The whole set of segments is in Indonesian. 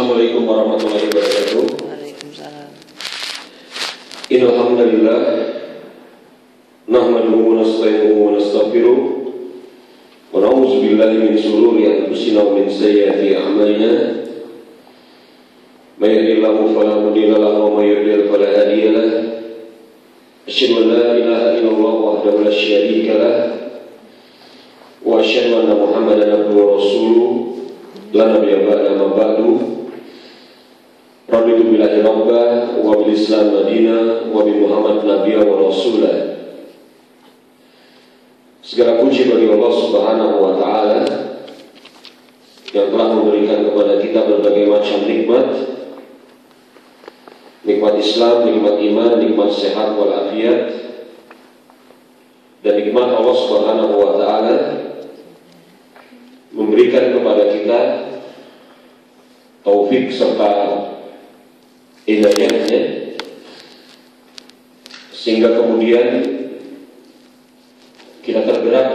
Assalamualaikum warahmatullahi wabarakatuh. Waalaikumsalam. Innal hamdalillah nahmaduhu wa nasta'inuhu wa nastaghfiruh wa na'udzu billahi min shururi anfusina wa min sayyiati a'malina. May yahdihillahu fala mudilla lahu wa may yudlil fala hadiya lahu. Asyhadu an la ilaha illallah wahdahu la syarika lahu wa asyhadu anna Muhammadan abduhu wa rasuluh la nabiyya ba'da ma ba'du. Raditu billahi rabba wa bil islam madina wa bi Muhammad nabiyya wa rasulah. Segala puji bagi Allah Subhanahu wa taala yang telah memberikan kepada kita berbagai macam nikmat. Nikmat Islam, nikmat iman, nikmat sehat walafiat, dan nikmat Allah Subhanahu wa taala memberikan kepada kita taufik serta hidayahnya, sehingga kemudian kita tergerak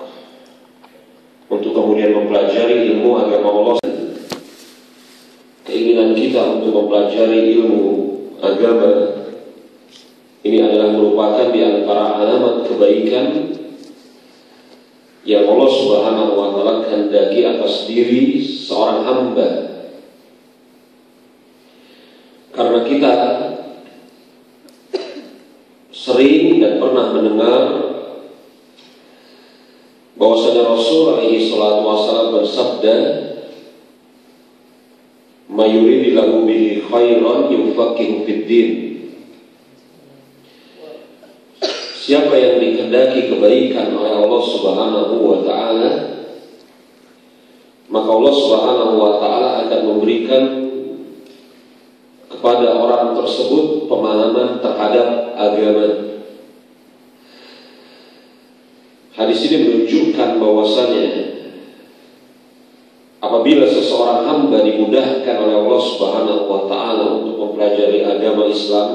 untuk kemudian mempelajari ilmu agama Allah. Keinginan kita untuk mempelajari ilmu agama ini adalah merupakan di antara alamat kebaikan yang Allah Subhanahu wa taala kehendaki atas diri seorang hamba. Karena kita sering dan pernah mendengar bahwasanya Rasul alaihi salatu wasallam bersabda, "Ma yuridillahu bihi khairan yufaqihu fid din." Siapa yang dikehendaki kebaikan oleh Allah Subhanahu wa taala, maka Allah Subhanahu wa taala akan memberikan kepada orang tersebut pemahaman terhadap agama. Hadis ini menunjukkan bahwasanya apabila seseorang hamba dimudahkan oleh Allah Subhanahu wa taala untuk mempelajari agama Islam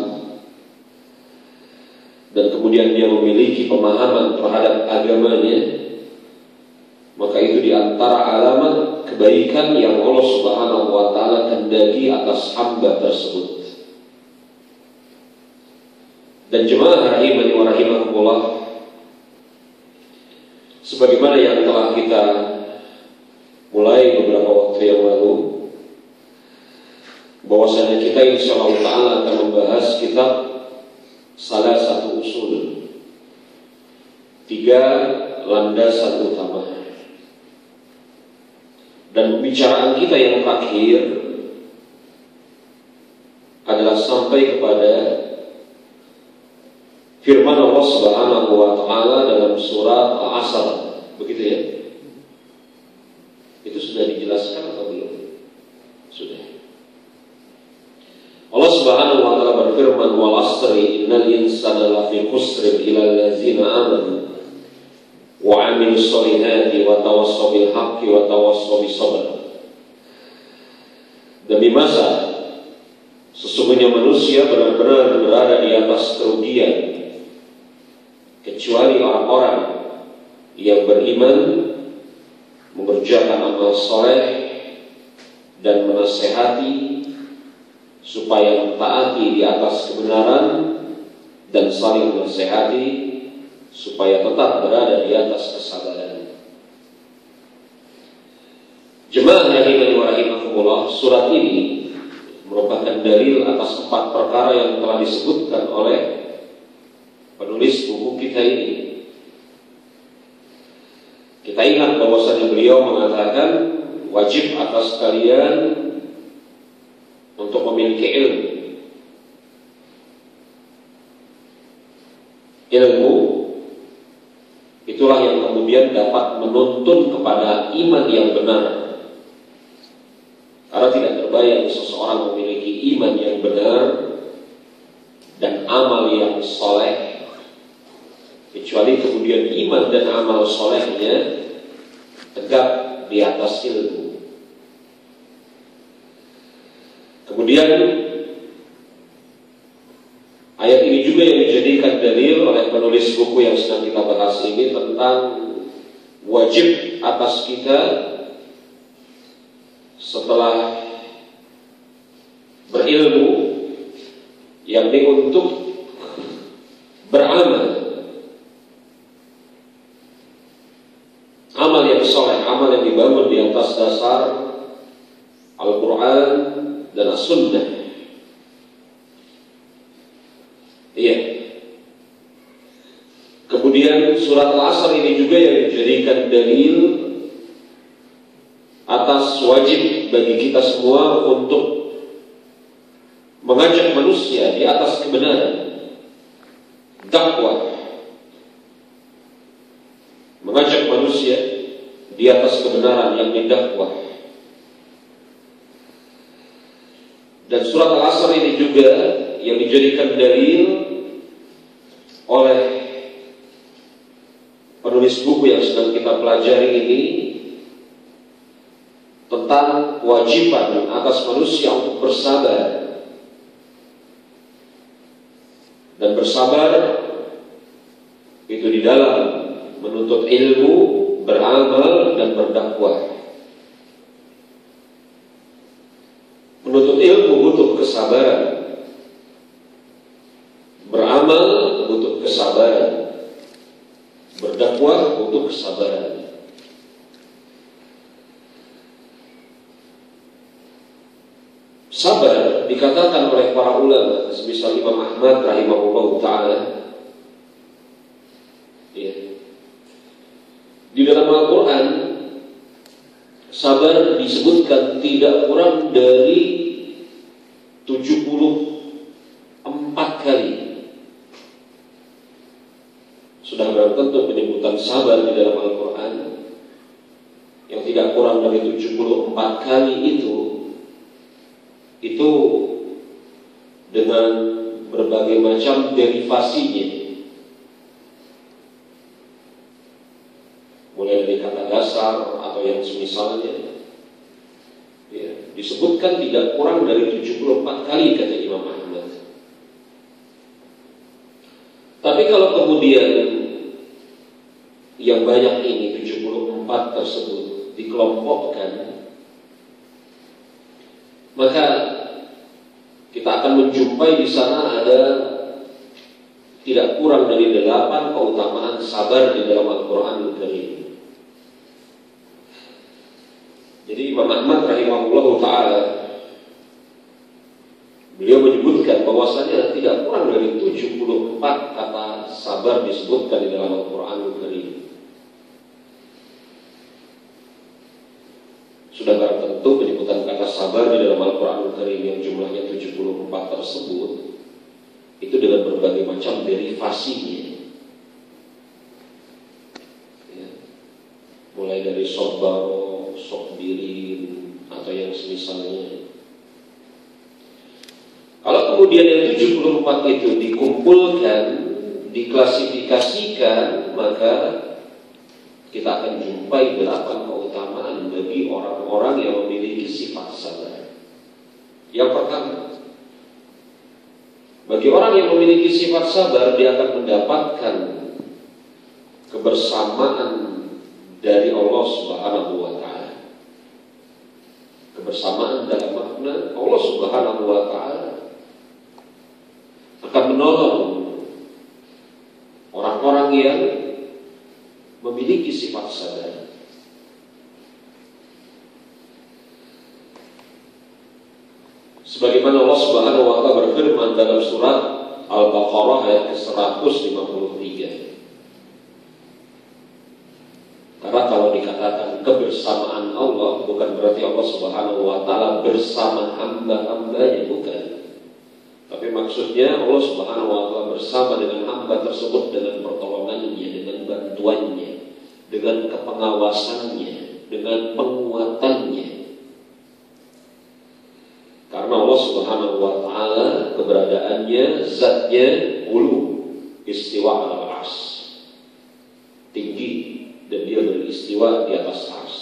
dan kemudian dia memiliki pemahaman terhadap agamanya, maka itu di antara alamat kebaikan yang Allah Subhanahu wa taala kehendaki atas hamba tersebut. Dan jemaah rahimani wa rahimakumullah, sebagaimana yang telah kita mulai beberapa waktu yang lalu, bahwasanya kita insyaallah taala akan membahas kitab salah satu usul, 3 landasan utama. Dan pembicaraan kita yang terakhir adalah sampai kepada firman Allah Subhanahu wa taala dalam surat Al-Asr, begitu ya? Itu sudah dijelaskan atau belum? Sudah. Allah Subhanahu wa taala berfirman, "Wal 'asri innal insana lafi khusr illa allazina amanu wa 'amilus sholihati wa tawassaw bil haqqi wa tawassaw bis sabr." Demi masa sesungguhnya manusia benar-benar berada di atas kerugian, kecuali orang-orang yang beriman, mengerjakan amal soleh, dan menasehati supaya mentaati di atas kebenaran, dan saling menasehati supaya tetap berada di atas kesabaran. Jemaah rahimani wa rahimakumullah, surat ini merupakan dalil atas 4 perkara yang telah disebutkan oleh penulis buku kita ini. Kita ingat bahwasanya beliau mengatakan wajib atas kalian untuk memiliki ilmu. Ilmu itulah yang kemudian dapat menuntun kepada iman yang benar. Karena tidak terbayang seseorang memiliki iman yang benar dan amal yang soleh kecuali kemudian iman dan amal solehnya tegak di atas ilmu. Kemudian ayat ini juga yang dijadikan dalil oleh penulis buku yang sedang kita bahas ini tentang wajib atas kita setelah berilmu, yakni untuk beramal, amal yang soleh, amal yang dibangun di atas dasar Al-Quran dan As-Sunnah. Iya. Kemudian surat Al-Asr ini juga yang dijadikan dalil atas wajib bagi kita semua untuk mengajak manusia di atas kebenaran, dakwah, mengajak manusia di atas kebenaran yang dakwah. Dan surat Al-Asr ini juga yang dijadikan dalil oleh penulis buku yang sedang kita pelajari ini tentang kewajiban atas manusia untuk bersabar. Dan bersabar itu di dalam menuntut ilmu, beramal, dan berdakwah. Menuntut ilmu butuh kesabaran, beramal butuh kesabaran, berdakwah butuh kesabaran. Sabar dikatakan oleh para ulama, semisal Imam Ahmad rahimahullah ta'ala, ya, di dalam Al-Quran sabar disebutkan tidak kurang dari 74 kali. Sudah berapa tentu penyebutan sabar di dalam Al-Quran yang tidak kurang dari 74 kali itu dengan berbagai macam derivasinya, mulai dari kata dasar atau yang semisalnya, ya, disebutkan tidak kurang dari 74 kali kata Imam Ahmad. Tapi kalau kemudian yang banyak ini 74 tersebut dikelompokkan, maka kita akan menjumpai di sana ada tidak kurang dari 8 keutamaan sabar di dalam Al-Quranul Karim. Jadi Imam Ahmad rahimahullah ta'ala, beliau menyebutkan bahwasanya tidak kurang dari 74 kata sabar disebutkan di dalam Al-Quranul Karim. Sudah barang tentu penyebutan kata sabar di dalam Al-Quranul Karim yang jumlahnya 74 tersebut itu dengan berbagai macam derivasinya, ya, mulai dari sobaro, sokbirin atau yang semisalnya. Kalau kemudian yang 74 itu dikumpulkan, diklasifikasikan, maka kita akan jumpai 8 keutamaan bagi orang-orang yang memiliki sifat sabar. Yang pertama, bagi orang yang memiliki sifat sabar, dia akan mendapatkan kebersamaan dari Allah Subhanahu wa ta'ala. Kebersamaan dalam makna Allah Subhanahu wa ta'ala akan menolong orang-orang yang memiliki sifat sabar. Sebagaimana Allah Subhanahu wa ta'ala berfirman dalam surat Al-Baqarah ayat ke-153. Karena kalau dikatakan kebersamaan Allah, bukan berarti Allah Subhanahu wa ta'ala bersama hamba-hambanya, bukan. Tapi maksudnya Allah Subhanahu wa ta'ala bersama dengan hamba tersebut dengan pertolongannya, dengan bantuannya, dengan kepengawasannya, dengan penguatannya. Karena Allah Subhanahu wa ta'ala keberadaannya, zatnya ulu, istiwa ala ars, tinggi, dan dia beristiwa di atas ars.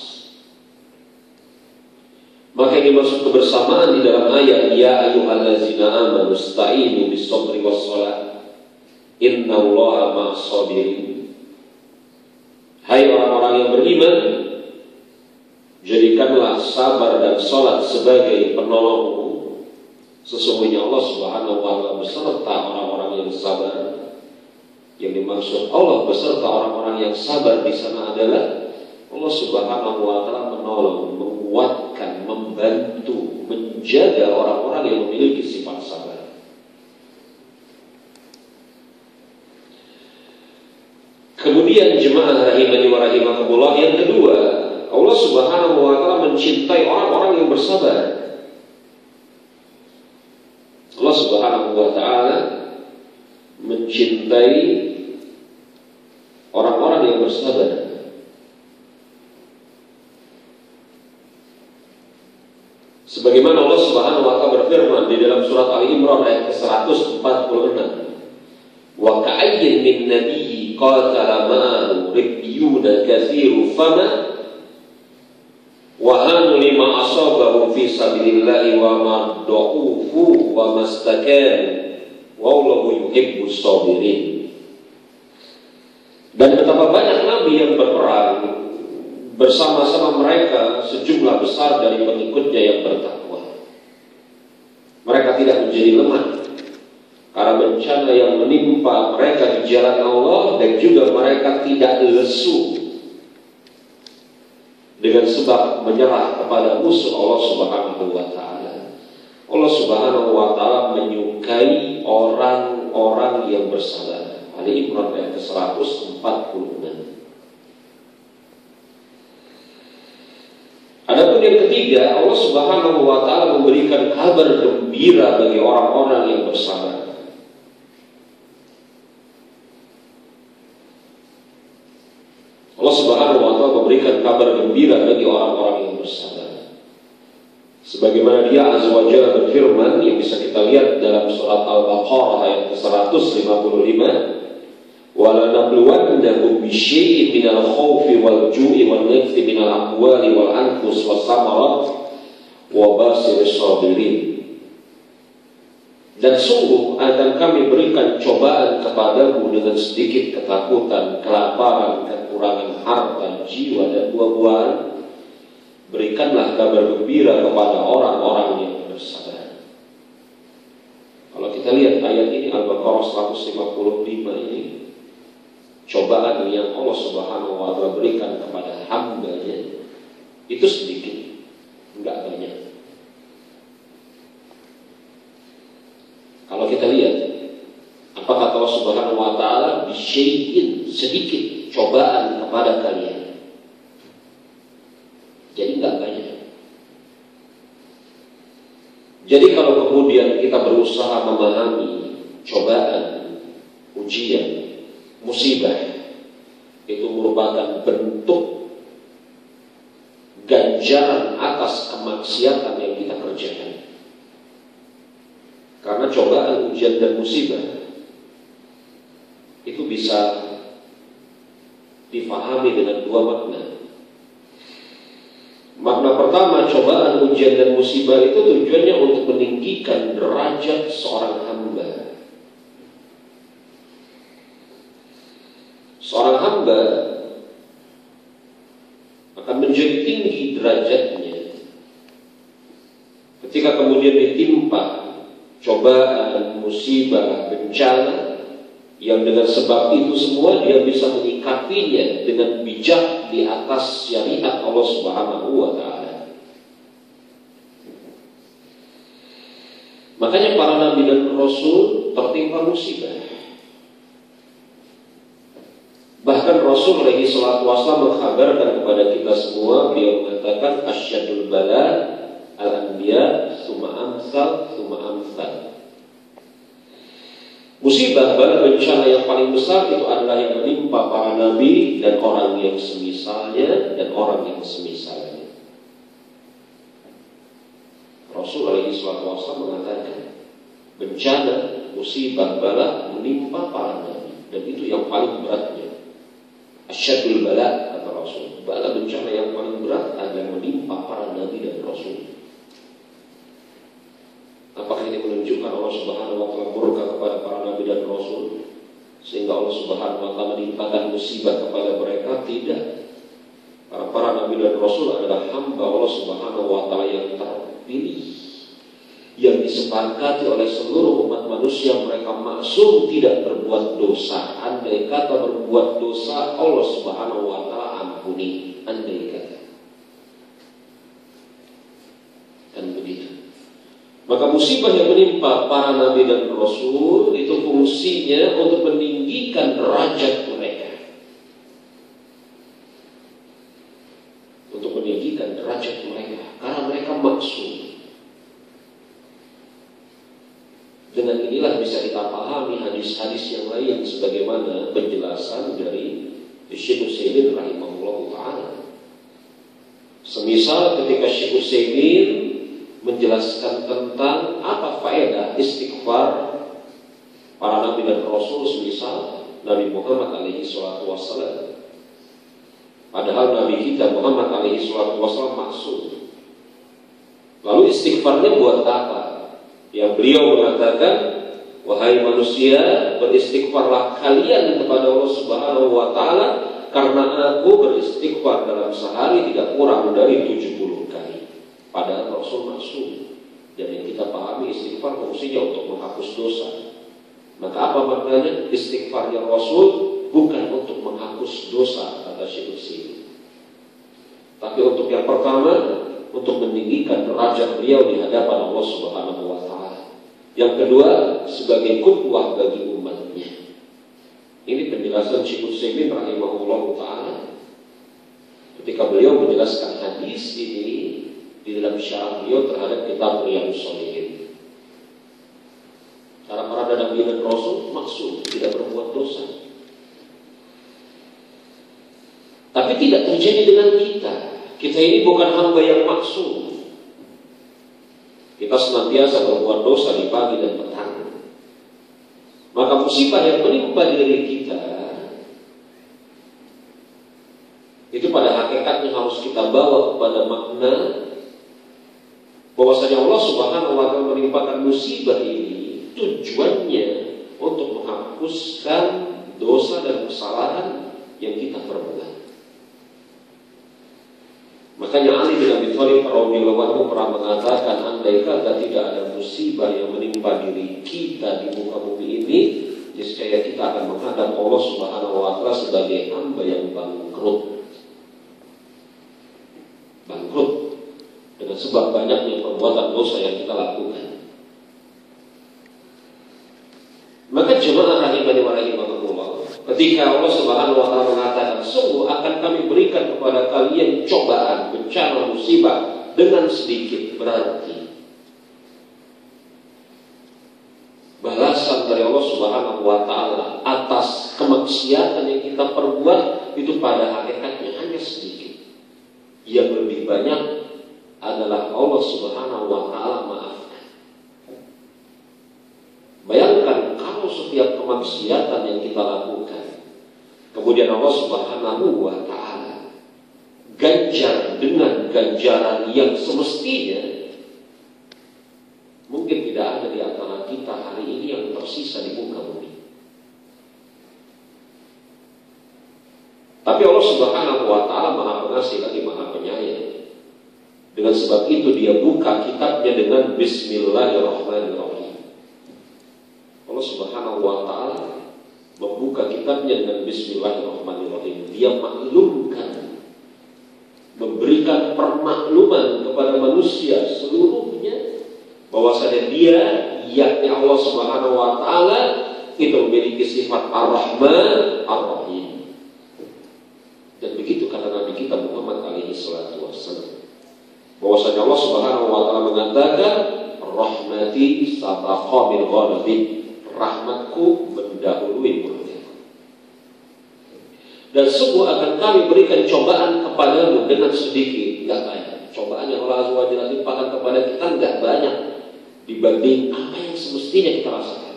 Maka yang dimaksud kebersamaan di dalam ayat ya ayyuhallazina amanu ista'inu bis-sabri was-shalah innallaha ma'as-sabirin. Hai orang-orang yang beriman, jadikanlah sabar dan salat sebagai penolongmu, Sesungguhnya Allah Subhanahu wa taala beserta orang-orang yang sabar. Yang dimaksud Allah beserta orang-orang yang sabar di sana adalah Allah Subhanahu wa taala menolong, menguatkan, membantu, menjaga orang-orang yang memiliki sifat sabar. Kemudian jemaah rahimani wa rahimakumullah, yang kedua, Allah Subhanahu wa taala mencintai orang-orang yang bersabar. Allah Subhanahu wa taala mencintai orang-orang yang bersabar. Sebagaimana Allah Subhanahu wa taala berfirman di dalam surat Ali Imran ayat ke-146, "Wa ka'ayyin min nabiyyin qatala ma'ahu ribbiyuna katsiru fama wa hanu lima asabahum fi sabilillahi wa ma du'ufu wa mastakanu wallahu yuhibbus sabirin." Dan betapa banyak nabi yang berperang bersama-sama mereka sejumlah besar dari pengikutnya yang bertakwa. Mereka tidak menjadi lemah karena bencana yang menimpa mereka di jalan Allah, dan juga mereka tidak lesu dengan sebab menyerah kepada musuh Allah Subhanahu wa taala. Allah Subhanahu wa taala menyukai orang-orang yang bersabar. Ali Imran ayat 146. Adapun yang ketiga, Allah Subhanahu wa taala memberikan kabar gembira bagi orang-orang yang bersabar. Allah Subhanahu wa taala memberikan kabar gembira bagi orang-orang yang bersabar. Sebagaimana Dia Azza wa Jalla berfirman, yang bisa kita lihat dalam surat Al-Baqarah ayat 155, وَلَنَبْلُوَنَّكُمْ بِشَيْءٍ مِنَ الْخَوْفِ وَالْجُوعِ وَالنَّقْصِ مِنَ الْأَمْوَالِ وَالْأَنْفُسِ وَالثَّمَرَاتِ وَبَشِّرِ الصَّابِرِينَ. Dan sungguh akan kami berikan cobaan kepadamu dengan sedikit ketakutan, kelaparan, kekurangan harta, jiwa, dan buah-buahan. Berikanlah kabar gembira kepada orang-orang yang bersabar. Kalau kita lihat ayat ini, Al-Baqarah 155 ini, cobaan yang Allah Subhanahu wa taala berikan kepada hambanya itu sedikit, enggak banyak. Kalau kita lihat, apa kata Allah Subhanahu wa taala? Bisyai'in, sedikit cobaan kepada kalian. Jadi enggak banyak. Jadi kalau kemudian kita berusaha memahami cobaan, ujian, musibah itu merupakan bentuk ganjaran atas kemaksiatan yang kita kerjakan. Karena cobaan, ujian, dan musibah itu bisa difahami dengan dua makna. Makna pertama, cobaan, ujian, dan musibah itu tujuannya untuk meninggikan derajat seorang hamba. Seorang hamba akan menjadi tinggi derajatnya ketika kemudian ditimpa cobaan, musibah, bencana, yang dengan sebab itu semua dia bisa menyikapinya dengan bijak di atas syariat Allah Subhanahu wa taala. Makanya para nabi dan rasul tertimpa musibah. Bahkan Rasul alaihi salatu wasallam mengkhabarkan kepada kita semua, beliau mengatakan asyadul bala al-anbiya summa amsal summa amsal. Musibah, bala, bencana yang paling besar itu adalah yang menimpa para nabi dan orang yang semisalnya dan orang yang semisalnya. Rasul alaihi salatu wasallam mengatakan bencana, musibah, bala menimpa para nabi, dan itu yang paling beratnya. Asyadul bala, kata Rasul, bala, bencana yang paling berat adalah menimpa para nabi dan rasul. Apakah ini menunjukkan Allah Subhanahu wa taala murka kepada para nabi dan rasul sehingga Allah Subhanahu wa taala menimpakan musibah kepada mereka? Tidak. Para nabi dan rasul adalah hamba Allah Subhanahu wa taala yang terpilih, yang disepakati oleh seluruh umat manusia, mereka maksum tidak berbuat dosa. Andai kata berbuat dosa, Allah Subhanahu wa Ta'ala ampuni. Andai kata. Dan begitu. Maka musibah yang menimpa para nabi dan rasul itu fungsinya untuk meninggikan derajat mereka. Untuk meninggikan derajat mereka. Karena mereka maksum. Dengan inilah bisa kita pahami hadis-hadis yang lain sebagaimana penjelasan dari Syekh Utsaimin rahimahullah ta'ala. Semisal ketika Syekh Utsaimin menjelaskan tentang apa faedah istighfar para nabi dan rasul, semisal Nabi Muhammad alaihi salatu wassalam. Padahal Nabi kita Muhammad alaihi salatu wassalam maksum. Lalu istighfarnya buat apa? Yang beliau mengatakan, wahai manusia, beristighfarlah kalian kepada Allah Subhanahu wa Ta'ala, karena aku beristighfar dalam sehari tidak kurang dari 70 kali. Padahal Rasul maksum. Dan yang kita pahami istighfar fungsinya untuk menghapus dosa. Maka apa maknanya? Istighfarnya Rasul bukan untuk menghapus dosa, kata Syekh Utsaimin, tapi untuk yang pertama, untuk meninggikan derajat beliau di hadapan Allah Subhanahu wa Ta'ala. Yang kedua, sebagai qudwah bagi umatnya. Ini penjelasan Syekh Utsaimin rahimahullah ta'ala ketika beliau menjelaskan hadis ini di dalam syarah beliau terhadap kitab Riyadhus Shalihin. Para nabi dan rasul maksum tidak berbuat dosa. Tapi tidak terjadi dengan kita. Kita ini bukan hamba yang maksum. Kita senantiasa berbuat dosa di pagi dan petang. Maka musibah yang menimpa diri kita itu pada hakikatnya harus kita bawa kepada makna bahwasanya Allah Subhanahu wa Ta'ala menimpakan musibah ini tujuannya untuk menghapuskan dosa dan kesalahan yang kita perbuat. Makanya Ali bin Abi Thalib radhiyallahu anhu pernah mengatakan, andai kata tidak ada musibah yang menimpa diri kita di muka bumi ini, niscaya kita akan menghadap Allah Subhanahu wa Ta'ala sebagai hamba yang bangkrut. Bangkrut dengan sebab banyaknya perbuatan dosa yang kita lakukan. Maka jemaah rahimani wa rahimakumullah, ketika Allah Subhanahu wa Ta'ala mengatakan, sungguh akan kami berikan kepada kalian cobaan, bencana, musibah dengan sedikit, berarti balasan dari Allah Subhanahu wa Ta'ala atas kemaksiatan yang kita perbuat itu pada hakikatnya hanya sedikit. Yang lebih banyak adalah Allah Subhanahu wa Ta'ala maafkan. Bayangkan kalau setiap kemaksiatan yang kita lakukan kemudian Allah Subhanahu wa Ta'ala ganjar dengan ganjaran yang semestinya, mungkin tidak ada di antara kita hari ini yang tersisa di muka bumi. Tapi Allah Subhanahu wa Ta'ala Maha Pengasih lagi Maha Penyayang. Dengan sebab itu Dia buka kitabnya dengan Bismillahirrahmanirrahim. Allah Subhanahu wa Ta'ala membuka kitabnya dengan Bismillahirrahmanirrahim. Dia maklumkan, memberikan permakluman kepada manusia seluruhnya bahwasanya Dia, yakni Allah Subhanahu wa Ta'ala, itu memiliki sifat Ar-Rahman, Ar-Rahim. Dan begitu kata Nabi kita Muhammad alaihi salatu wassalam, bahwasanya Allah Subhanahu wa Ta'ala mengatakan, rahmati sabaqa bil ghadabi, rahmatku mendahului murkaku. Dan sungguh akan kami berikan cobaan kepadamu dengan sedikit, tidak banyak. Cobaan yang Allah Azza wa Jalla limpahkan kepada kita tidak banyak dibanding apa yang semestinya kita rasakan.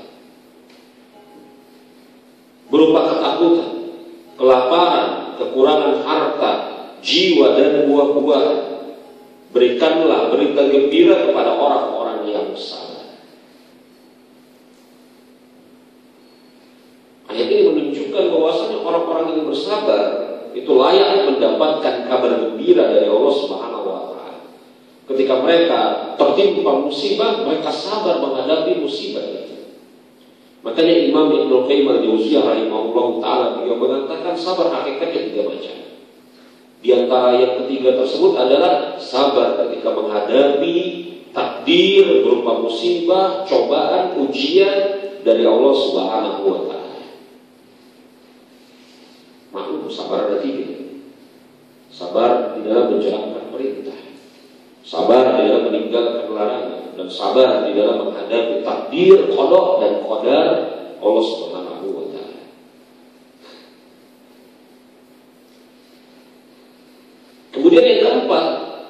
Berupa ketakutan, kelaparan, kekurangan harta, jiwa dan buah-buahan. Berikanlah berita gembira kepada orang-orang yang sabar. Ayat ini menunjukkan bahwasanya orang-orang yang bersabar itu layak mendapatkan kabar gembira dari Allah Subhanahu wa Ta'ala. Ketika mereka tertimpa musibah, mereka sabar menghadapi musibah itu. Makanya Imam Ibnu Qayyim al-Jauziyah rahimahullah taala beliau mengatakan sabar hakikatnya 3 macam. Di antara yang ketiga tersebut adalah sabar ketika menghadapi takdir berupa musibah, cobaan, ujian dari Allah Subhanahu wa taala. Maklum sabar ada 3. Sabar di dalam menjalankan perintah, sabar di dalam meninggalkan larangan, dan sabar di dalam menghadapi takdir, qada dan qadar Allah Subhanahu wa taala. Kemudian yang keempat,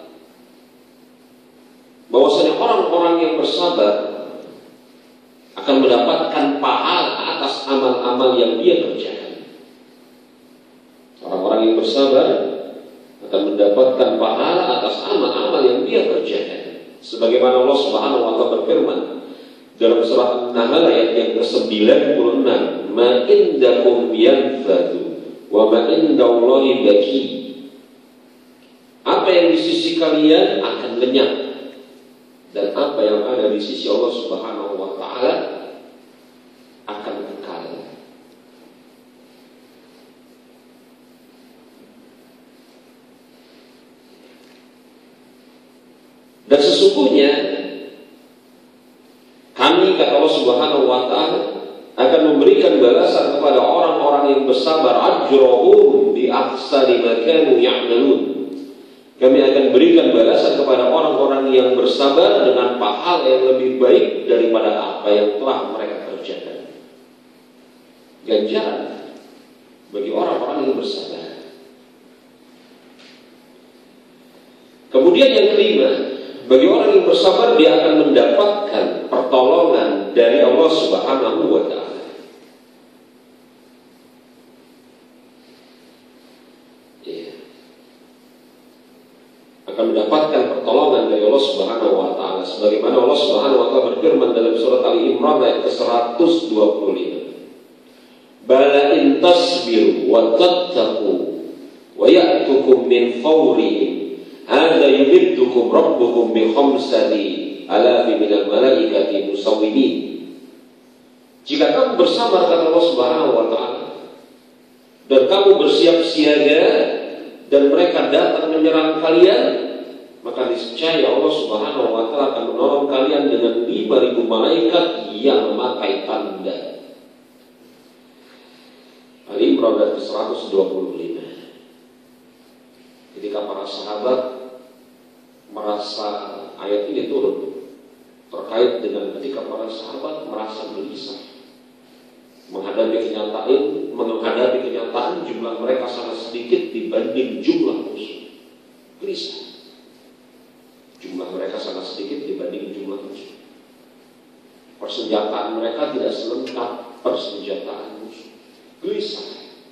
bahwasanya orang-orang yang bersabar akan mendapatkan pahala atas amal-amal yang dia kerjakan. Orang-orang yang bersabar akan mendapatkan pahala atas amal-amal yang dia kerjakan. Sebagaimana Allah Subhanahu wa taala berfirman dalam surah An-Nahl ayat yang ke-96, "Ma indakum yanfadu wa ma indallahi baqi." Apa yang di sisi kalian akan lenyap, dan apa yang ada di sisi Allah Subhanahu wa taala akan kekal. Dan sesungguhnya kami, kata Allah Subhanahu wa taala, akan memberikan balasan kepada orang-orang yang bersabar, ajrahum bi ahsani ma kanu ya'malun. Kami akan berikan balasan kepada orang-orang yang bersabar dengan pahala yang lebih baik daripada apa yang telah mereka kerjakan. Ganjaran bagi orang-orang yang bersabar. Kemudian yang kelima, bagi orang yang bersabar dia akan mendapatkan pertolongan dari Allah Subhanahu wa taala. Akan mendapatkan pertolongan dari Allah Subhanahu wa taala, sebagaimana Allah Subhanahu wa taala berfirman dalam surat Ali Imran ayat ke-125. Bala in tasbiru wa tattaqu wa ya'tukum min fawrihim hadza yumiddukum rabbukum bi khamsati alafi minal malaikati musawwimin. Jika kamu bersabar, kata Allah Subhanahu wa taala, dan kamu bersiap siaga dan mereka datang menyerang kalian, maka niscaya Allah Subhanahu wa taala akan menolong kalian dengan 5.000 malaikat yang memakai tanda. Ali Imran ayat 125. Ketika para sahabat merasa ayat ini turun terkait dengan ketika para sahabat merasa gelisah menghadapi kenyataan jumlah mereka sangat sedikit dibanding jumlah musuh. Gelisah. Jumlah mereka sangat sedikit dibanding jumlah musuh. Persenjataan mereka tidak selengkap persenjataan musuh. Gelisah.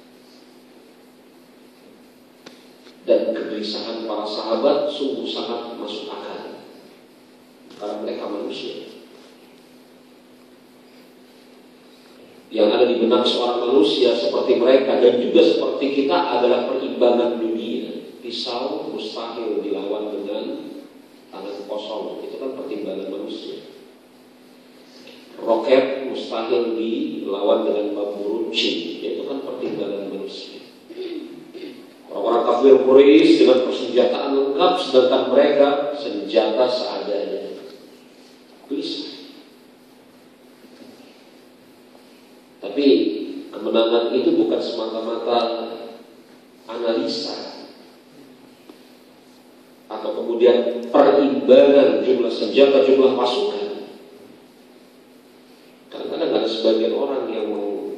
Dan kegelisahan para sahabat sungguh sangat masuk akal, karena mereka manusia. Yang ada di benak seorang manusia seperti mereka dan juga seperti kita adalah perimbangan dunia. Pisau mustahil dilawan dengan tangan kosong, itu kan pertimbangan manusia. Roket mustahil dilawan dengan bambu runcing, itu kan pertimbangan manusia. Orang-orang kafir Quraisy dengan persenjataan lengkap, sedangkan mereka senjata seadanya. Gelisah. Tapi kemenangan itu bukan semata-mata analisa atau kemudian perimbangan jumlah senjata, jumlah pasukan. Kadang-kadang ada sebagian orang yang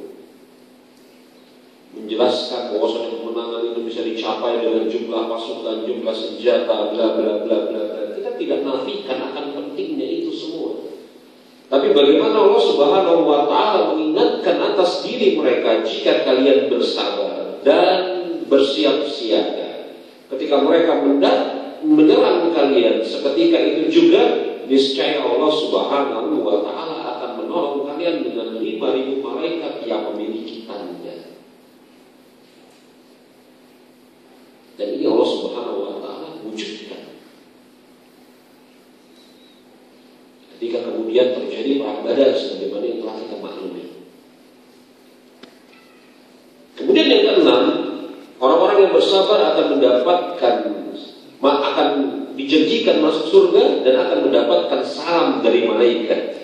menjelaskan bahwasanya kemenangan itu bisa dicapai dengan jumlah pasukan, jumlah senjata, bla bla bla bla. Kita tidak nafikan akan pentingnya itu semua. Tapi bagaimana Allah Subhanahu wa taala mengingatkan atas diri mereka, jika kalian bersabar dan bersiap siaga. Ketika mereka menyerang kalian, seketika itu juga niscaya Allah Subhanahu wa taala akan menolong kalian dengan 5.000 malaikat yang memiliki tanda. Dan ini Allah Subhanahu wa taala wujudkan ketika kemudian terjadi perang Badar sebagaimana yang telah kita maklumi. Kemudian yang keenam, orang-orang yang bersabar akan dijanjikan masuk surga dan akan mendapatkan salam dari malaikat.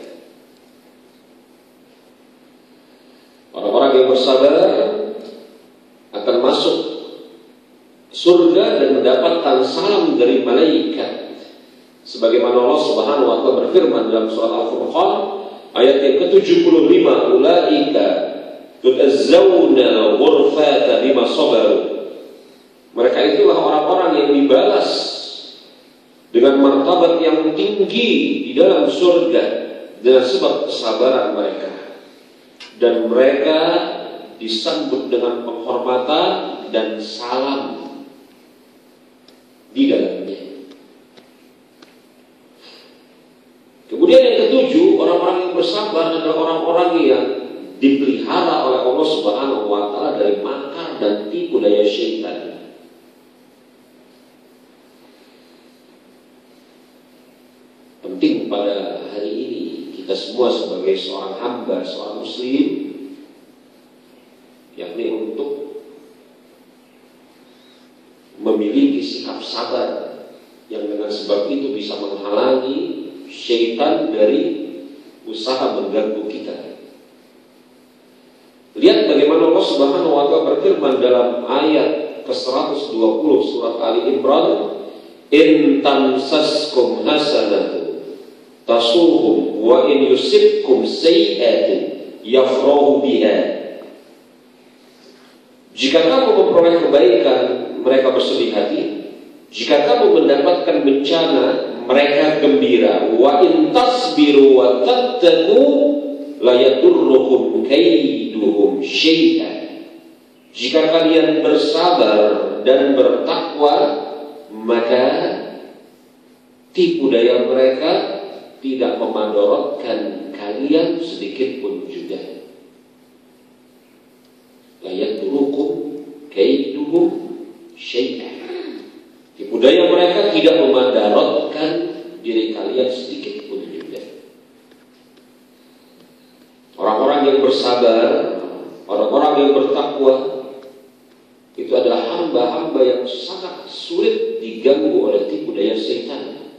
Orang-orang yang bersabar akan masuk surga dan mendapatkan salam dari malaikat. Sebagaimana Allah Subhanahu wa taala berfirman dalam surat Al-Furqan ayat yang ke-75, ulaika tu'azzawna ghurfata bima sabaru. Mereka itulah orang-orang yang dibalas dengan martabat yang tinggi di dalam surga dengan sebab kesabaran mereka. Dan mereka disambut dengan penghormatan dan salam di dalamnya. Kemudian yang ketujuh, orang-orang yang bersabar adalah orang-orang yang dipelihara oleh Allah Subhanahu wa taala dari makar dan tipu daya syaitan. Penting pada hari ini kita semua sebagai seorang hamba, seorang muslim, yakni untuk memiliki sikap sabar yang dengan sebab itu bisa menghalangi syaitan dari usaha mengganggu kita. Lihat bagaimana Allah Subhanahu wa taala berfirman dalam ayat ke-120 surat Ali Imran, "In tamsaskum hasanatun tasuhum wa in yusibkum sayyi'atun yafrahu biha." Jika kamu memperoleh kebaikan, mereka bersedih hati. Jika kamu mendapatkan bencana, mereka gembira. Wa in tasbiru wa tattaqu la yadurrukum kaiduhum syai'an. Jika kalian bersabar dan bertakwa, maka tipu daya mereka tidak memadorotkan kalian sedikit pun juga. La yadurrukum kaiduhum syai'an. Tipu daya mereka tidak memadorotkan diri kalian sedikit pun juga. Orang-orang yang bersabar, orang-orang yang bertakwa, itu adalah hamba-hamba yang sangat sulit diganggu oleh tipu daya setan.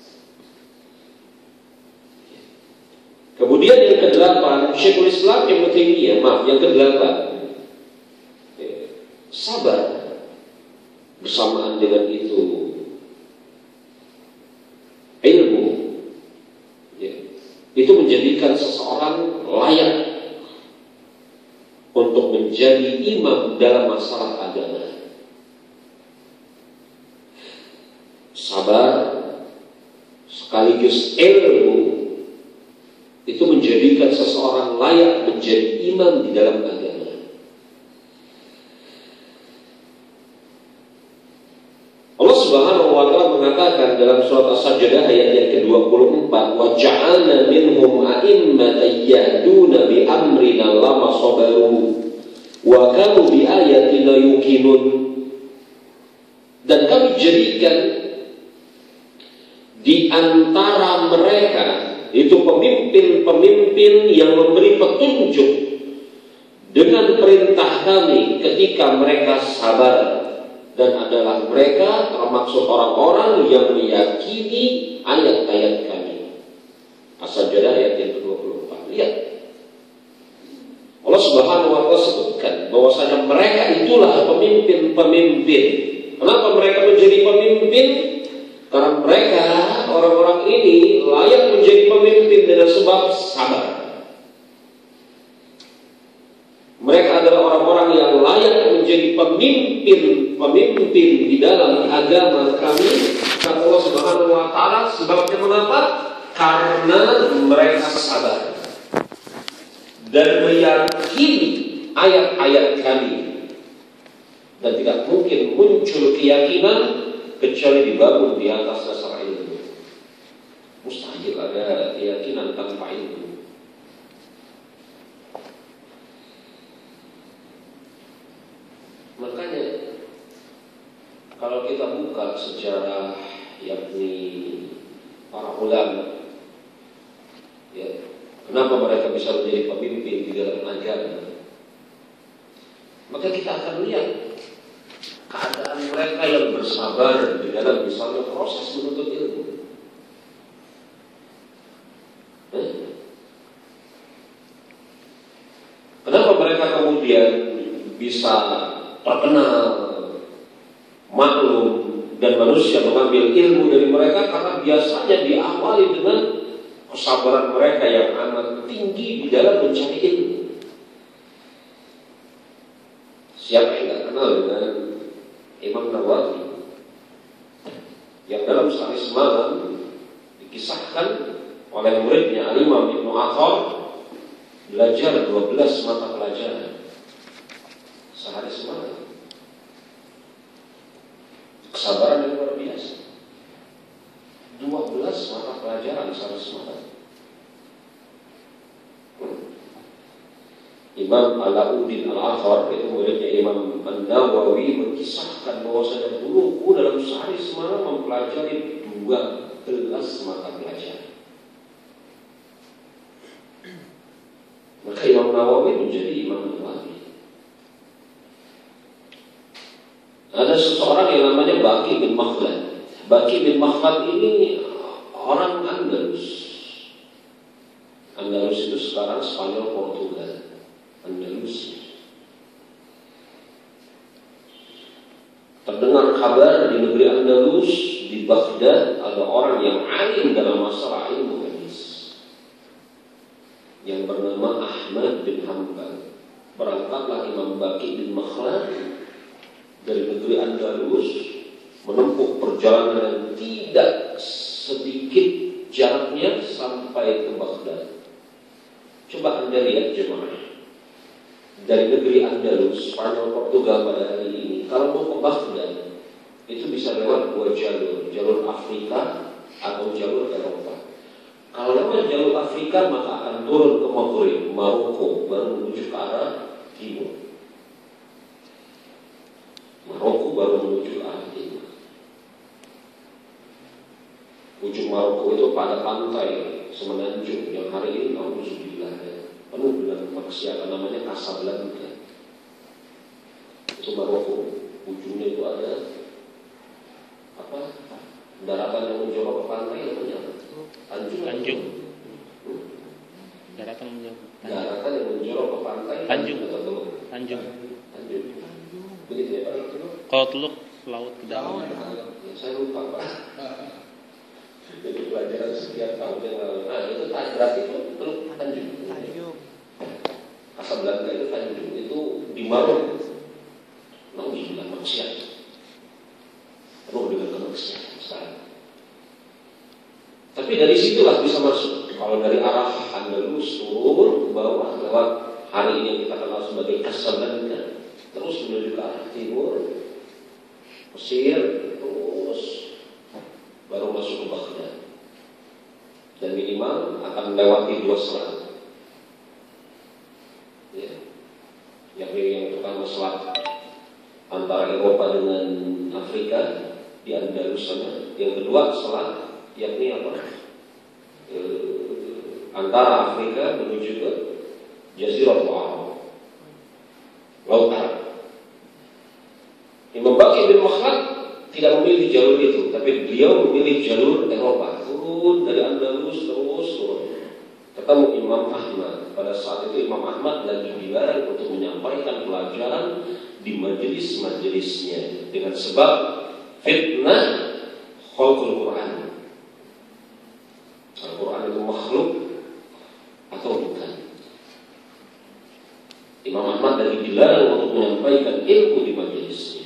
Kemudian yang ke-8, Syekhul Islam Ibnu Taimiyah, yang ke-8, sabar. Bersamaan dengan itu ilmu, itu menjadikan seseorang layak untuk menjadi imam dalam masalah agama. Sabar sekaligus ilmu itu menjadikan seseorang layak menjadi imam di dalam agama. Allah Subhanahu wa taala mengatakan dalam surat As-Sajdah ayat yang ke-24, "Wa ja'alna minhum a'immatan yahduna bi amrina lama sabaru wa kanu bi ayatina yuqinun." Dan kami jadikan di antara mereka itu pemimpin-pemimpin yang memberi petunjuk dengan perintah kami ketika mereka sabar. Dan adalah mereka termasuk orang-orang yang meyakini ayat-ayat kami. As-Sajdah ayat yang ke-24. Lihat, Allah Subhanahu wa taala sebutkan bahwasanya mereka itulah pemimpin-pemimpin. Kenapa mereka menjadi pemimpin? Karena mereka, orang-orang ini layak menjadi pemimpin dengan sebab sabar. Mereka adalah orang-orang yang layak menjadi pemimpin di dalam agama kami. Kata Allah Subhanahu wa taala, sebabnya mengapa? Karena mereka sabar dan meyakini ayat-ayat kami. Dan tidak mungkin muncul keyakinan kecuali dibangun di atas dasar ilmu. Mustahil ada keyakinan tanpa ilmu. Makanya kalau kita buka sejarah yakni para ulama, Kenapa mereka bisa menjadi pemimpin di dalam agama? Maka kita akan lihat keadaan mereka yang bersabar di dalam misalnya proses menuntut ilmu. Kenapa mereka kemudian bisa terkenal, maklum, dan manusia mengambil ilmu dari mereka? Karena biasanya diawali dengan kesabaran mereka yang amat tinggi di dalam mencari ilmu. Siapa yang tidak kenal dengan Imam Nawawi yang dalam sehari semalam dikisahkan oleh muridnya Al-Imam Ibnu Athar belajar 12 mata pelajaran sehari semalam. Kesabaran yang luar biasa. 12 mata pelajaran sehari semalam. Imam Alauddin Al-Athar, itu muridnya Imam An-Nawawi, mengisahkan bahwasanya dulu dalam sehari semalam mempelajari 12 mata pelajaran. Maka Imam Nawawi menjadi Imam Nawawi. Ada seseorang yang namanya Baqi bin Makhlad. Baqi bin Makhlad ini orang Andalus. Andalus itu sekarang Spanyol, Portugal. Andalus. Terdengar kabar di negeri Andalus, di Baghdad, ada orang yang alim dalam masalah ilmu hadis yang bernama Ahmad bin Hanbal. Berangkatlah Imam Baqi bin Makhlad dari negeri Andalus, menempuh perjalanan yang tidak sedikit jaraknya sampai ke Baghdad. Coba Anda lihat jemaah, dari negeri Andalus, Spanyol, Portugal pada hari ini, kalau mau ke Baghdad itu bisa lewat 2 jalur, jalur Afrika atau jalur Eropa. Kalau lewat jalur Afrika maka akan turun ke Maghrib, Maroko, baru menuju ke arah timur. Maroko baru menuju ke arah timur. Ujung Maroko itu pada pantai Semenanjung yang hari ini penuh dengan kemaksiatan, namanya Casablanca. Itu Maroko. Ujungnya itu ada daratan yang menjorok ke pantai, namanya Tanjung. Daratan yang menjorok ke pantai. Tanjung. Begitu ya Pak? Kalau Teluk laut ke dalam. Saya lupa Pak. Jadi pelajaran sekian tahun yang lalu. Itu berarti itu Teluk Tanjung. Casablanca itu Tanjung, itu di Maroko. Dengan maksiat, penuh dengan kemaksiatan sekarang. Tapi dari situlah bisa masuk. Kalau dari arah Andalus turun ke bawah lewat hari ini yang kita kenal sebagai Casablanca, terus menuju ke arah timur, Mesir, terus baru masuk ke Baghdad. Dan minimal akan melewati 2 selat. Yang pertama selat antara Eropa dengan Afrika di Andalus sana. Yang kedua selat yakni antara Afrika menuju ke Jaziratul Arab, Laut Arab. Imam Baqi bin Makhlad tidak memilih jalur itu, tapi beliau memilih jalur Eropa, turun dari Andalus terus turun. Ketemu Imam Ahmad. Pada saat itu Imam Ahmad lagi dilarang untuk menyampaikan pelajaran di majelis-majelisnya dengan sebab fitnah khalqul Quran. Al-Quran itu makhluk atau bukan? Imam Ahmad lagi dilarang untuk menyampaikan ilmu di majelisnya.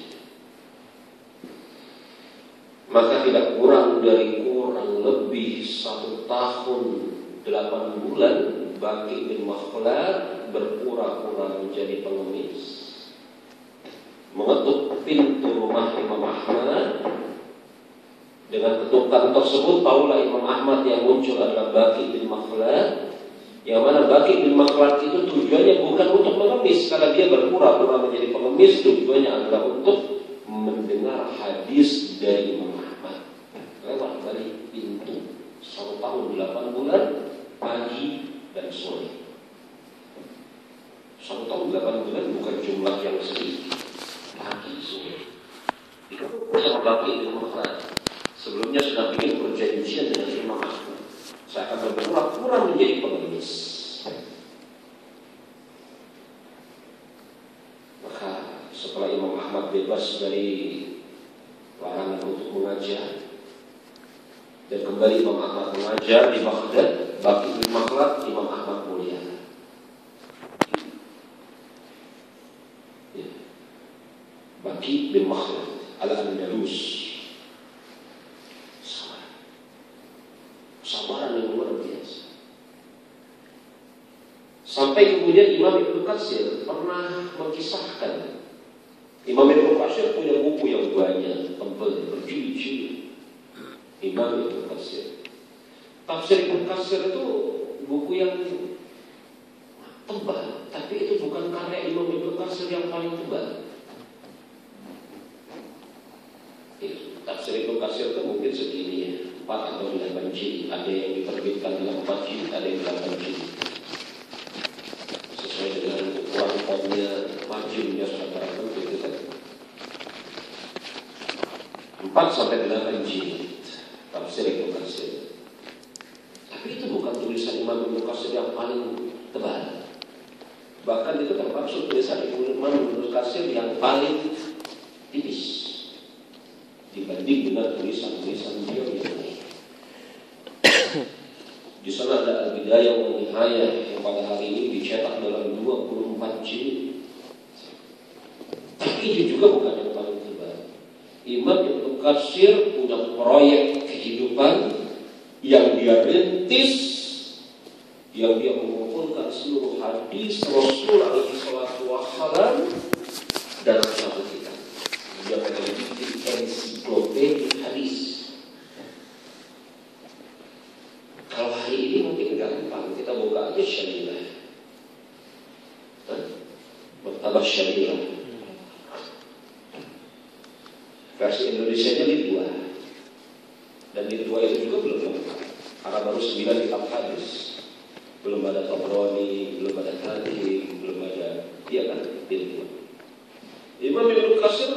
Maka tidak kurang lebih 1 tahun 8 bulan Baqi bin Makhlad berpura-pura menjadi pengemis, mengetuk pintu rumah Imam Ahmad. Dengan ketukan tersebut tahulah Imam Ahmad yang muncul adalah Baqi bin Makhlad. Yang mana Baqi bin Makhlad itu tujuannya bukan untuk mengemis, karena dia berpura-pura menjadi pengemis, tujuannya adalah untuk mendengar hadis dari Imam Ahmad lewat dari pintu. 1 tahun 8 bulan, pagi dan semuanya. 1 tahun 8 bulan bukan jumlah yang sedikit. Lagi semua. Dikatakan sama Bapak itu sebelumnya sudah ingin perjanjian dengan Imam Ahmad. Saya akan berpura-pura menjadi pengemis. Maka setelah Imam Ahmad bebas dari larangan untuk mengajar dan kembali Imam Ahmad mengajar di Baghdad, Baqi bin Makhlad, Imam Ahmad mulia. Baqi bin Makhlad Al-Andalus. Sabaran yang luar biasa. Sampai kemudian Imam Ibnu Katsir pernah mengisahkan, Imam Ibnu Katsir punya buku yang banyak, tebal, berjilid-jilid. Imam Ibnu Katsir. Tafsir Ibnu Katsir itu buku yang tebal, tapi itu bukan karya Imam Ibnu Katsir yang paling tebal. Tafsir Ibnu Katsir itu mungkin segini ya, 4 atau 8 jilid. Ada yang diterbitkan dalam 4 jilid, ada yang 8 jilid. Sesuai dengan ukuran fontnya, marginnya secara tertentu itu kan. 4 sampai 8 jilid Tafsir Ibnu Katsir. Tapi itu bukan tulisan Imam Ibnu Katsir yang paling tebal. Bahkan itu termasuk tulisan Imam Ibnu Katsir yang paling tipis dibanding dengan tulisan-tulisan beliau yang lain. Di sana ada Al-Bidayah wa Nihayah yang pada hari ini dicetak dalam 24 jilid. Tapi itu juga bukan yang paling tebal. Imam Ibnu Katsir punya proyek kehidupan yang dia rintis, yang dia mengumpulkan seluruh hadis Rasul alaihi salatu wassalam dalam satu kitab. Dia meneliti ensiklopedia hadis. Kalau hari ini mungkin gampang, kita buka aja Syamilah, Maktabah Syamilah. Versi Indonesia-nya di 2, dan di 2 itu juga belum lengkap, karena baru 9 kitab hadis. Belum ada Tabrani, belum ada Hakim, belum ada, iya kan? Di 2. Imam Ibnu Katsir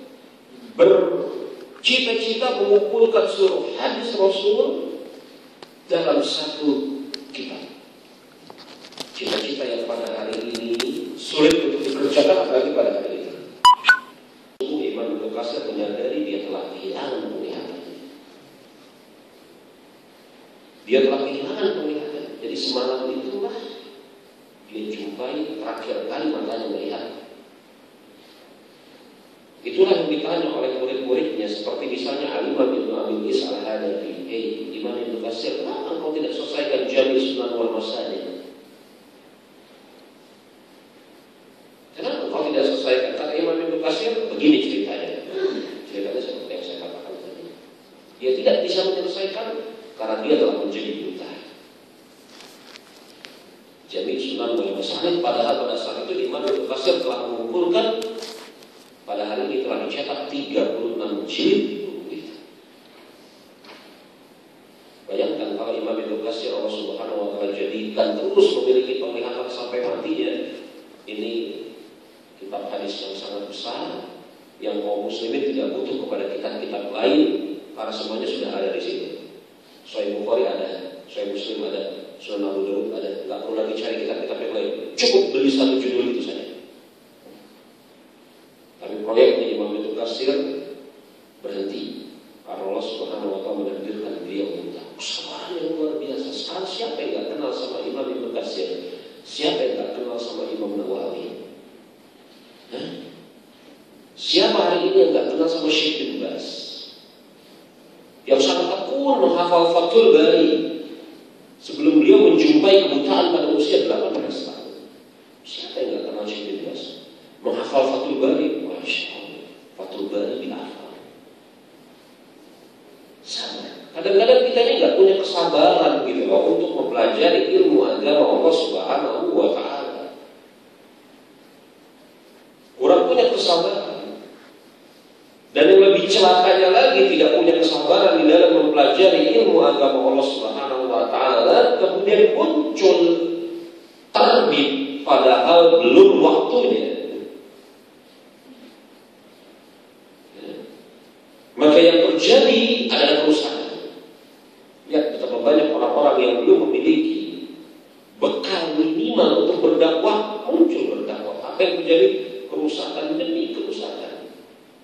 bercita-cita mengumpulkan seluruh hadis Rasul dalam satu kitab. Cita-cita yang pada hari ini sulit untuk dikerjakan, apalagi pada hari ini. Imam Ibnu Katsir menyadari dia telah kehilangan penglihatannya. Dia telah kehilangan penglihatan. Jadi semalam itulah dia jumpai terakhir kali matanya melihat. Itulah yang ditanya oleh murid-muridnya, seperti misalnya Al-Imam Ibnu Abi Isa Al-Hanafi. Imam Ibnu Katsir, kenapa engkau tidak selesaikan Jami' Sunan wal Masanid? Kenapa engkau tidak selesaikan? Kata Imam Ibnu Katsir, begini ceritanya. Ceritanya seperti yang saya katakan tadi. Dia tidak bisa menyelesaikan karena dia telah menjadi buta. Jami' Sunan wal Masanid, padahal pada saat itu Imam Ibnu Katsir telah mengumpulkan, pada hari ini telah dicetak 36 jilid buku itu. Bayangkan kalau Imam Ibnu Katsir Allah Subhanahu wa taala jadikan terus memiliki penglihatan sampai matinya. Ini kitab hadis yang sangat besar yang kaum muslimin tidak butuh kepada kitab-kitab lain karena semuanya sudah ada di situ. Sahih Bukhari ada, Sahih Muslim ada, Sunan Abu Dawud ada. Tidak perlu lagi cari kitab-kitab yang lain. Cukup beli satu judul itu saja. Tapi proyeknya Imam Ibnu Katsir berhenti karena Allah Subhanahu wa taala menakdirkan beliau buta. Kesabaran yang luar biasa. Sekarang siapa yang tidak kenal sama Imam Ibnu Katsir? Siapa yang tidak kenal sama Imam Nawawi? Siapa hari ini yang tidak kenal sama Syekh bin Baz? Yang sangat tekun menghafal Fathul Bari sebelum beliau menjumpai kebutaan pada usia 18 tahun. Siapa yang tidak kenal Syekh bin Baz? Menghafal Fathul Bari, Masya Allah, Fathul Bari dihafal. Sama. Kadang-kadang kita ini nggak punya kesabaran gitu loh untuk mempelajari ilmu agama Allah Subhanahu wa taala. Kurang punya kesabaran. Dan yang lebih celakanya lagi, tidak punya kesabaran di dalam mempelajari ilmu agama Allah Subhanahu wa Ta'ala, kemudian muncul terbit padahal belum waktunya. Maka yang terjadi adalah kerusakan. Lihat betapa banyak orang-orang yang belum memiliki bekal minimal untuk berdakwah, muncul berdakwah. Apa yang terjadi? Kerusakan demi kerusakan.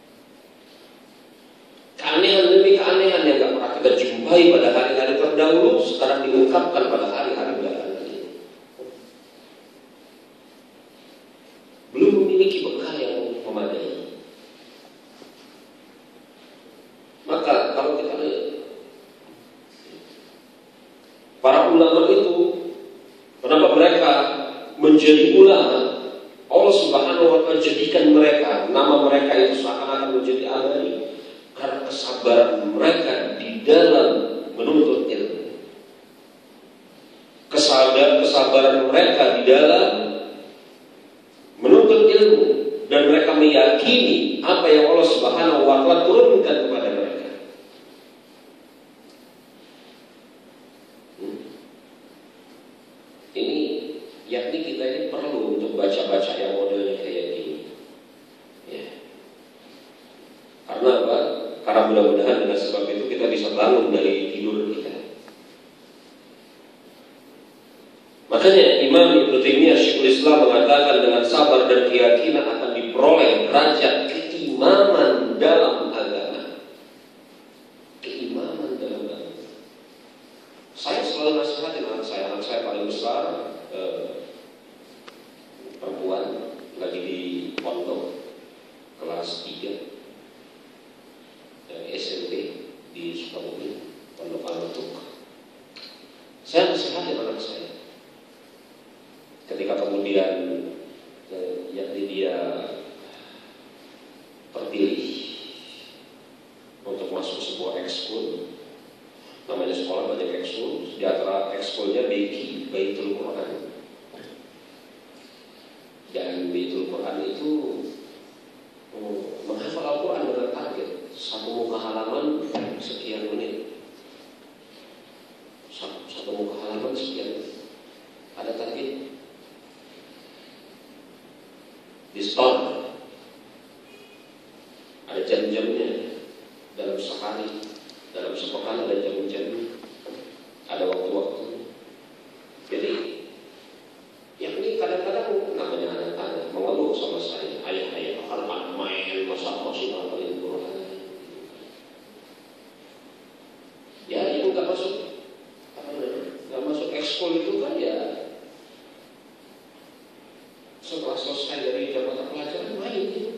Keanehan demi keanehan yang gak pernah kita jumpai pada hari-hari terdahulu, sekarang diungkapkan pada hari-hari belakangan ini. Belum memiliki bekal yang memadai. Maka kalau kita lihat para ulama itu, kenapa mereka menjadi ulama? Allah Subhanahu wa Ta'ala jadikan mereka, nama mereka itu seakan-akan menjadi abadi karena kesabaran mereka di dalam menuntut ilmu. Kesabaran mereka di dalam menuntut ilmu, dan mereka meyakini apa yang Allah Subhanahu wa Ta'ala turunkan kepada mereka. Ini yakni kita ini perlu untuk baca-baca yang modelnya kayak gini. Ya. Karena apa? Karena mudah-mudahan dengan sebab itu kita bisa bangun dari tidur kita. Makanya Imam Ibnu Taimiyah Syekhul Islam mengatakan dengan sabar dan keyakinan akan diperoleh derajat keimaman dalam agama. Keimaman dalam agama. Saya selalu nasihatin anak saya paling besar perempuan, lagi di pondok kelas 3 SMP di Sukabumi, Pondok Al-Matuk. Saya nasihatin anak saya ketika kemudian yakni dia terpilih untuk masuk sebuah ekskul. Namanya sekolah banyak ekskul, di antara ekskulnya BQ, Baitul Quran. Dan Baitul Quran itu menghafal Al-Quran dengan target satu muka halaman sekian menit. Satu muka halaman sekian menit. Ada target. Di store ada jam-jamnya, dalam sehari, dalam sepekan ada jam-jam, ada waktu-waktu. Jadi yang ini kadang-kadang namanya anak-anak mengeluh sama saya, ayah akan main masa masih ngapalin Quran. Ya yang nggak masuk ekskul itu kan ya setelah selesai dari jam mata pelajaran main gitu.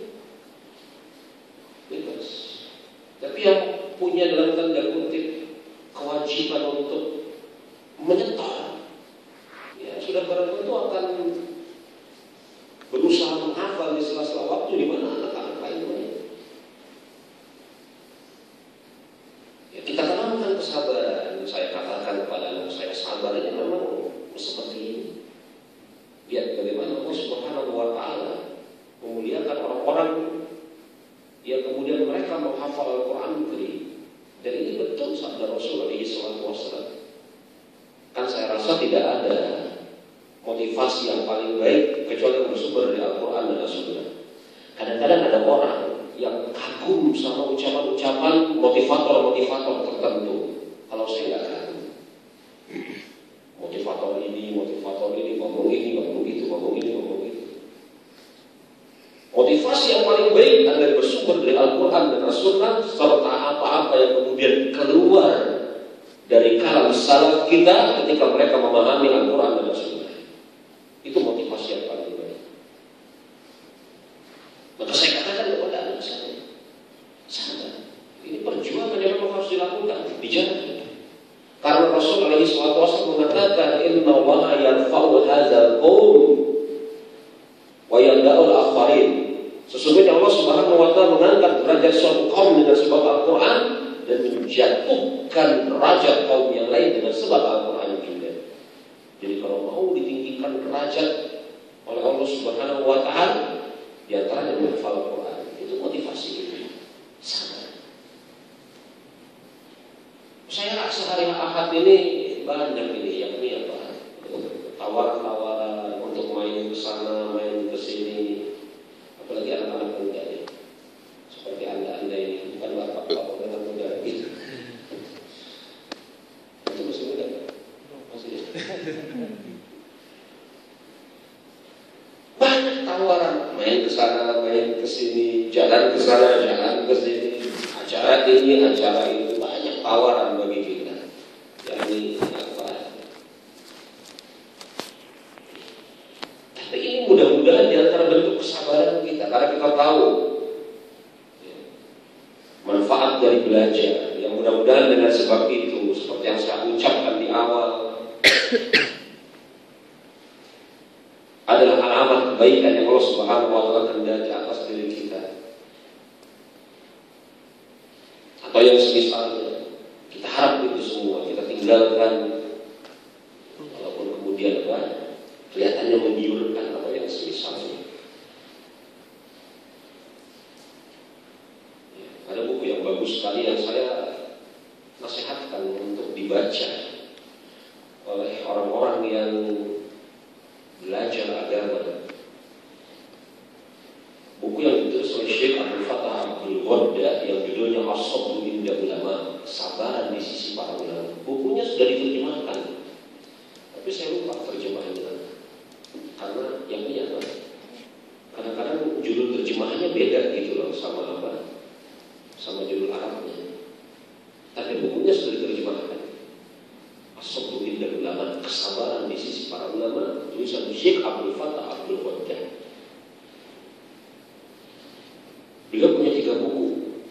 Bebas. Tapi yang punya dalam tanda kutip kewajiban untuk menyetor, ya sudah barang tentu akan berusaha menghafal di sela-sela waktu di mana anak-anak lain main. Ya kita tanamkan kesabaran. Saya katakan kepada anak saya, sabar ini memang seperti ini. Lihat bagaimana Allah Subhanahu wa Ta'ala memuliakan orang-orang yang kemudian mereka menghafal Al-Quran Karim. Dan ini betul sabda Rasul SAW. Kan saya rasa tidak ada motivasi yang paling baik kecuali bersumber dari Al-Quran dan As-Sunnah. Kadang-kadang ada orang yang kagum sama ucapan-ucapan motivator-motivator tertentu. Kalau saya nggak kagum. Motivator ini ngomong ini, ngomong itu, ngomong ini, ngomong itu. Motivasi yang paling baik adalah bersumber dari Al-Quran dan As-Sunnah, serta apa-apa yang kemudian keluar dari kalam salaf kita ketika mereka memahami Al-Quran dan As-Sunnah. Itu motivasi yang paling baik. Maka saya katakan kepada anak saya, sabar, ini perjuangan yang memang harus dilakukan, dijalankan. Karena Rasul SAW mengatakan, Inna Allah yarfa'u hadzal qaum wa yada'ul akharin. Sesungguhnya Allah Subhanahu wa Ta'ala mengangkat derajat suatu kaum dengan sebab Al-Quran dan menjatuhkan derajat kaum yang lain dengan sebab Al-Quran juga. Jadi kalau mau ditinggikan derajat oleh Allah Subhanahu wa Ta'ala, di antaranya menghafal Al-Quran, itu motivasi. Saya rasa hari Ahad ini banyak ini yang ini apa? Tawaran-tawaran untuk main ke sana, main ke sini. Apalagi anak-anak muda ini. Seperti Anda ini, bukan bapak-bapak dengan muda gitu. Itu masih muda kan? Masih. Banyak tawaran, main ke sana, main ke sini, jalan ke sana, jalan ke sini, acara ini, acara itu, banyak tawaran bagi kita. Jadi apa? Tapi ini mudah-mudahan di antara bentuk kesabaran kita, karena kita tahu manfaat dari belajar. Yang mudah-mudahan dengan sebab itu, seperti yang saya ucapkan di awal, adalah alamat kebaikan yang Allah Subhanahu wa Ta'ala kehendaki atas diri kita. Atau yang semisalnya, kita harap itu semua kita tinggalkan, walaupun kemudian kelihatannya menggiurkan atau yang semisalnya. Ada buku yang bagus sekali yang saya nasihatkan untuk dibaca oleh orang-orang yang belajar agama. Buku yang ditulis oleh Syekh Abdul Fattah Abdul Ghadda yang judulnya As-Sabru Inda Ulama, Kesabaran di Sisi Para Ulama. Bukunya sudah diterjemahkan, tapi saya lupa terjemahannya karena yang ini apa? Kadang-kadang judul terjemahannya beda gitu loh sama apa? Sama judul Arabnya. Tapi bukunya sudah diterjemahkan. As-Sabru Inda Ulama, Kesabaran di Sisi Para Ulama, tulisan Syekh Abdul Fattah Abdul Ghadda. Beliau punya 3 buku,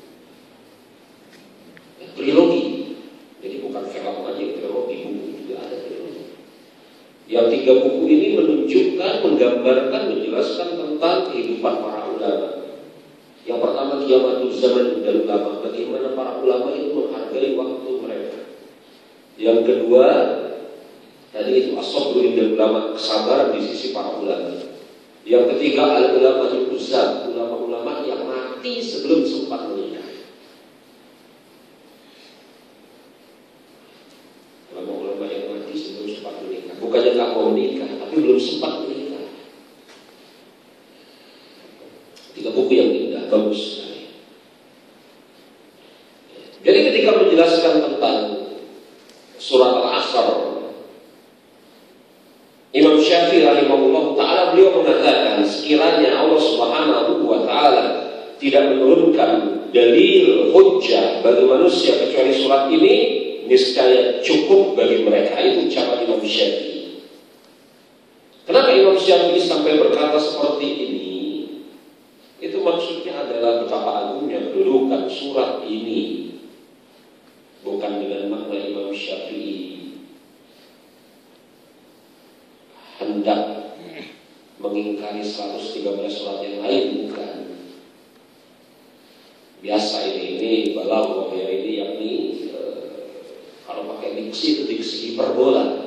trilogi. Jadi bukan film aja, trilogi, buku juga ada trilogi. Yang 3 buku ini menunjukkan, menggambarkan, menjelaskan tentang kehidupan para ulama. Yang pertama Qiyamatul Zaman dan Ulama, bagaimana para ulama itu menghargai waktu mereka. Yang kedua tadi itu As-Sabru Inda Ulama, kesabaran di sisi para ulama. Yang ketiga Al-Ulama Al-Uzab, ulama-ulama yang mati sebelum sempat menikah. Ulama-ulama yang mati sebelum sempat menikah, bukannya nggak mau menikah, tapi belum sempat menikah. 3 buku yang indah, bagus sekali. Jadi ketika menjelaskan tentang surat Al-Asr, Imam Syafi'i rahimahullah ta'ala beliau mengatakan, sekiranya Allah Subhanahu wa ta'ala tidak menurunkan dalil hujjah bagi manusia kecuali surat ini, niscaya cukup bagi mereka. Itu ucapan Imam Syafi'i. Kenapa Imam Syafi'i sampai berkata seperti ini? Itu maksudnya adalah betapa agungnya kedudukan surat ini. Bukan dengan makna Imam Syafi'i hendak mengingkari 113 surat yang lain, bukan. Biasa ini balaghah ya, ini yakni kalau pakai diksi itu diksi hiperbola.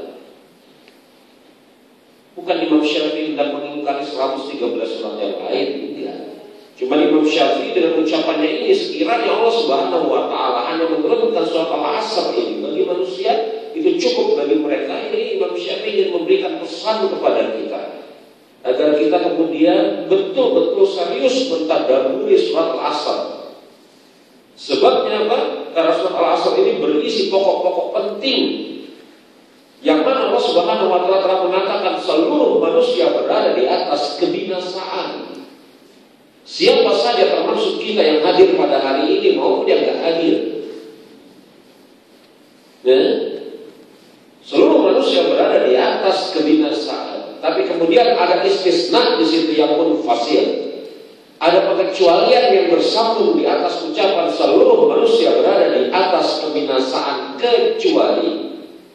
Bukan Imam Syafi'i hendak mengingkari 113 surat yang lain, enggak. Cuma Imam Syafi'i dengan ucapannya ini, sekiranya Allah Subhanahu wa ta'ala hanya menurunkan surat Al-Asr ini bagi manusia, itu cukup bagi mereka. Ini Imam Syafi'i ingin memberikan pesan kepada kita agar kita kemudian betul-betul serius mentadabburi surat Al-Asr. Sebabnya apa? Karena surat Al-Asr ini berisi pokok-pokok penting yang mana Allah Subhanahu wa ta'ala telah mengatakan seluruh manusia berada di atas kebinasaan. Siapa saja termasuk kita yang hadir pada hari ini maupun yang tidak hadir, seluruh manusia berada di atas kebinasaan. Tapi kemudian ada istisna di situ yang munfasil. Ada pengecualian yang bersambung di atas ucapan seluruh manusia berada di atas kebinasaan kecuali.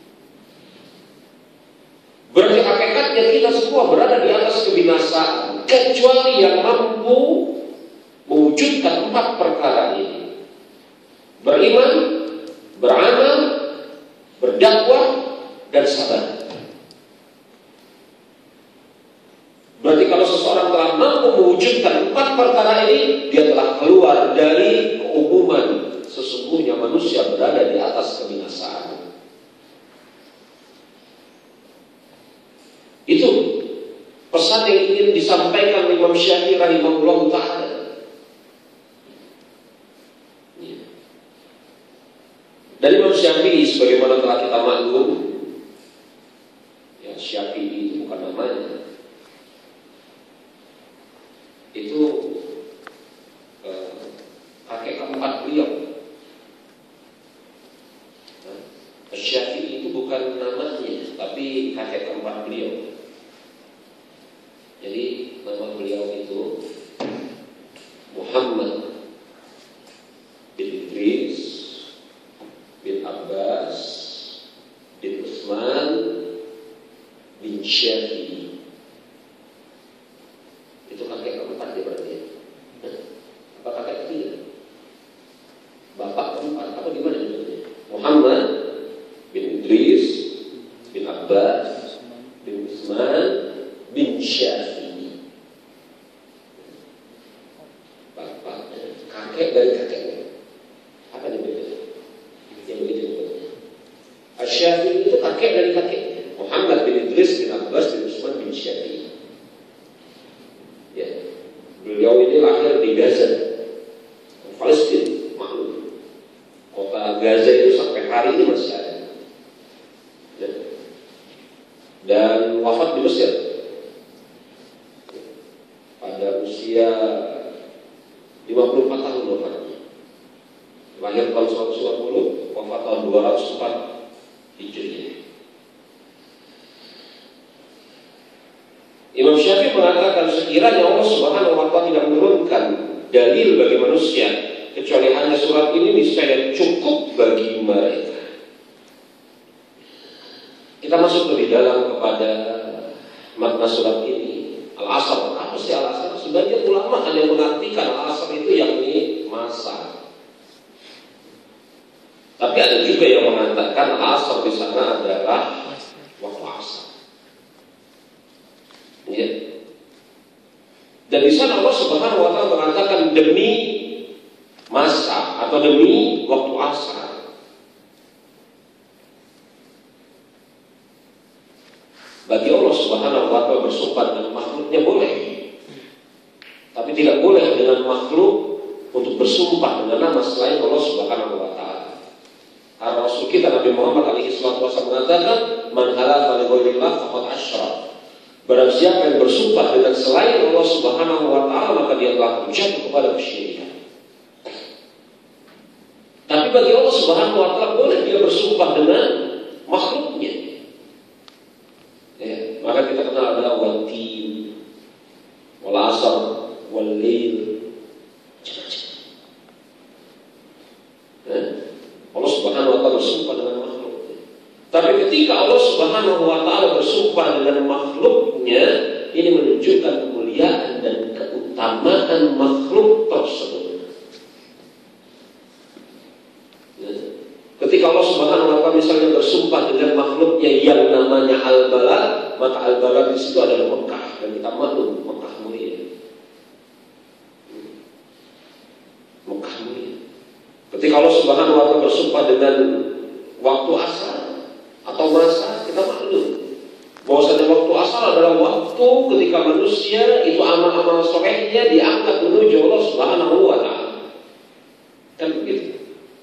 Berarti hakikatnya kita semua berada di atas kebinasaan kecuali yang mampu mewujudkan 4 perkara ini: beriman, beramal, berdakwah, dan sabar. Berarti kalau seseorang telah mampu mewujudkan 4 perkara ini, dia telah keluar dari keumuman sesungguhnya manusia berada di atas kebinasaan. ingin disampaikan oleh Imam Syafi'i rahimahullah ta'ala. Dan Imam Syafi'i sebagaimana telah kita maklum, ya Syafi'i itu bukan namanya, itu kakek keempat beliau. Syafi'i itu bukan namanya, tapi kakek keempat beliau. Jadi nama beliau itu Muhammad bin Idris bin Abbas bin Utsman bin Syafi'i. Itu kakek keempat dia berarti. Apa kakek ketiga? Bapak keempat. Apa gimana itu? Muhammad bin Idris bin Abbas bin Utsman bin Syafi'i. Bapak, kakek dari kakeknya. Apa yang berbeda? Yang begitu betulnya. Syafi'i itu kakek dari kakeknya. Muhammad bin Idris bin Abbas bin Utsman bin Syafi'i. Ya, beliau ini lahir di Gaza, Palestina, maklum. Kota Gaza itu sampai hari ini masih ada. Dan wafat di Mesir pada usia 54 tahun wafatnya. Lahir tahun 150, wafat tahun 204 Hijriah. Imam Syafi'i mengatakan sekiranya Allah Subhanahu wa Ta'ala tidak menurunkan dalil bagi manusia kecuali hanya surat ini, niscaya cukup bagi mereka. Kita masuk lebih dalam kepada makna surat ini. Al-Asr, apa sih Al-Asr? Sebagian ulama ada yang mengartikan Al-Asr itu yakni masa. Tapi ada juga yang mengatakan Al-Asr di sana adalah waktu asar. Ya. Dan di sana Allah Subhanahu wa Ta'ala mengatakan demi masa atau demi waktu asar. Bagi Allah Subhanahu wa Ta'ala bersumpah dengan makhluknya boleh, tapi tidak boleh dengan makhluk untuk bersumpah dengan nama selain Allah Subhanahu wa Ta'ala. Karena Rasul kita Nabi Muhammad alaihi wasallam mengatakan, "Man halafa li ghairillah faqad asyrak." Barang siapa yang bersumpah dengan selain Allah Subhanahu wa Ta'ala, maka dia telah jatuh kepada kesyirikan. Tapi bagi Allah Subhanahu wa Ta'ala boleh dia bersumpah dengan makhluknya. Ya, maka kita kenal ada wal-tin, wal-asr, wal-lail, macam-macam. Allah Subhanahu wa Ta'ala bersumpah dengan makhluk. Tapi ketika Allah Subhanahu wa Ta'ala bersumpah dengan makhluknya, ini menunjukkan kemuliaan dan keutamaan makhluk tersebut. Ketika Allah Subhanahu wa Ta'ala misalnya bersumpah dengan makhluknya yang namanya Al-Balad, maka Al-Balad di situ adalah Mekah, dan kita maklum Mekah mulia. Mekah mulia. Ketika Allah Subhanahu wa Ta'ala bersumpah dengan waktu asar atau masa, kita maklum bahwasanya waktu asar adalah waktu ketika manusia itu amal-amal solehnya diangkat menuju Allah Subhanahu wa Ta'ala. Kan begitu.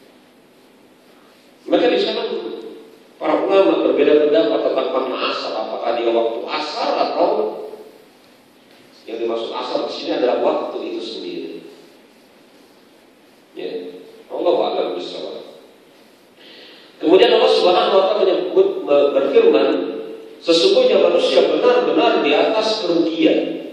Maka di sana para ulama berbeda pendapat tentang makna asar, apakah dia waktu asar atau yang dimaksud asar di sini adalah waktu itu sendiri. Ya, Allah a'lam bishawab. Kemudian Allah Subhanahu wa Ta'ala menyebut, berfirman, sesungguhnya manusia benar-benar di atas kerugian.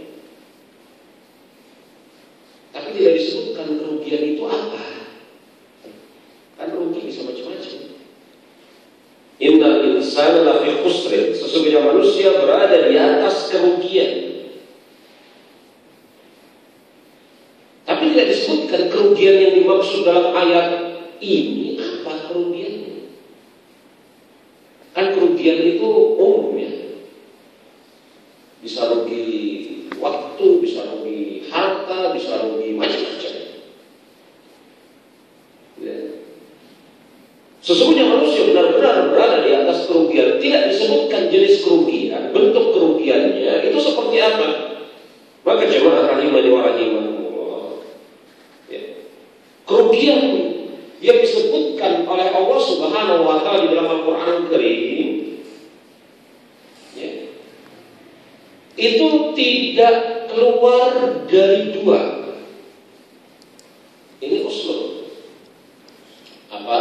Tapi tidak disebutkan kerugian itu apa. Kan rugi bisa macam-macam. Innal insana lafi khusrin, sesungguhnya manusia berada di atas kerugian. Tapi tidak disebutkan kerugian yang dimaksud dalam ayat ini apa kerugiannya. Kan kerugian itu umum ya. Bisa rugi waktu, bisa rugi harta, bisa rugi macam-macam. Ya. Sesungguhnya manusia benar-benar berada di atas kerugian. Tidak disebutkan jenis kerugian, bentuk kerugiannya itu seperti apa. Maka jemaah rahimani wa rahimakumullah, ya, kerugian yang disebutkan oleh Allah Subhanahu wa taala di dalam Al-Qur'an Al-Karim, ya, itu tidak keluar dari dua. Ini usul. Apa?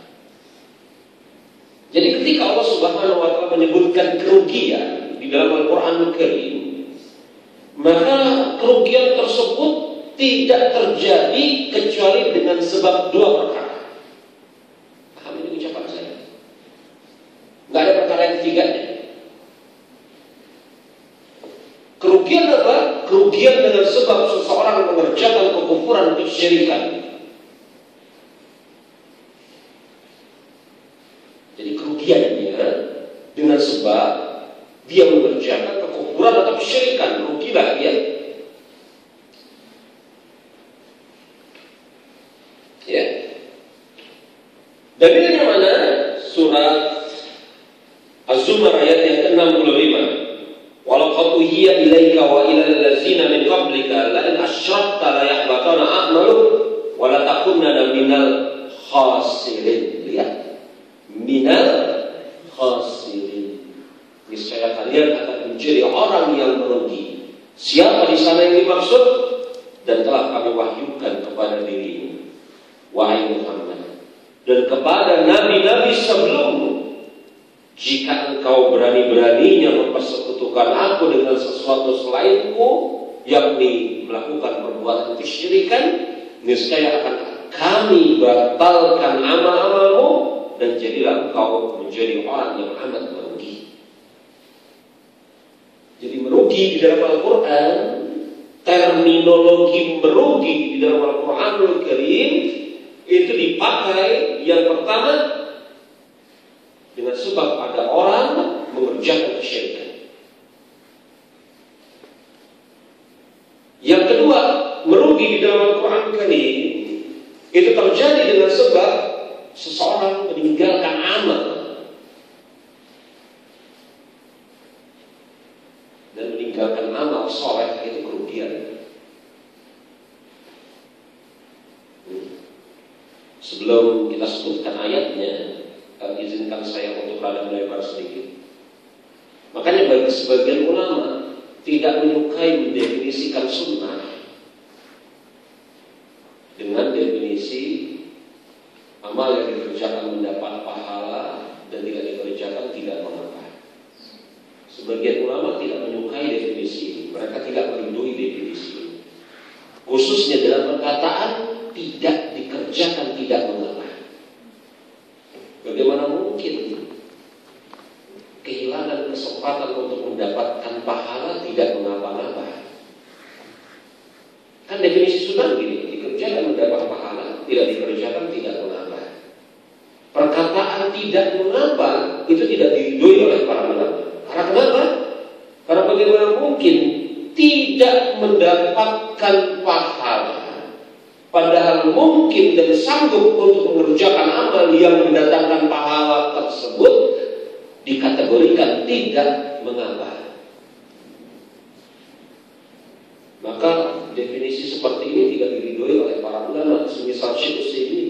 Jadi ketika Allah Subhanahu wa taala menyebutkan kerugian di dalam Al-Qur'an Al-Karim, maka kerugian tersebut tidak terjadi kecuali dengan sebab dua perkara. Paham ini ucapan saya? Nggak ada perkara yang ketiganya. Kerugian apa? Kerugian dengan sebab seseorang mengerjakan kekufuran, kesyirikan. Jadi kerugiannya dengan sebab dia mengerjakan kekufuran atau kesyirikan, rugilah dia. Ya. Dalilnya mana? Surat Az-Zumar ayat yang ke-65. Walaqad uhiya ilaika wa ilal ladzina min qablika la in asyrakta la yahbatana a'maluk wa la takunanna minal khasirin. Lihat. Minal khasirin. Niscaya kalian akan menjadi orang yang merugi. Siapa di sana yang dimaksud? Dan telah kami wahyukan kepada dirimu, wahai Muhammad, dan kepada nabi-nabi sebelummu, jika engkau berani-beraninya mempersekutukan aku dengan sesuatu selainku, yakni melakukan perbuatan kesyirikan, niscaya akan kami batalkan amal-amalmu, dan jadilah engkau menjadi orang yang amat merugi. Jadi merugi di dalam Al-Quran, terminologi merugi di dalam Al-Quranul Karim itu dipakai yang pertama dengan sebab ada orang mengerjakan kesyirikan. Yang kedua, merugi di dalam Al-Quran Karim itu terjadi dengan sebab seseorang meninggalkan amal. Dan meninggalkan amal soleh itu kerugian. Sebelum kita sebutkan ayatnya, izinkan saya untuk rada melebar sedikit. Makanya bagi sebagian ulama tidak menyukai mendefinisikan sunnah dengan definisi amal yang dikerjakan mendapat pahala dan tidak dikerjakan tidak mengapa. Sebagian ulama tidak menyukai definisi ini. Mereka tidak merindui definisi ini. Khususnya dalam perkataan tidak dikerjakan tidak mengapa. Bagaimana mungkin kehilangan kesempatan untuk mendapatkan pahala tidak mengapa-ngapa? Kan definisi sunnah begini, dikerjakan mendapat pahala, tidak dikerjakan tidak mengapa. Perkataan tidak mengapa itu tidak diridhoi oleh para ulama. Karena kenapa? Karena bagaimana mungkin tidak mendapatkan pahala, padahal mungkin dan sanggup untuk mengerjakan amal yang mendatangkan pahala tersebut dikategorikan tidak mengapa. Maka definisi seperti ini tidak diridhoi oleh para ulama, semisal Syekh Utsaimin.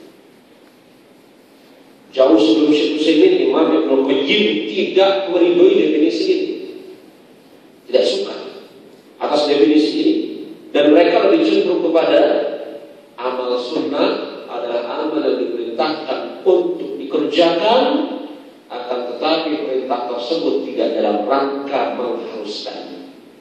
Jauh sebelum Syekh Utsaimin, Imam Ibnu Qayyim tidak meridhoi definisi ini, tidak suka atas definisi ini, dan mereka lebih cenderung kepada amal sunnah adalah amal yang diperintahkan untuk dikerjakan, akan tetapi perintah tersebut tidak dalam rangka mengharuskan.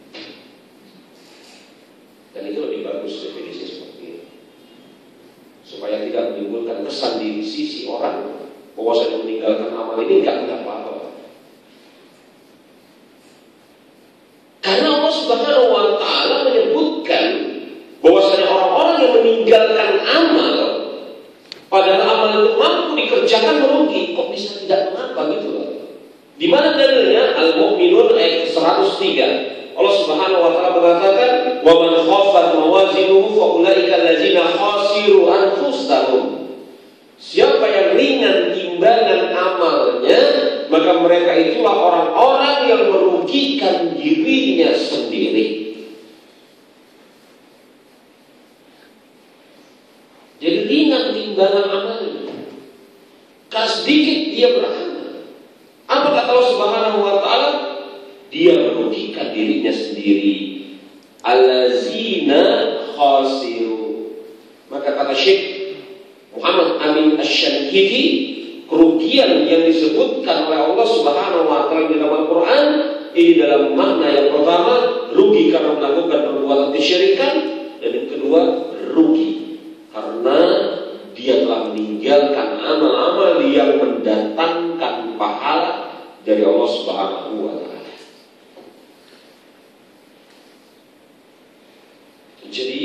Dan itu lebih bagus definisi seperti ini, supaya tidak menimbulkan kesan di sisi orang bahwa saya meninggalkan amal ini enggak apa-apa. Karena Allah Subhanahu wa taala menyebutkan bahwasanya orang-orang yang meninggalkan amal padahal amal itu mampu dikerjakan merugi, kok bisa tidak mengapa gitu loh. Di mana dalilnya? Al-Mu'minun ayat 103. Allah Subhanahu wa taala mengatakan, "Wa man khaffat mawazinuhu fa ulaika allazina khasiru anfusahum." Siapa yang ringan timbangan amalnya, maka mereka itulah orang-orang yang merugikan dirinya sendiri. menjadi ringan timbangan amalnya. Kalau sedikit dia beramal. Apa kata Allah Subhanahu wa taala? Dia merugikan dirinya sendiri. Allazina khasiru. Maka kata Syekh Muhammad Amin Asy-Syankiti, kerugian yang disebutkan oleh Allah Subhanahu wa taala di dalam Al-Qur'an ini dalam makna yang pertama, rugi karena melakukan perbuatan kesyirikan, dan yang kedua, rugi karena dia telah meninggalkan amal-amal yang mendatangkan pahala dari Allah Subhanahu wa taala. Jadi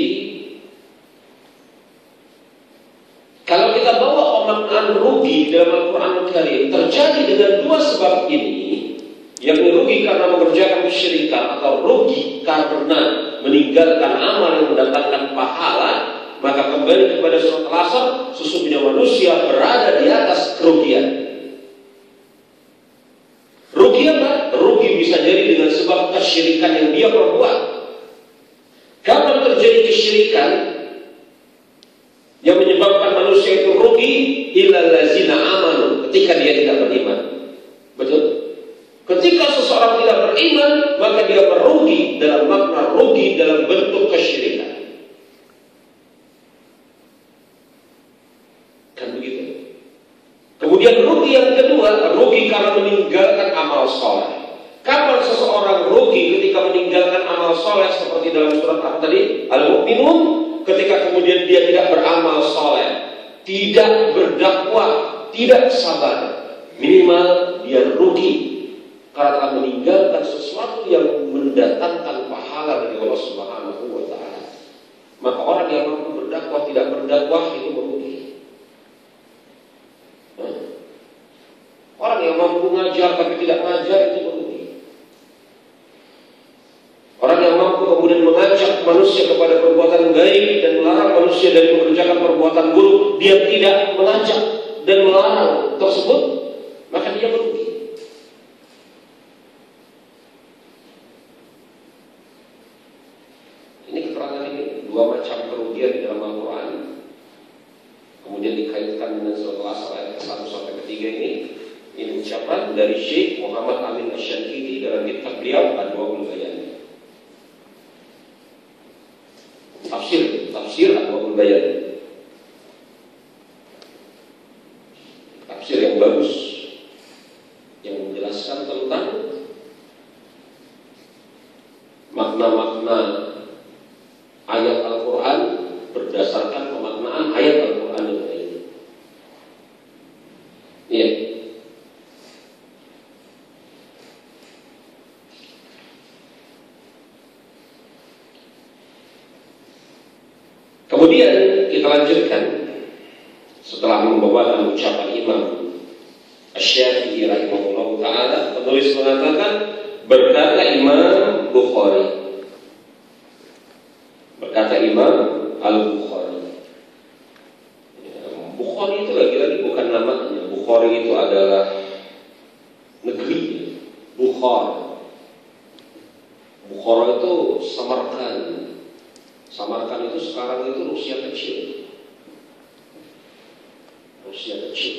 kalau kita bawa pemaknaan rugi dalam Al-Quran Al-Karim terjadi dengan dua sebab ini, yakni rugi karena mengerjakan kesyirikan atau rugi karena meninggalkan amal yang mendatangkan pahala, maka kembali kepada surat Al-Asr, sesungguhnya manusia berada di atas kerugian. Rugi apa? Rugi bisa jadi dengan sebab kesyirikan yang dia perbuat. Kapan terjadi kesyirikan yang menyebabkan manusia itu rugi? Illal ladzina amanu, ketika dia tidak beriman. Betul? Ketika seseorang tidak beriman, maka dia merugi dalam makna rugi dalam bentuk kesyirikan. Kan begitu. Kemudian rugi yang kedua, rugi karena meninggalkan amal soleh. Kapan seseorang rugi ketika meninggalkan amal soleh, seperti dalam surat apa tadi? Al-Mu'minun, ketika kemudian dia tidak beramal soleh, tidak berdakwah, tidak sabar, minimal dia rugi karena meninggalkan sesuatu yang mendatangkan pahala dari Allah Subhanahu wa taala. Maka orang yang mampu berdakwah tidak berdakwah itu merugi. Orang yang mampu ngajar tapi tidak ngajar itu merugi. Orang yang mampu kemudian mengajak manusia kepada perbuatan baik dan melarang manusia dari mengerjakan perbuatan buruk, dia tidak mengajak dan melarang tersebut, maka dia merugi. Ini keterangan ini dua macam kerugian di dalam Al-Quran, kemudian dikaitkan dengan surat Al-Asr ayat 1 sampai 3 ini. Ini ucapan dari Syekh Muhammad Amin Asy-Syankiti dalam kitab beliau Adwaul Bayan. Tafsir Adwaul Bayan. Tafsir yang bagus yang menjelaskan tentang makna-makna ayat Al-Quran berdasarkan pemaknaan ayat Al-Quran yang lain. Iya. Kemudian kita lanjutkan setelah membawakan ucapan Imam Asy-Syafi'i rahimahullah ta'ala, penulis mengatakan, berkata Imam Bukhari, berkata Imam Al-Bukhari. Bukhari itu lagi-lagi bukan namanya. Bukhari itu adalah negeri. Bukhara. Bukhara itu Samarkand. Samarkand itu sekarang itu Rusia kecil. Rusia kecil.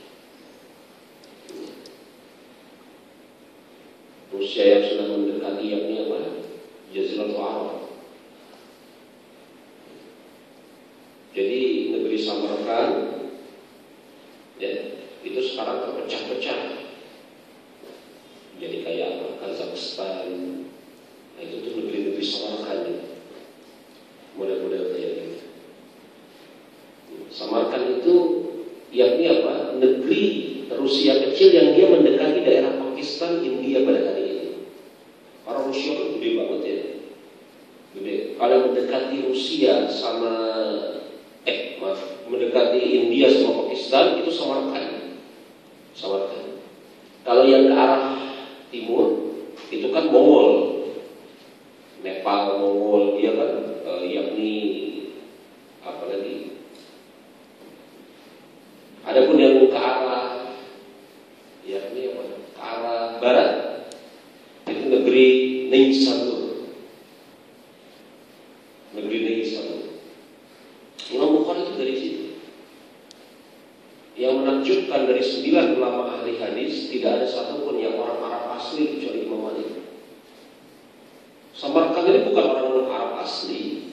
Rusia yang sudah mendekati yakni apa? Jaziratul Arab. Jadi negeri Samarkand ya, itu sekarang terpecah-pecah. Jadi kayak apa? Kazakhstan. Nah, itu tuh negeri-negeri Samarkand. Model-model kayak gitu. Samarkand itu yakni apa? Negeri Rusia kecil yang dia mendekati daerah Pakistan, India pada hari ini. Orang Rusia itu gede banget ya. Gede. Kalau mendekati Rusia sama mendekati India sama Pakistan itu Samarkand. Samarkand. Kalau yang ke arah timur itu kan Mongol. Nepal, Mongol, dia kan yakni apa lagi? Adapun yang ke arah yakni apa? Ke arah barat itu negeri Neisabur. Negeri Neisabur. Imam Bukhari itu dari situ. Yang menakjubkan dari 9 ulama ahli hadis, tidak ada satupun yang orang Arab asli kecuali Imam Malik. Samarkand ini bukan orang Arab asli.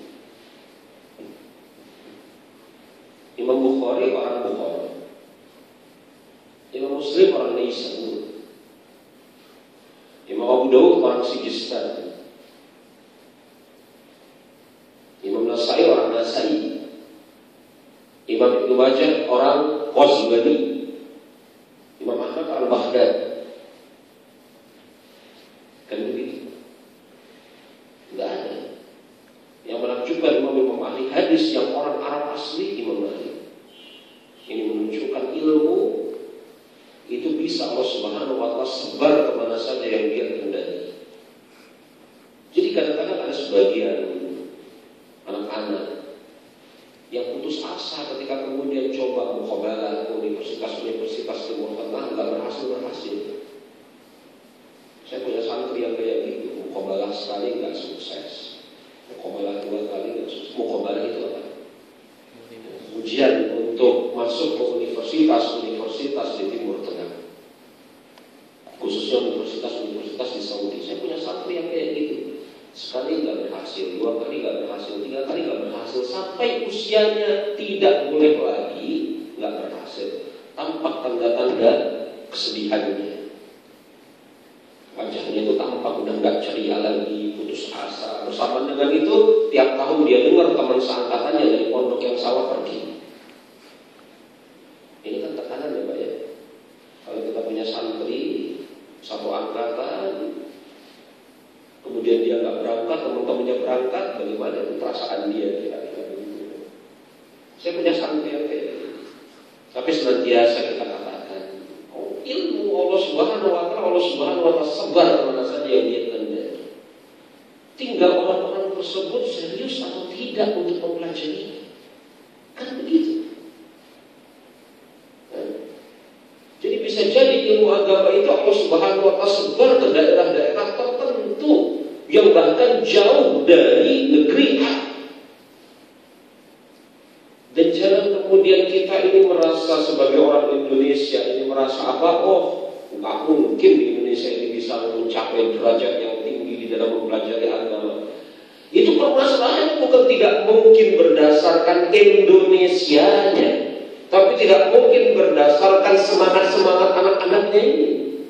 Imam Bukhari orang Bukhari, Imam Muslim orang Naisabur, Imam Abu Dawud orang Sijistan, Imam Nasai orang Nasai, Imam Ibnu Majah orang Qazwini, Imam Ahmad orang Baghdad. Kan begitu? Tidak ada. Yang menakjubkan imam ahli hadis yang orang Arab asli Imam Malik. Ini menunjukkan ilmu itu bisa Allah Subhanahu wa Ta'ala sebar kemana saja yang dia kehendaki. Jadi kadang-kadang ada sebagian anak-anak yang putus asa ketika kemudian coba mukhabalah ke universitas-universitas Timur Tengah, nggak berhasil. Saya punya santri yang kayak gitu, mukhabalah sekali nggak sukses, mukhabalah 2 kali nggak sukses. Mukhabalah itu apa? Ujian untuk masuk ke universitas di Timur Tengah, khususnya universitas di Saudi. Saya punya santri yang kayak gitu. Sekali nggak berhasil, 2 kali nggak berhasil, 3 kali nggak berhasil, sampai usianya tidak boleh lagi, nggak berhasil. Tampak tanda-tanda kesedihannya. Wajahnya itu tampak udah nggak ceria lagi, putus asa. Bersama dengan itu, tiap tahun dia dengar teman seangkatannya dari pondok yang sama pergi. Ini kan tekanan ya Pak ya. Kalau kita punya santri satu angkatan, kemudian dia nggak berangkat, teman-temannya berangkat, bagaimana itu perasaan dia kira-kira begitu. Saya punya santri yang kayak gitu. Tapi senantiasa kita katakan, ilmu Allah Subhanahu wa Ta'ala sebar kemana saja yang dia kehendaki. Tinggal orang-orang tersebut serius atau tidak untuk mempelajarinya. Kan begitu. Jadi bisa jadi ilmu agama itu Allah Subhanahu wa Ta'ala sebar ke daerah-daerah tertentu yang bahkan jauh dari negeri A. Dan jangan kemudian kita ini merasa sebagai orang Indonesia ini merasa apa? Oh, nggak mungkin di Indonesia ini bisa mencapai derajat yang tinggi di dalam mempelajari agama. Itu permasalahannya bukan tidak mungkin berdasarkan Indonesianya, tapi tidak mungkin berdasarkan semangat-semangat anak-anaknya ini.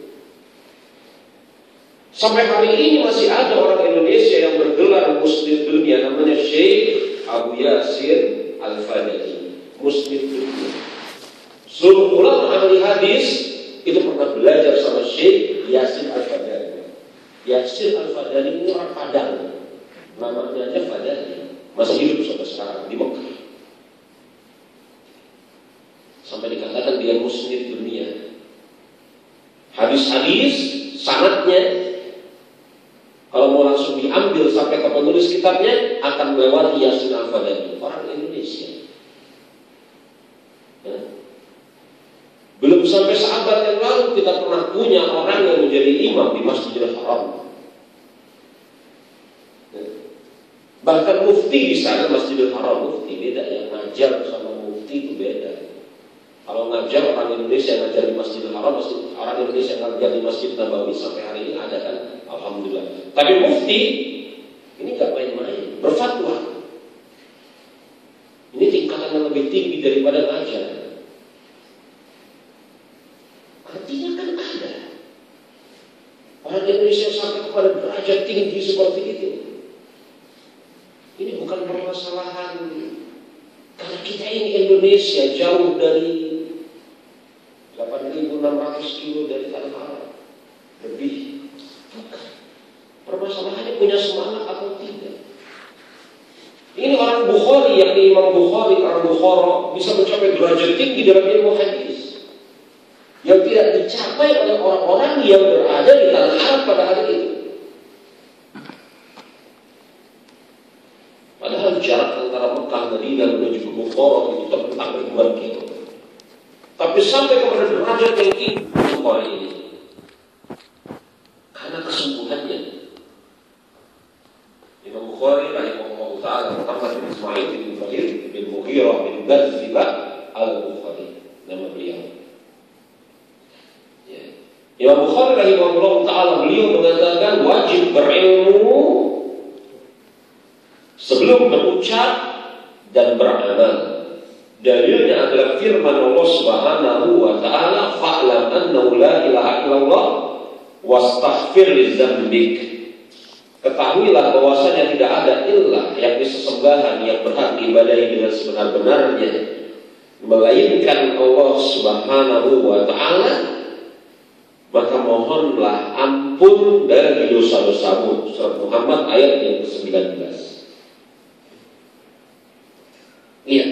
Sampai hari ini masih ada orang Indonesia yang bergelar Muslim dunia, namanya Syekh Abu Yasir Al-Fadali, Muslim dunia. Seluruh ulama ahli hadis itu pernah belajar sama Syekh Yasir Al-Fadali. Yasir Al-Fadali ini orang Padang, namanya aja Fadali, masih hidup sampai sekarang di Mekah. Sampai dikatakan dia Muslim dunia. Hadis-hadis sanadnya kalau mau langsung diambil sampai ke penulis kitabnya akan melewati Yasir Al-Fadali, orang Indonesia. Ya. Belum sampai seabad yang lalu kita pernah punya orang yang menjadi imam di Masjidil Haram. Ya. Bahkan mufti di sana Masjidil Haram, mufti beda ya, ngajar sama mufti itu beda. Kalau ngajar orang Indonesia yang ngajar di Masjidil Haram, orang Indonesia yang ngajar di Masjid Nabawi sampai hari ini ada kan? Alhamdulillah. Tapi mufti ini nggak main-main, berfatwa. Ini tingkatan yang lebih tinggi daripada ngajar. Artinya kan ada orang Indonesia sampai kepada derajat tinggi seperti itu. Ini bukan permasalahan karena kita ini Indonesia jauh dari 8.600 kilo dari tanah Arab lebih. Bukan. Permasalahannya punya semangat atau tidak. Ini orang Bukhari, yang Imam Bukhari, orang Bukhara bisa mencapai derajat tinggi dalam ilmu hadis yang tidak dicapai oleh orang-orang yang berada di tanah Arab pada hari itu. Padahal jarak antara Mekah, Madinah menuju ke Bukhara itu terbentang ribuan kilo. Tapi sampai kepada derajat yang tinggi Bukhari ini karena kesungguhannya. Imam Bukhari rahimahullah ta'ala Muhammad bin Ismail bin Ibrahim bin Mughirah bin Barzibah Al-Bukhari, Imam Bukhari rahimahullah ta'ala beliau mengatakan wajib berilmu sebelum berucap dan beramal. Dalilnya adalah firman Allah Subhanahu wa ta'ala, fa'lam annahu la ilaha illallah wastaghfir li dzambik. Ketahuilah bahwasanya tidak ada ilah, yakni sesembahan yang berhak diibadahi dengan sebenar-benarnya melainkan Allah Subhanahu wa ta'ala, maka mohonlah ampun dari dosa-dosamu. Surat Muhammad ayat yang ke-19. Iya.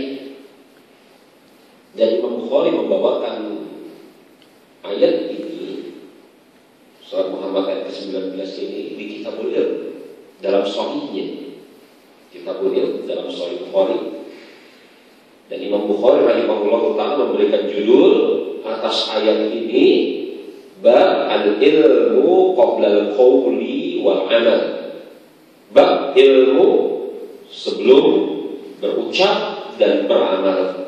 Dan Imam Bukhari membawakan ayat ini, surat Muhammad ayat ke-19 ini di Kitabul Ilm dalam Sahihnya. Kitabul Ilm dalam Sahih Bukhari. Dan Imam Bukhari rahimahullah ta'ala memberikan judul atas ayat ini, bab al-ilmu qabla al-qawli wal amal. Bab ilmu sebelum berucap dan beramal.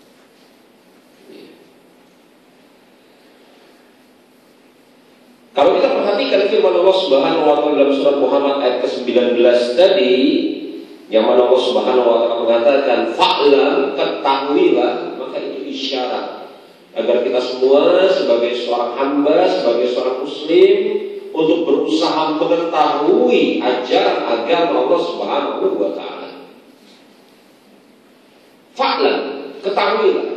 Kalau kita perhatikan firman Allah Subhanahu wa ta'ala dalam surat Muhammad ayat ke-19 tadi, yang mana Allah Subhanahu wa ta'ala mengatakan fa'lam, ketahuilah, maka itu isyarat agar kita semua sebagai seorang hamba, sebagai seorang muslim untuk berusaha mengetahui ajaran agama Allah Subhanahu wa ta'ala. Fa'lam, ketahuilah.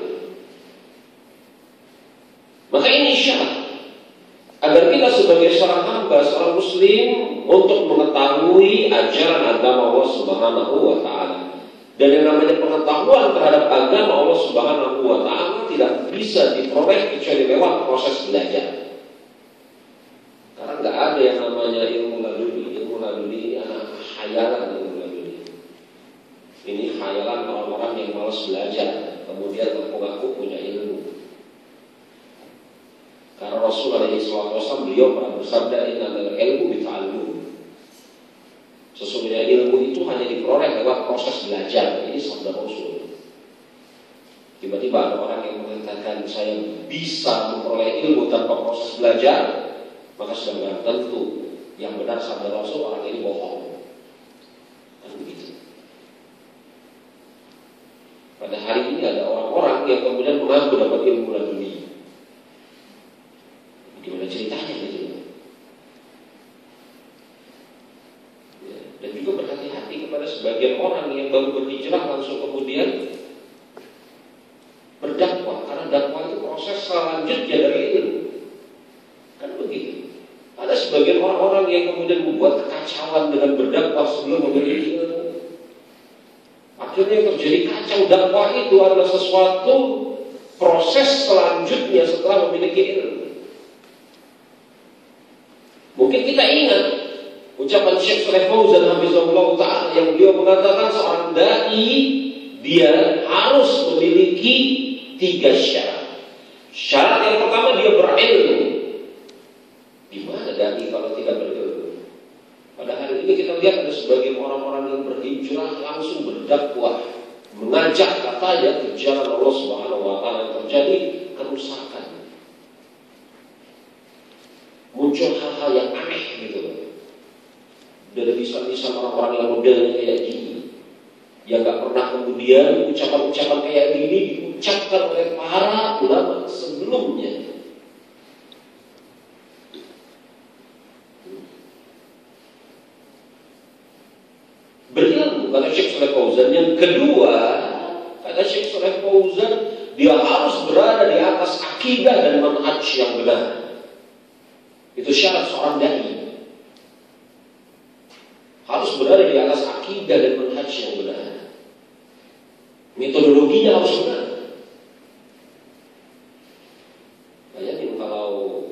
Maka ini isyarat agar kita sebagai seorang hamba, seorang muslim untuk mengetahui ajaran agama Allah Subhanahu wa ta'ala. Dan yang namanya pengetahuan terhadap agama Allah Subhanahu wa ta'ala tidak bisa diperoleh kecuali lewat proses belajar. Karena nggak ada yang namanya ilmu laduni. Ilmu laduni ini anak khayalan, ilmu laduni. Ini khayalan orang-orang yang malas belajar, kemudian mengaku punya ilmu. Karena Rasulullah SAW beliau pernah bersabda, innal ilmu bita'allum. Sesungguhnya ilmu itu hanya diperoleh lewat proses belajar. Ini sabda Rasul. Tiba-tiba ada orang yang mengatakan saya bisa memperoleh ilmu tanpa proses belajar, maka sudah barang tentu yang benar sabda Rasul, orang ini bohong. Kan begitu. Pada hari ini ada orang-orang yang kemudian mengaku dapat ilmu laduni. Gimana ceritanya gitu? Ya, dan juga berhati-hati kepada sebagian orang yang baru berhijrah langsung kemudian berdakwah, karena dakwah itu proses selanjutnya dari ilmu. Kan begitu. Ada sebagian orang-orang yang kemudian membuat kekacauan dengan berdakwah sebelum memiliki ilmu. Akhirnya yang terjadi kacau. Dakwah itu adalah sesuatu proses selanjutnya setelah memiliki ilmu. Mungkin kita ingat ucapan Syekh Shalih Fauzan hafizahullah ta'ala yang beliau mengatakan seorang dai dia harus memiliki 3 syarat. Syarat yang pertama dia berilmu. Di mana dai kalau tidak berilmu? Pada hari ini kita lihat ada sebagian orang-orang yang berhijrah langsung berdakwah, mengajak katanya ke jalan Allah Subhanahu wa ta'ala, yang terjadi kerusakan. Muncul hal-hal yang aneh gitu. Dari lisan-lisan orang-orang yang modelnya kayak gini, yang gak pernah kemudian ucapan-ucapan kayak gini diucapkan oleh para ulama sebelumnya. Berilmu, kata Syekh Shalih Fauzan. Yang kedua, kata Syekh Shalih Fauzan, dia harus berada di atas akidah dan manhaj yang benar. Itu syarat seorang dai. Harus berada di atas akidah dan manhaj yang benar. Metodologinya harus benar. Bayangin kalau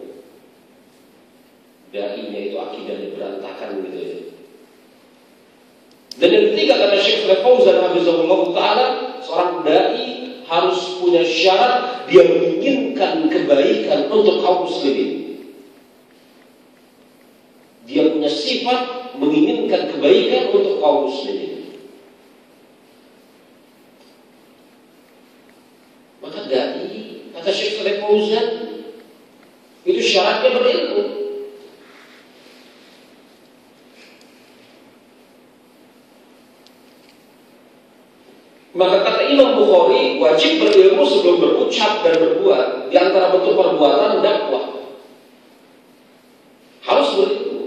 dai-nya itu akidahnya berantakan gitu ya. Dan yang ketiga kata Syekh Shalih Fauzan hafizahullah ta'ala, seorang dai harus punya syarat dia menginginkan kebaikan untuk kaum muslimin. Dia punya sifat menginginkan kebaikan untuk kaum muslimin. Maka dai, kata Syekh Shalih Fauzan, itu syaratnya berilmu. Maka kata Imam Bukhari, wajib berilmu sebelum berucap dan berbuat. Di antara bentuk perbuatan dakwah harus berilmu.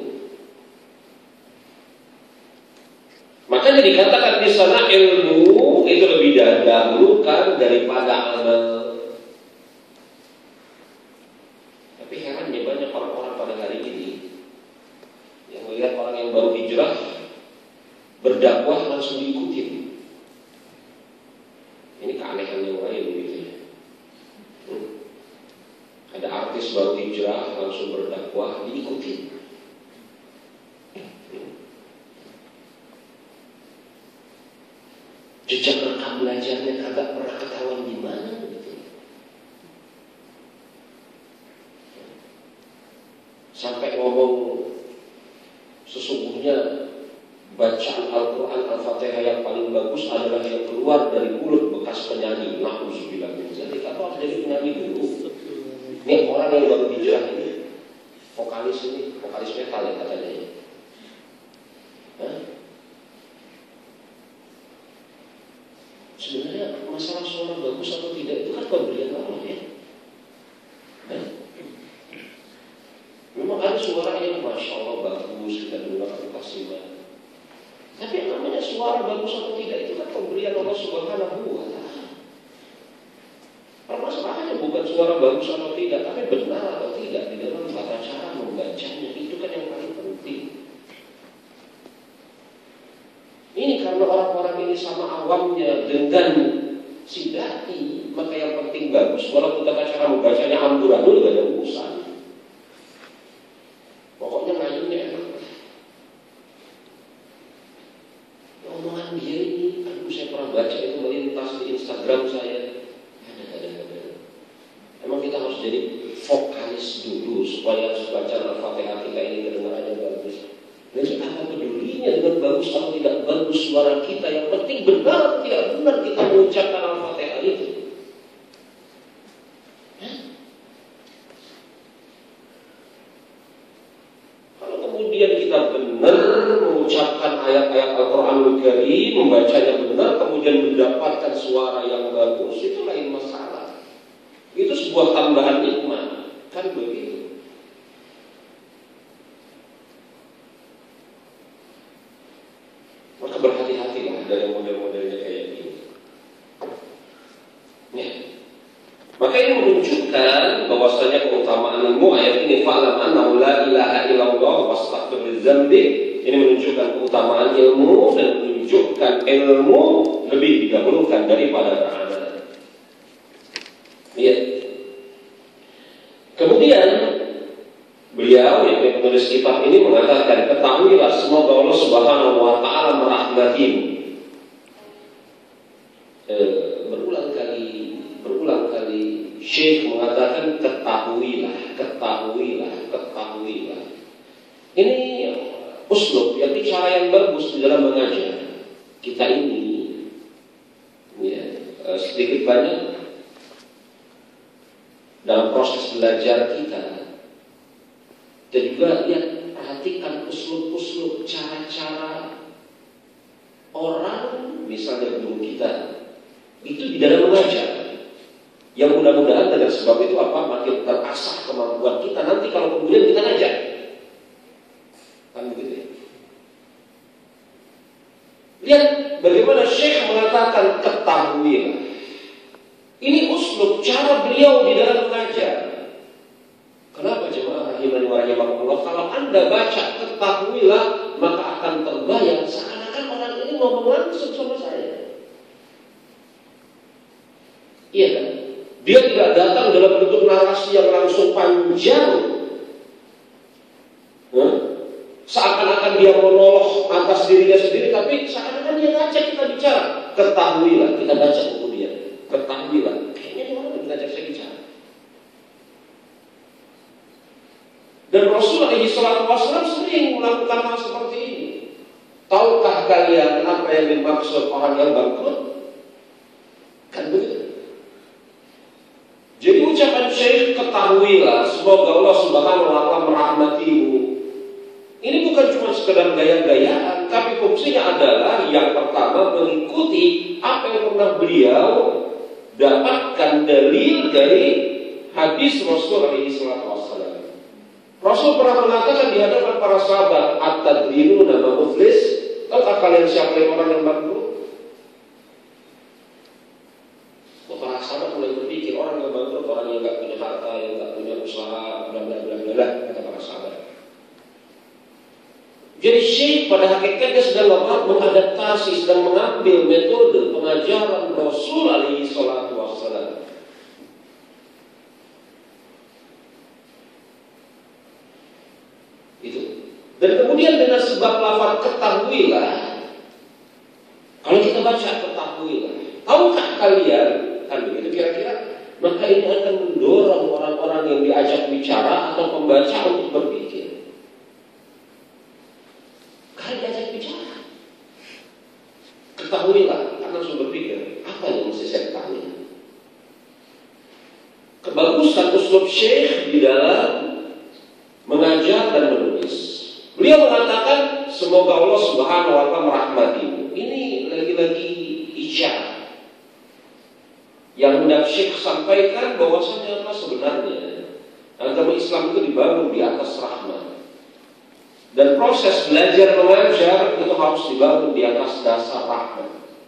Makanya dikatakan di sana ilmu itu lebih dahulukan daripada amal. Tapi herannya banyak orang-orang pada hari ini yang melihat orang yang baru hijrah berdakwah langsung diikuti. Ini keanehan yang lain gitu ya. Ada artis baru hijrah langsung berdakwah diikuti. Jejak rekam belajarnya kagak pernah ketahuan di mana gitu. Sampai ngomong sesungguhnya bacaan Al-Quran Al-Fatihah yang paling bagus adalah yang keluar dari mulut bekas penyanyi. Na'udzubillah min dzalik. Atau harus jadi penyanyi dulu. Ini orang yang baru hijrah ini, vokalis metal ya katanya. Sebenarnya masalah suara bagus atau tidak itu kan pemberian Allah ya. Memang ada suara yang masya Allah bagus dan menggunakan kasihan. Tapi yang namanya suara bagus atau tidak itu kan pemberian Allah Subhanahu wa Ta'ala. Permasalahannya bukan suara bagus atau tidak, tapi benar atau tidak di dalam tata cara membacanya. Itu kan yang paling penting. Ini karena orang-orang ini sama awamnya dengan si dai, maka yang penting bagus. Walaupun tata cara membacanya amburadul gak ada urusan. Pokoknya mainnya enak. Omongan dia ini, aduh saya pernah baca itu melintas di Instagram saya. Ada. Emang kita harus jadi vokalis dulu supaya bacaan Al-Fatihah kita ini kedengarannya bagus. Jadi apa pedulinya dengan bagus atau tidak bagus suara kita? Yang penting benar atau tidak benar kita mengucapkan Al-Fatihah itu. Kalau kemudian kita benar mengucapkan ayat-ayat Al-Quranul Karim, membacanya benar, kemudian mendapatkan suara yang bagus, itu lain masalah. Itu sebuah tambahan nikmat, kan begitu. Maka berhati-hatilah dari model-modelnya kayak gini. Ya. Maka ini menunjukkan bahwasanya keutamaan ilmu ayat ini fa'lam annahu la ilaha illallah wastaghfir lidzambi. Ini menunjukkan keutamaan ilmu dan menunjukkan ilmu lebih didahulukan daripada beramal. Lihat. Kemudian beliau yang penulis kitab ini mengatakan, ketahuilah semoga Allah Subhanahu wa Ta'ala merahmatimu. Berulang kali Syekh mengatakan ketahuilah. Ini uslub, yakni cara yang bagus di dalam mengajar. Kita ini ya, sedikit banyak dalam proses belajar kita juga lihat, perhatikan uslub-uslub, cara-cara orang, misalnya guru kita itu di dalam mengajar. Yang mudah-mudahan dengan sebab itu makin terasah kemampuan kita nanti kalau kemudian kita ngajar. Kan begitu ya. Lihat bagaimana Syekh mengatakan ketahuilah. Ini uslub cara beliau di dalam mengajar. Kenapa jemaah rahimani wa rahimakumullah? Kalau Anda baca ketahuilah, maka akan terbayang seakan-akan orang ini ngomong langsung sama saya. Iya kan? Dia tidak datang dalam bentuk narasi yang langsung panjang. Seakan-akan dia monolog atas dirinya sendiri, tapi seakan-akan dia ngajak kita bicara. Ketahuilah, kita baca buku dia. Ketahuilah, kayaknya dia orang ngajak saya bicara. Dan Rasulullah SAW sering melakukan hal seperti ini. Tahukah kalian apa yang dimaksud orang yang bangkrut? Kan begitu. Jadi ucapan Syekh ketahuilah, semoga Allah Subhanahu wa Ta'ala merahmatimu. Ini bukan cuma sekedar gaya-gayaan, tapi fungsinya adalah yang pertama mengikuti apa yang pernah beliau dapatkan dalil dari hadis Rasul alaihi wasallam. Rasul pernah mengatakan di hadapan para sahabat, "At-tadbiruna ma muflis?" Tahukah kalian siapa yang orang yang bangkrut? Para sahabat mulai berpikir, orang yang bangkrut, orang yang nggak punya harta, yang nggak punya usaha, bla bla bla bla, kata para sahabat. Jadi Syekh pada hakikatnya sedang mengadaptasi, sedang mengambil metode pengajaran Rasul alaihi salatu wassalam. Itu. Dan kemudian dengan sebab lafaz ketahuilah, kalau kita baca ketahuilah, tahukah kalian, kan begitu kira-kira, maka ini akan mendorong orang-orang yang diajak bicara atau pembaca untuk berpikir. Kalian diajak bicara, ketahuilah, karena langsung berpikir, apa yang mesti saya tanya? Kebagusan uslub Syekh di dalam mengajar dan menulis. Beliau mengatakan, semoga Allah Subhanahu wa Ta'ala merahmatimu. Ini lagi-lagi isyarat yang hendak Syekh sampaikan bahwasanya sebenarnya agama Islam itu dibangun di atas rahmat. Dan proses belajar mengajar itu harus dibangun di atas dasar rahmat.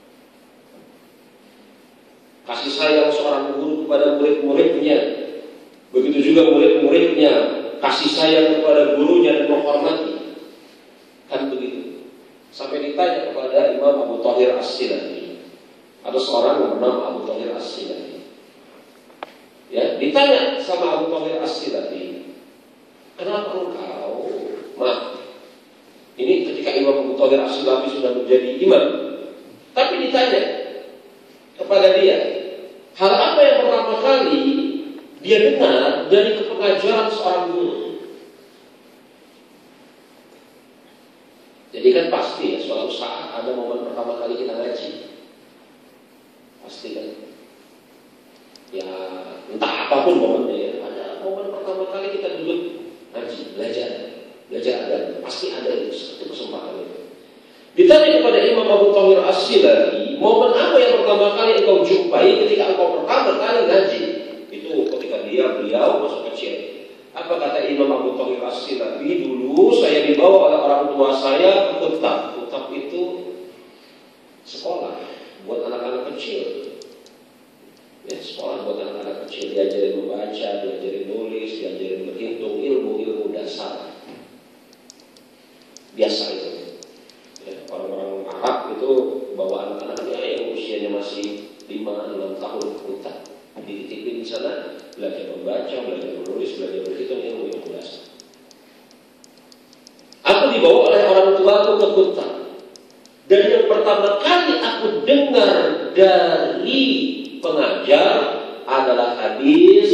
Kasih sayang seorang guru kepada murid-muridnya, begitu juga murid-muridnya kasih sayang kepada gurunya dan menghormati. Kan begitu. Sampai ditanya kepada Imam Abu Thahir As-Silati. Ada seorang yang bernama Abu Thahir As-Silati. Ya, ditanya sama Abu Thahir As-Silati, kenapa engkau, ini ketika Imam Abu Thahir As-Silati sudah menjadi imam, tapi ditanya kepada dia, hal apa yang pertama kali dia dengar dari kepengajaran seorang guru? Jadi kan pasti ya, suatu saat ada momen pertama kali kita ngaji. Pasti kan. Ya, entah apapun momennya ya. Ada momen pertama kali kita duduk ngaji, belajar agama. Pasti ada itu kesempatan itu. Ditanya kepada Imam Abu Thahir As-Silati, momen apa yang pertama kali engkau jumpai ketika engkau pertama kali ngaji? Itu ketika beliau masuk kecil. Apa kata Imam Abu Thahir As-Silati? Dulu saya dibawa oleh orang tua saya ke Kutab. Kutab itu sekolah buat anak-anak kecil. Ya, sekolah buat anak-anak kecil, diajarin membaca, diajarin nulis, diajarin berhitung, ilmu-ilmu dasar. Biasa itu. Ya, orang-orang Arab itu bawa anak-anaknya yang usianya masih 5-6 tahun ke Kutab. Dititipin di sana, belajar membaca, belajar menulis, belajar berhitung, ilmu dasar. Aku dibawa oleh orang tuaku ke Kutab. Dan yang pertama kali aku dengar dari pengajar adalah hadis,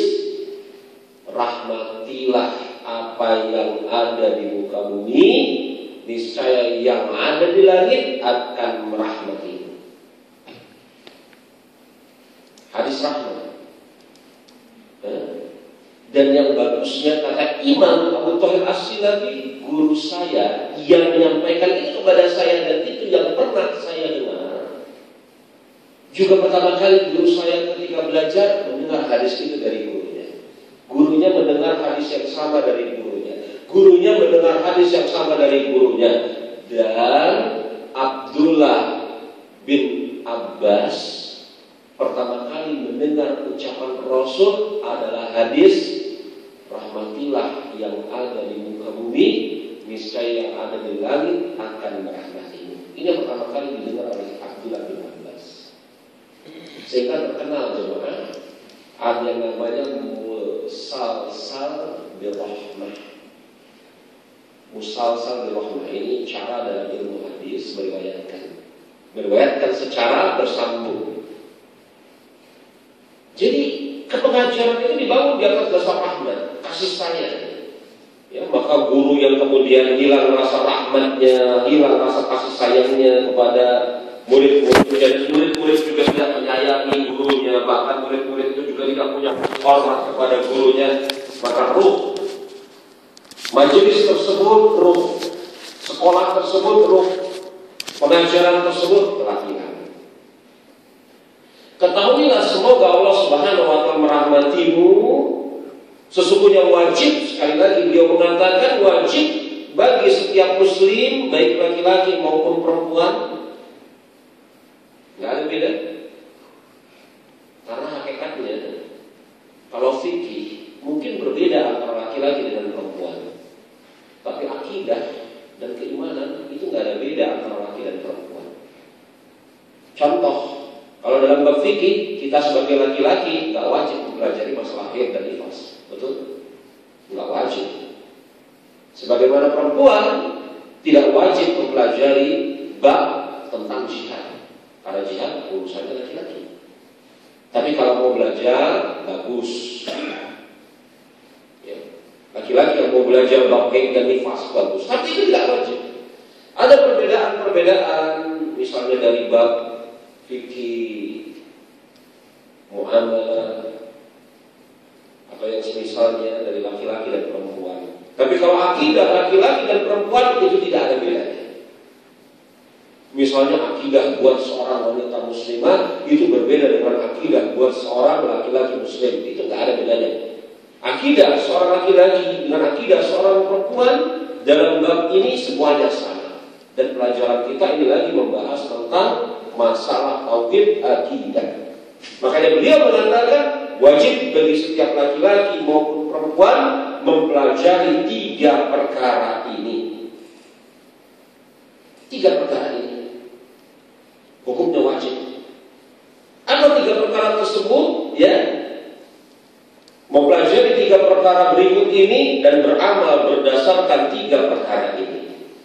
rahmatilah apa yang ada di muka bumi, niscaya yang ada di langit akan merahmatimu. Hadis rahmat. Dan yang bagusnya kata Imam Abu Thahir As-Silati, guru saya yang menyampaikan itu kepada saya, dan itu yang pernah saya dengar. Juga pertama kali guru saya ketika belajar mendengar hadis itu dari gurunya. Gurunya mendengar hadis yang sama dari gurunya. Gurunya mendengar hadis yang sama dari gurunya. Dan Abdullah bin Abbas pertama kali mendengar ucapan Rasul adalah hadis, rahmatilah yang ada di muka bumi, niscaya yang ada di langit akan merahmatimu. Ini yang pertama kali didengar oleh Abdullah bin Abbas. Sehingga terkenal jemaah, ada yang namanya musalsal birrahmah. Musalsal birrahmah ini cara dalam ilmu hadis meriwayatkan secara bersambung. Jadi kepengajaran itu dibangun di atas dasar rahmat, kasih sayang. Ya, maka guru yang kemudian hilang rasa rahmatnya, hilang rasa kasih sayangnya kepada murid-muridnya, dan murid-murid juga tidak menyayangi gurunya, bahkan murid-murid itu juga tidak punya hormat kepada gurunya, maka ruh majelis tersebut ruh, sekolah tersebut ruh, pengajaran tersebut telah hilang. Ketahuilah semoga Allah Subhanahu wa Ta'ala merahmatimu. Sesungguhnya wajib, sekali lagi beliau mengatakan wajib bagi setiap muslim, baik laki-laki maupun perempuan, nggak ada beda. Karena hakikatnya kalau fikih mungkin berbeda antara laki-laki dengan perempuan, tapi akidah dan keimanan itu nggak ada beda antara laki dan perempuan. Contoh, kalau dalam bab fikih kita sebagai laki-laki nggak wajib mempelajari masalah haid dan nifas, betul? Nggak wajib. Sebagaimana perempuan tidak wajib mempelajari bab tentang jihad, karena jihad urusannya laki-laki. Tapi kalau mau belajar bagus, ya. Laki-laki yang mau belajar bab haid dan nifas bagus, tapi itu tidak wajib. Ada perbedaan-perbedaan, misalnya dari bab fikih, muamalah, atau yang semisalnya dari laki-laki dan perempuan. Tapi kalau akidah laki-laki dan perempuan itu tidak ada bedanya. Misalnya akidah buat seorang wanita muslimah itu berbeda dengan akidah buat seorang laki-laki muslim, itu tidak ada bedanya. Akidah seorang laki-laki dengan akidah seorang perempuan dalam bab ini semuanya sama. Dan pelajaran kita ini lagi membahas tentang masalah tauhid akidah. Makanya beliau mengatakan wajib bagi setiap laki-laki maupun perempuan mempelajari 3 perkara ini. 3 perkara ini hukumnya wajib. Apa 3 perkara tersebut? Ya, mempelajari 3 perkara berikut ini dan beramal berdasarkan 3 perkara ini.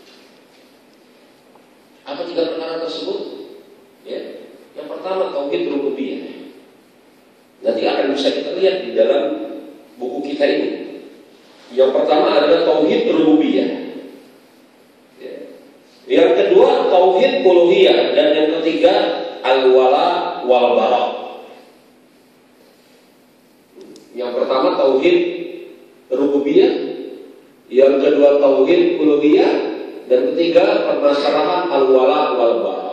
Apa 3 perkara tersebut? Ya, yang pertama tauhid rububiyah. Nanti akan bisa kita lihat di dalam buku kita ini. Yang pertama adalah tauhid rububiyah. Ya. Yang kedua tauhid uluhiyah, dan yang ketiga al-wala wal bara. Yang pertama tauhid rububiyah, yang kedua tauhid uluhiyah, dan ketiga permasalahan al-wala wal bara.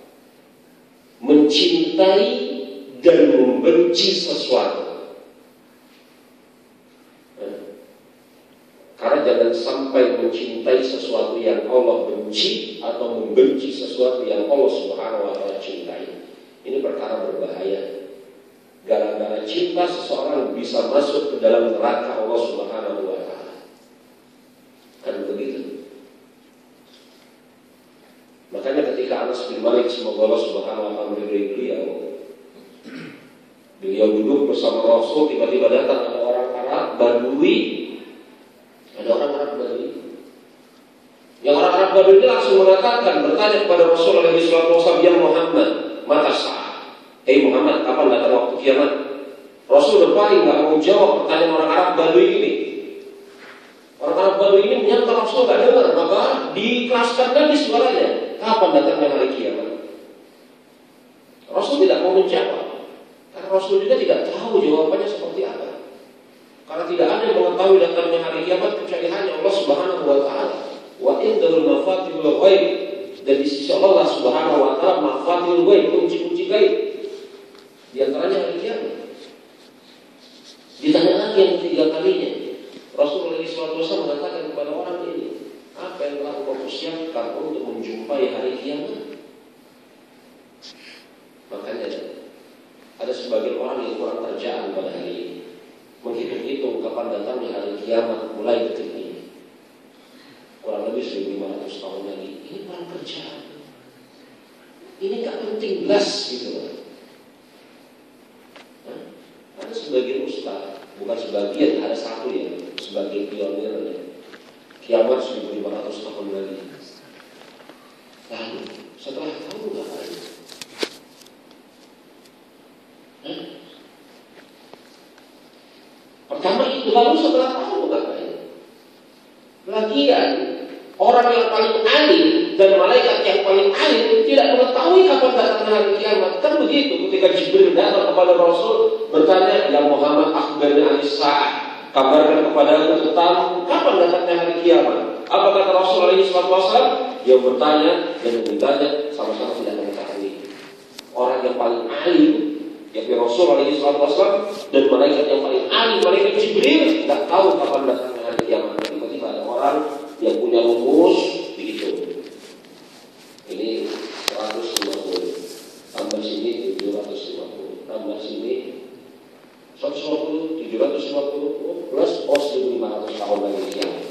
Mencintai dan membenci sesuatu. Karena jangan sampai mencintai sesuatu yang Allah benci atau membenci sesuatu yang Allah Subhanahu wa Ta'ala cintai. Ini perkara berbahaya. Gara-gara cinta seseorang bisa masuk ke dalam neraka Allah Subhanahu wa Ta'ala. Kan begitu. Makanya ketika Anas bin Malik, semoga Allah Subhanahu wa Ta'ala meridhai beliau duduk bersama Rasul, tiba-tiba datang ada orang Arab Badui. Ada orang Arab Badui. Yang orang Arab Badui ini langsung mengatakan, bertanya kepada Rasul alaihi wasallam, "Ya Muhammad, mata sah?" "Hei Muhammad, kapan datang waktu kiamat?" Rasul berpaling, nggak mau jawab pertanyaan orang Arab Badui ini. Orang Arab Badui ini menyangka Rasul nggak dengar, maka dikeraskan lagi suaranya, "Kapan datangnya hari kiamat?" Rasul tidak mau menjawab. Karena Rasul juga tidak tahu jawabannya seperti apa. Karena tidak ada yang mengetahui datangnya hari kiamat kecuali hanya Allah Subhanahu wa Ta'ala. Wa indahul mafatihul ghaib, dan di sisi Allah Subhanahu wa Ta'ala mafatihul ghaib, kunci-kunci gaib. Di antaranya hari kiamat. Ditanya lagi yang ketiga kalinya, Rasulullah SAW mengatakan kepada orang ini, "Apa yang telah engkau persiapkan untuk menjumpai hari kiamat?" Makanya ada sebagian orang yang kurang kerjaan pada hari ini, menghitung-hitung kapan datangnya hari kiamat mulai detik ini. Kurang lebih 1500 tahun lagi. Ini kurang kerjaan. Ini gak penting belas gitu. Nah, ada sebagian ustaz, bukan sebagian, ada satu yang sebagai pionirnya. Kiamat 1500 tahun lagi. Lalu setelah tahu ngapain? Pertama itu, lalu setelah tahu ngapain? Lagian orang yang paling alim dan malaikat yang paling alim tidak mengetahui kapan datangnya hari kiamat. Kan begitu ketika Jibril datang kepada Rasul bertanya, ya Muhammad akhbirni anis sa'ah, kabarkan kepadaku tentang kapan datangnya hari kiamat. Apa kata Rasulullah SAW? Dia bertanya dan bertanya sama-sama tidak mengatakan ini. Orang yang paling alim, yakni Rasulullah SAW dan malaikat yang paling alim, malaikat Jibril, tidak tahu kapan datangnya hari kiamat. Tiba-tiba ada orang yang punya rumus begitu. Ini 150, tambah sini 750, tambah sini 150, 750 plus 1.500 tahun lagi kiamat.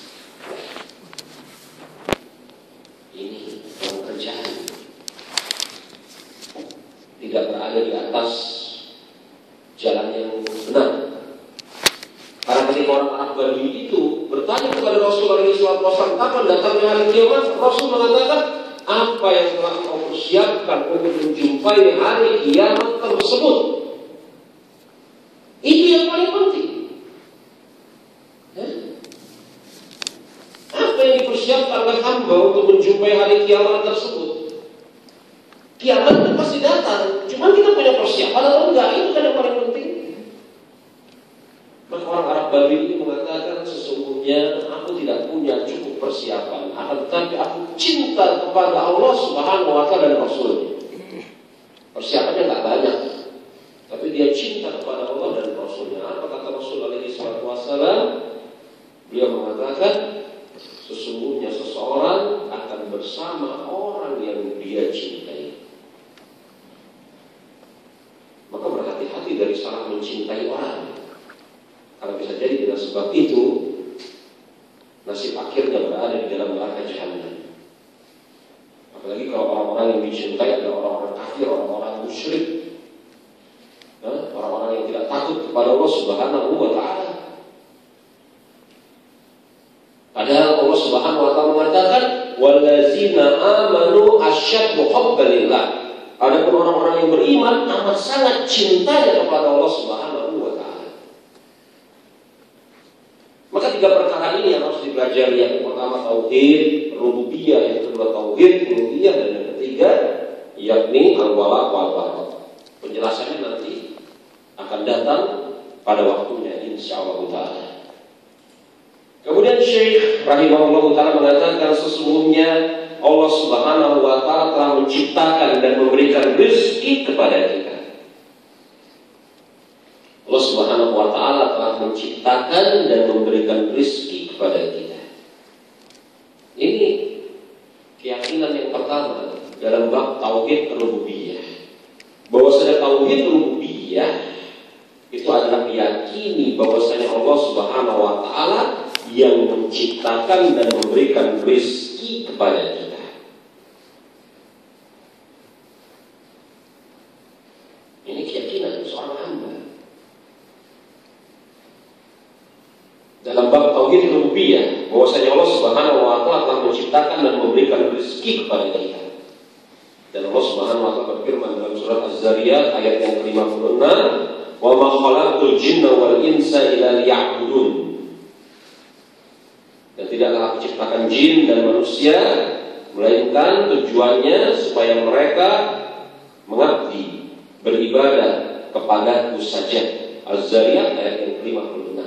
Ini yang kerjaan tidak berada di atas jalan yang benar. Karena ketika orang Arab Badui itu bertanya kepada Rasulullah SAW kapan datangnya hari kiamat, Rasul mengatakan, apa yang telah kau persiapkan untuk menjumpai hari kiamat tersebut? Itu yang paling penting. Apa yang dipersiapkan oleh hamba untuk menjumpai hari kiamat tersebut? Kiamat itu pasti datang, cuma kita punya persiapan atau enggak, itu kan yang paling penting. Maka orang Arab Badui ini mengatakan, sesungguhnya aku tidak punya cukup persiapan, akan tetapi aku cinta kepada Allah Subhanahu wa Ta'ala dan Rasulnya. Persiapannya nggak banyak, tapi dia cinta kepada Allah dan Rasulnya. Apa kata Rasulullah SAW? Beliau mengatakan, sesungguhnya seseorang akan bersama orang yang dia cintai. Maka berhati-hati dari salah mencintai orang, karena bisa jadi dengan sebab itu nasib akhirnya berada di dalam neraka jahanam. Apalagi kalau orang-orang yang dicintai adalah orang-orang kafir, orang-orang musyrik, orang-orang yang tidak takut kepada Allah Subhanahu wa Ta'ala. Padahal Allah Subhanahu wa Ta'ala mengatakan, wallazina amanu asyaddu hubban lillah. Adapun orang-orang yang beriman amat sangat cintanya kepada Allah Subhanahu wa Ta'ala. Maka tiga perkara ini yang harus dipelajari. Yang pertama tauhid rububiyah, yang kedua tauhid uluhiyah, dan yang ketiga yakni al-wala wal bara. Penjelasannya nanti akan datang pada waktunya insyaallah taala. Kemudian Syekh rahimahullah taala mengatakan, sesungguhnya Allah Subhanahu wa Ta'ala telah menciptakan dan memberikan rezeki kepada kita. Allah Subhanahu wa Ta'ala telah menciptakan dan memberikan rezeki kepada kita. Ini keyakinan yang pertama dalam bab tauhid rububiyah. Bahwasanya tauhid rububiyah itu adalah meyakini bahwasanya Allah Subhanahu wa Ta'ala yang menciptakan dan memberikan rezeki kepada kita. Ini keyakinan seorang hamba. Dalam bab tauhid rububiyah, bahwasanya Allah Subhanahu wa Ta'ala telah menciptakan dan memberikan rezeki kepada kita. Dan Allah Subhanahu wa Ta'ala berfirman dalam surat Az-Zariyat ayat yang ke-56, "Wa ma khalaqul jinna wal insa illa liya'budun." Dan tidaklah aku ciptakan jin dan manusia melainkan tujuannya supaya mereka mengabdi, beribadah kepadaku saja. Az-Zariyat ayat yang ke-56.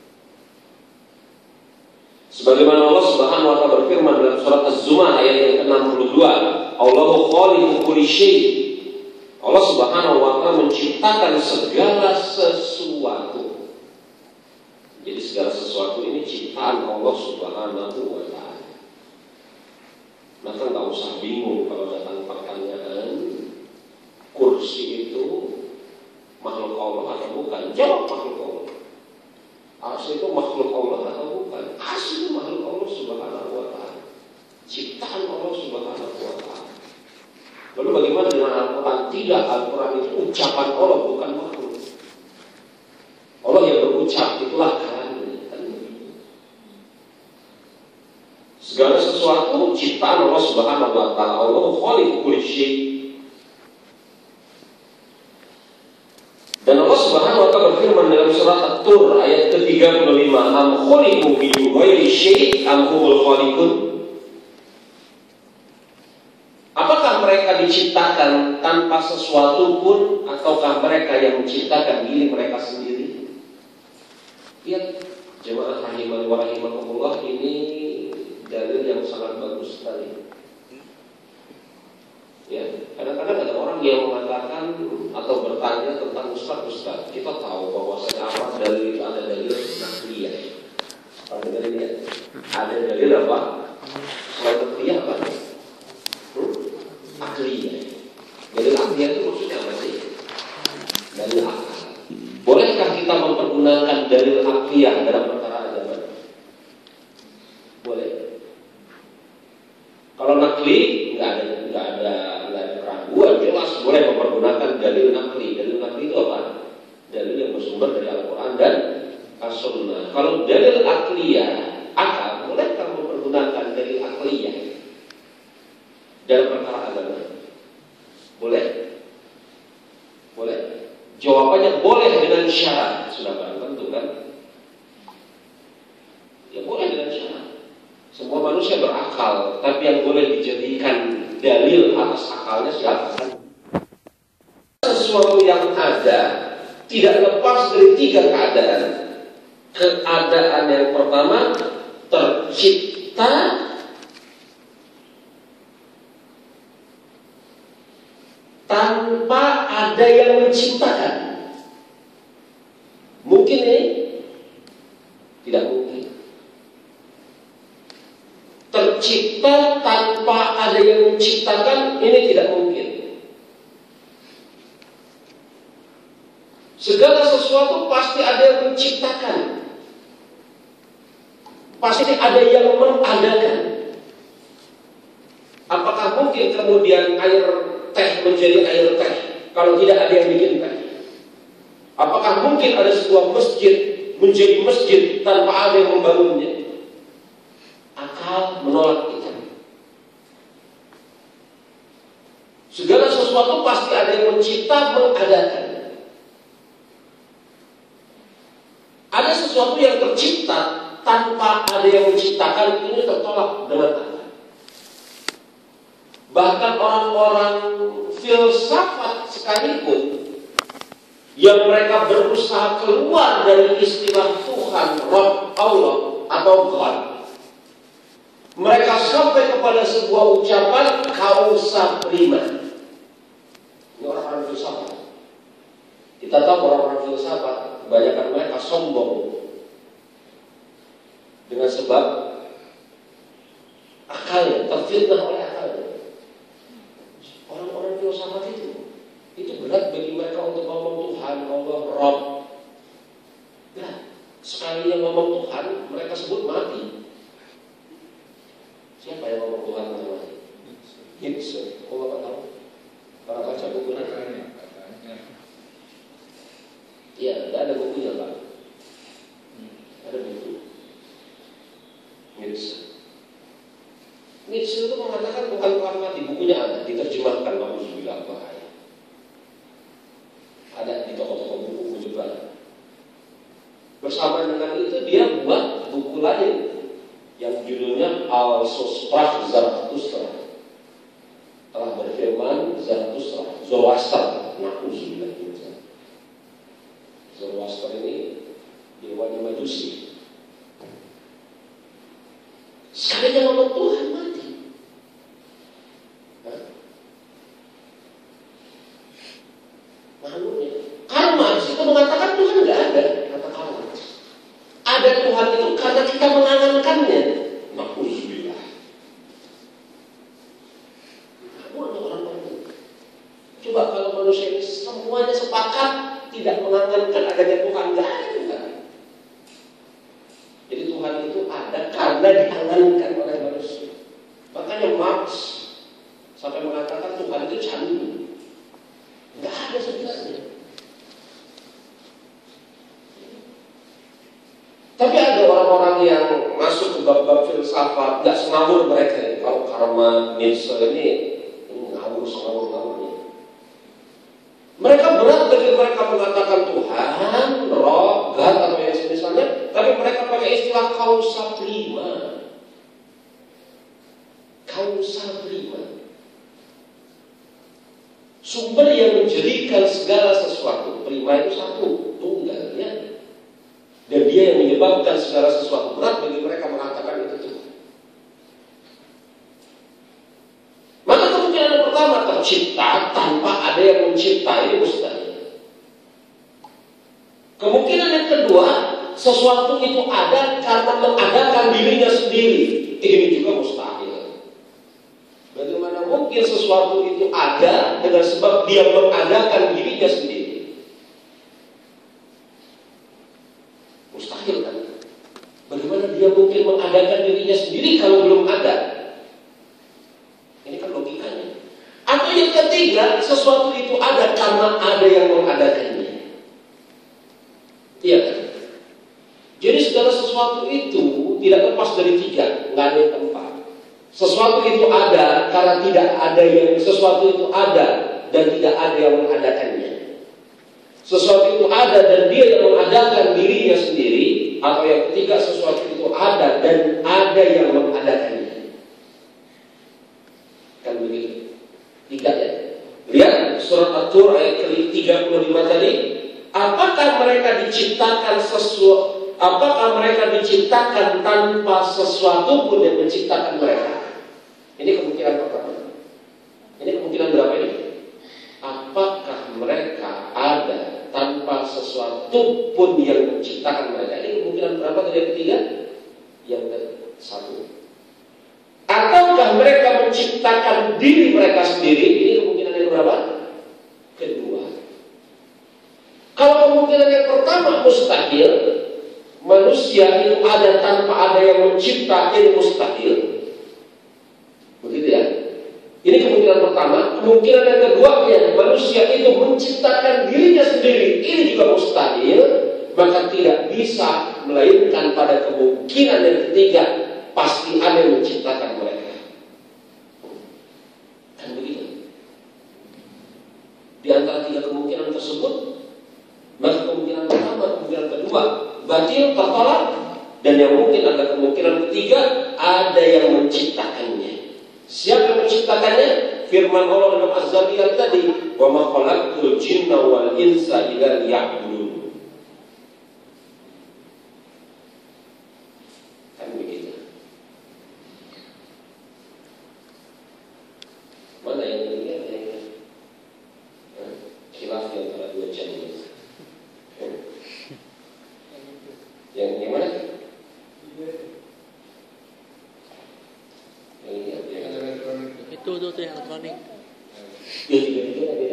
Sebagaimana Allah Subhanahu wa Ta'ala berfirman dalam surat Az-Zumar ayat yang ke-62, Allahu khaliqu kulli syai'. Allah Subhanahu wa Ta'ala menciptakan segala sesuatu. Jadi segala sesuatu ini ciptaan Allah Subhanahu wa Ta'ala. Maka nggak usah bingung kalau datang pertanyaan, kursi itu makhluk Allah atau bukan? Jawab makhluk Allah. Asli itu makhluk Allah atau bukan? Asli itu makhluk Allah Subhanahu wa Ta'ala, ciptaan Allah Subhanahu wa Ta'ala. Lalu bagaimana dengan Al-Quran? Tidak, Al-Quran itu ucapan Allah, bukan makhluk. Allah yang berucap, itulah kalamnya. Segala sesuatu ciptaan Allah Subhanahu wa Ta'ala. Allahu khaliqu kulli syai'. Dan Allah Subhanahu wa Ta'ala berfirman dalam surat At-Tur ayat ke-35, "Am khuliqu min ghairi syai' am humul khaliqun?" Apakah mereka diciptakan tanpa sesuatu pun, ataukah mereka yang menciptakan diri mereka sendiri? Lihat jemaah rahimani wa rahimakumullah, ini dalil yang sangat bagus sekali. Ya, kadang-kadang ada orang yang mengatakan atau bertanya tentang Ustaz, kita tahu bahwasanya apa dalil itu ada dalil nakliyah. Ada dalilnya? Ada dalil apa? Selain nakliyah apa? Akliyah. Dalil akliyah itu maksudnya apa sih? Dalil akal. Bolehkah kita mempergunakan dalil akliyah dalam perkara agama? Boleh. Kalau nakli nggak ada keraguan, jelas boleh mempergunakan dalil nakli. Dalil nakli itu apa? Dalil yang bersumber dari Al-Quran dan As-Sunnah. Kalau dalil akliyah, akal, bolehkah mempergunakan dalil akliyah dalam perkara agama? Boleh. Boleh. Jawabannya boleh dengan syarat. Sudah barang tentu kan? Ya boleh dengan syarat. Semua manusia berakal, tapi yang boleh dijadikan dalil atas akalnya siapa? Sesuatu yang ada tidak lepas dari tiga keadaan. Keadaan yang pertama, tercipta tanpa ada yang menciptakan. Mungkin ini? Tidak mungkin. Tercipta tanpa ada yang menciptakan, ini tidak mungkin. Segala sesuatu pasti ada yang menciptakan, pasti ada yang mengadakan. Apakah mungkin kemudian air teh menjadi air teh kalau tidak ada yang bikin teh? Apakah mungkin ada sebuah masjid menjadi masjid tanpa ada yang membangunnya? Akal menolak itu. Segala sesuatu pasti ada yang mencipta, mengadakan. Ada sesuatu yang tercipta tanpa ada yang menciptakan, ini tertolak dengan akal. Bahkan orang-orang filsafat sekalipun yang mereka berusaha keluar dari istilah Tuhan, Rabb, Allah atau God, mereka sampai kepada sebuah ucapan kausa prima. Ini orang-orang filsafat. Kita tahu orang-orang filsafat, kebanyakan mereka sombong dengan sebab akalnya, terfitnah oleh akalnya. Orang-orang filsafat itu berat bagi mereka untuk ngomong Tuhan, Allah, Rabb. Berat. Sekali yang ngomong Tuhan, mereka sebut mati. Siapa yang ngomong Tuhan mati? Nietzsche. Oh, Bapak tahu? Para baca bukunya? Iya, tidak ada bukunya, Pak. Ada buku. Nietzsche. Nietzsche itu mengatakan bukan Tuhan mati. Bukunya ada, diterjemahkan. Alhamdulillah, bahaya. Ada di toko-toko buku menyebar. Bersama dengan itu dia buat buku lain yang judulnya Al-Susprach Zarathustra. Telah berfirman Zarathustra, Zoroaster. Na'udzubillah. Zoroaster ini dewanya Majusi. Sekali dia ngomong Tuhan mati. Makhluknya karena Marx itu mengatakan Tuhan tidak ada. Kata Karl. Ada Tuhan itu karena kita mengangankannya. Na'udzubillah. Coba kalau manusia ini semuanya sepakat tidak mengangankan adanya Tuhan, tidak ada Tuhan. Jadi Tuhan itu ada karena diangankan oleh manusia. Makanya Marx sampai mengatakan Tuhan itu candu. Tidak ada sebenarnya. Tapi ada orang-orang yang masuk ke bab-bab filsafat, nggak sengawur mereka. Kalau karma Nietzsche ini ngawur sengawur-ngawurnya. Mereka berat bagi mereka mengatakan Tuhan, Roh, God atau yang semisalnya, tapi mereka pakai istilah kausa prima. Kausa prima. sumber yang menjadikan segala sesuatu. Prima itu satu, tunggal, ya. Dan dia yang menyebabkan segala sesuatu. Berat bagi mereka mengatakan itu Tuhan. Maka kemungkinan yang pertama, tercipta tanpa ada yang menciptai, mustahil. Kemungkinan yang kedua, sesuatu itu ada karena mengadakan dirinya sendiri. Ini juga mustahil. Bagaimana mungkin sesuatu itu ada dengan sebab dia mengadakan dirinya sendiri? Mustahil kan? Bagaimana dia mungkin mengadakan dirinya sendiri kalau belum ada? Ini kan logikanya. Atau yang ketiga, sesuatu itu ada karena ada yang mengadakannya. Iya kan? Jadi segala sesuatu itu tidak lepas dari tiga, nggak ada yang tempat. Sesuatu itu ada karena tidak ada yang, sesuatu itu ada dan tidak ada yang mengadakannya. Sesuatu itu ada dan dia yang mengadakan dirinya sendiri. Atau yang ketiga, sesuatu itu ada dan ada yang mengadakannya. Kan begitu? Tiga ya. Lihat surat At-Tur ayat ke-35 tadi. Apakah mereka diciptakan sesuatu? Apakah mereka diciptakan tanpa sesuatu pun yang menciptakan mereka? Ini kemungkinan pertama. Ini kemungkinan berapa ini? Apakah mereka ada tanpa sesuatu pun yang menciptakan mereka? Ini kemungkinan berapa tadi yang ketiga? Yang ke-1. Ataukah mereka menciptakan diri mereka sendiri? Ini kemungkinan yang berapa? Kedua. Kalau kemungkinan yang pertama mustahil, manusia itu ada tanpa ada yang mencipta, ini mustahil. Begitu ya. Ini kemungkinan pertama. Kemungkinan yang kedua, ya, manusia itu menciptakan dirinya sendiri, ini juga mustahil. Maka tidak bisa melainkan pada kemungkinan yang ketiga, pasti ada yang menciptakan mereka. Kan begitu. Di antara tiga kemungkinan tersebut, maka kemungkinan pertama, kemungkinan kedua batil, tertolak. Dan yang mungkin ada kemungkinan ketiga, ada yang menciptakannya. Siapa yang menciptakannya? Firman Allah dalam Az-Zariyat tadi, "Wa ma khalaqtul jinna wal insa illa liya'budun." Kan begitu. Mana yang dilihat ini? Khilaf di antara dua jenis. Yang mana? Itu yang elektronik. Ya, tiga-tiga beda.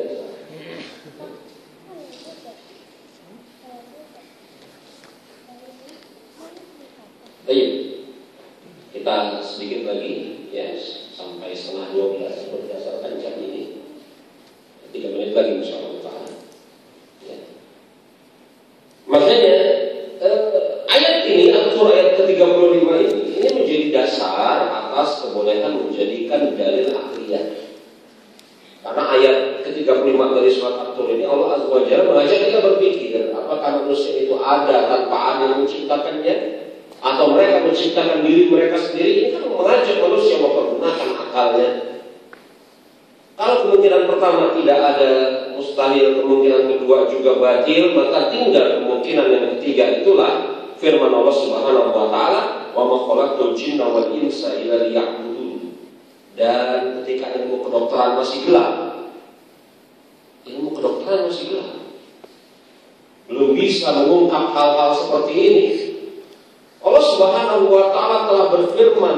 Baik, kita sedikit lagi, ya, sampai 11:30 berdasarkan jam ini. 3 menit lagi, insyaallah. Ya. Makanya ayat ini, ayat ke-35 ini menjadi dasar atas kebolehan menjadikan dalil akliyah. Karena ayat ke-35 dari surat At-Tur ini Allah Azza wa Jalla mengajak kita berpikir, apakah manusia itu ada tanpa ada yang menciptakannya, atau mereka menciptakan diri mereka sendiri? Ini kan mengajak manusia mempergunakan akalnya. Kalau kemungkinan pertama tidak ada, mustahil, kemungkinan kedua juga batil, maka tinggal kemungkinan yang ketiga, itulah firman Allah Subhanahu wa taala, "Wa ma khalaqtul jinna wal insa illa liya'budun." Dan ketika ilmu kedokteran masih gelap, belum bisa mengungkap hal-hal seperti ini, Allah Subhanahu wa taala telah berfirman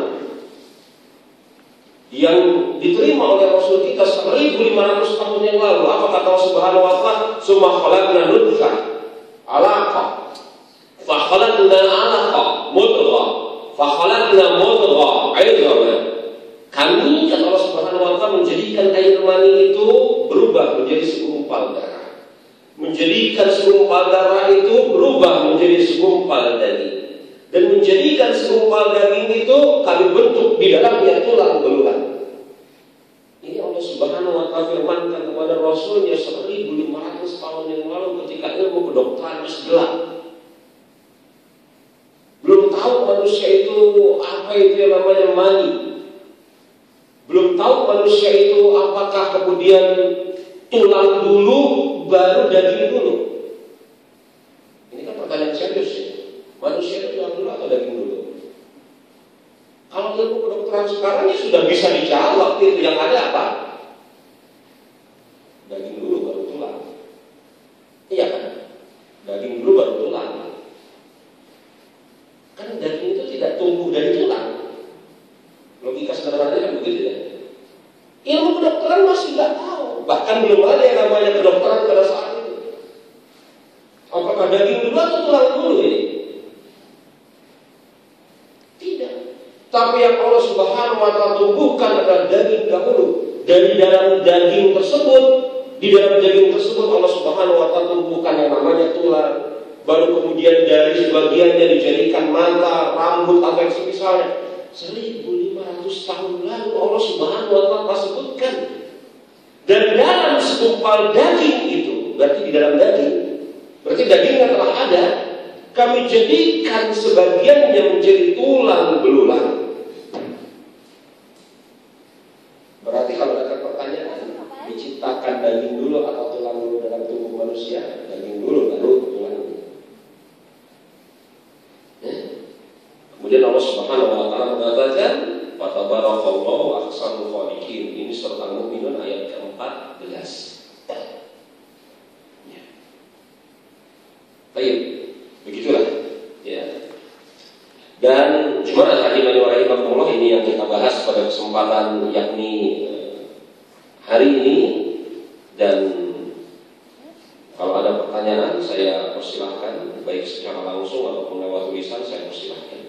yang diterima oleh Rasul kita 1500 tahun yang lalu. Apa kata Allah Subhanahu wa taala? "Tsumma khalaqna nutfah 'alaqah, fa khalaqna 'alaqah mudghah, fa khalaqna mudghah 'idhaman." Kami, kata Allah Subhanahu wa taala, menjadikan air mani itu berubah menjadi segumpal darah. Menjadikan segumpal darah itu berubah menjadi segumpal daging. Dan menjadikan segumpal daging itu kami bentuk di dalamnya tulang belulang. Ini Allah Subhanahu wa taala firmankan kepada Rasulnya 1500 tahun yang lalu ketika ilmu kedokteran masih gelap. Belum tahu manusia itu apa itu yang namanya mani. Belum tahu manusia itu apakah kemudian tulang dulu baru daging dulu? Ini kan pertanyaan serius ya. Manusia itu tulang dulu atau daging dulu? Kalau ilmu kedokteran sekarang ya sudah bisa dijawab itu. Yang ada apa? Daging dulu baru tulang. Iya kan? Daging dulu baru tulang. Kan daging itu tidak tumbuh dari tulang. Logika sederhananya kan begitu ya. Ilmu kedokteran masih nggak tahu. Bahkan belum ada yang namanya kedokteran pada saat itu. Apakah daging dulu atau tulang dulu ini? Tidak. Tapi yang Allah Subhanahu wa Ta'ala tumbuhkan adalah daging dahulu. Dari dalam daging tersebut, di dalam daging tersebut Allah Subhanahu wa Ta'ala tumbuhkan yang namanya tulang. Baru kemudian dari sebagiannya dijadikan mata, rambut atau yang semisalnya. 1500 tahun lalu Allah Subhanahu wa Ta'ala sebutkan. Dan dalam segumpal daging itu, berarti di dalam daging, berarti dagingnya telah ada, kami jadikan sebagiannya menjadi tulang belulang. Berarti kalau ada pertanyaan, diciptakan daging dulu atau tulang dulu dalam tubuh manusia? Daging dulu baru tulang dulu. Kemudian Allah Subhanahu wa Ta'ala mengatakan, "Fatabarakallahu ahsanul khaliqin." Ini surat Al-Mu'minun ayat ke-14. Ya. Baik, begitulah. Ya. Dan jemaah rahimani wa rahimakumullah, ini yang kita bahas pada kesempatan yakni hari ini. Dan kalau ada pertanyaan saya persilahkan, baik secara langsung ataupun lewat tulisan saya persilahkan.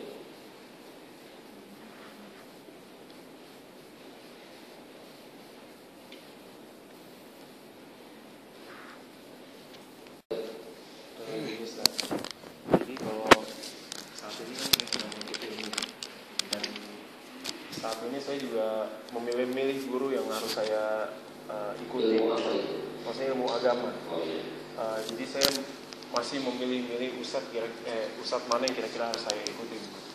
Jadi kalau saat ini kan saya sedang mengikuti ilmu, dan saat ini saya juga memilih-milih guru yang harus saya ikuti. Maksudnya ilmu agama. Jadi saya masih memilih-milih ustadz mana yang kira-kira harus saya ikuti.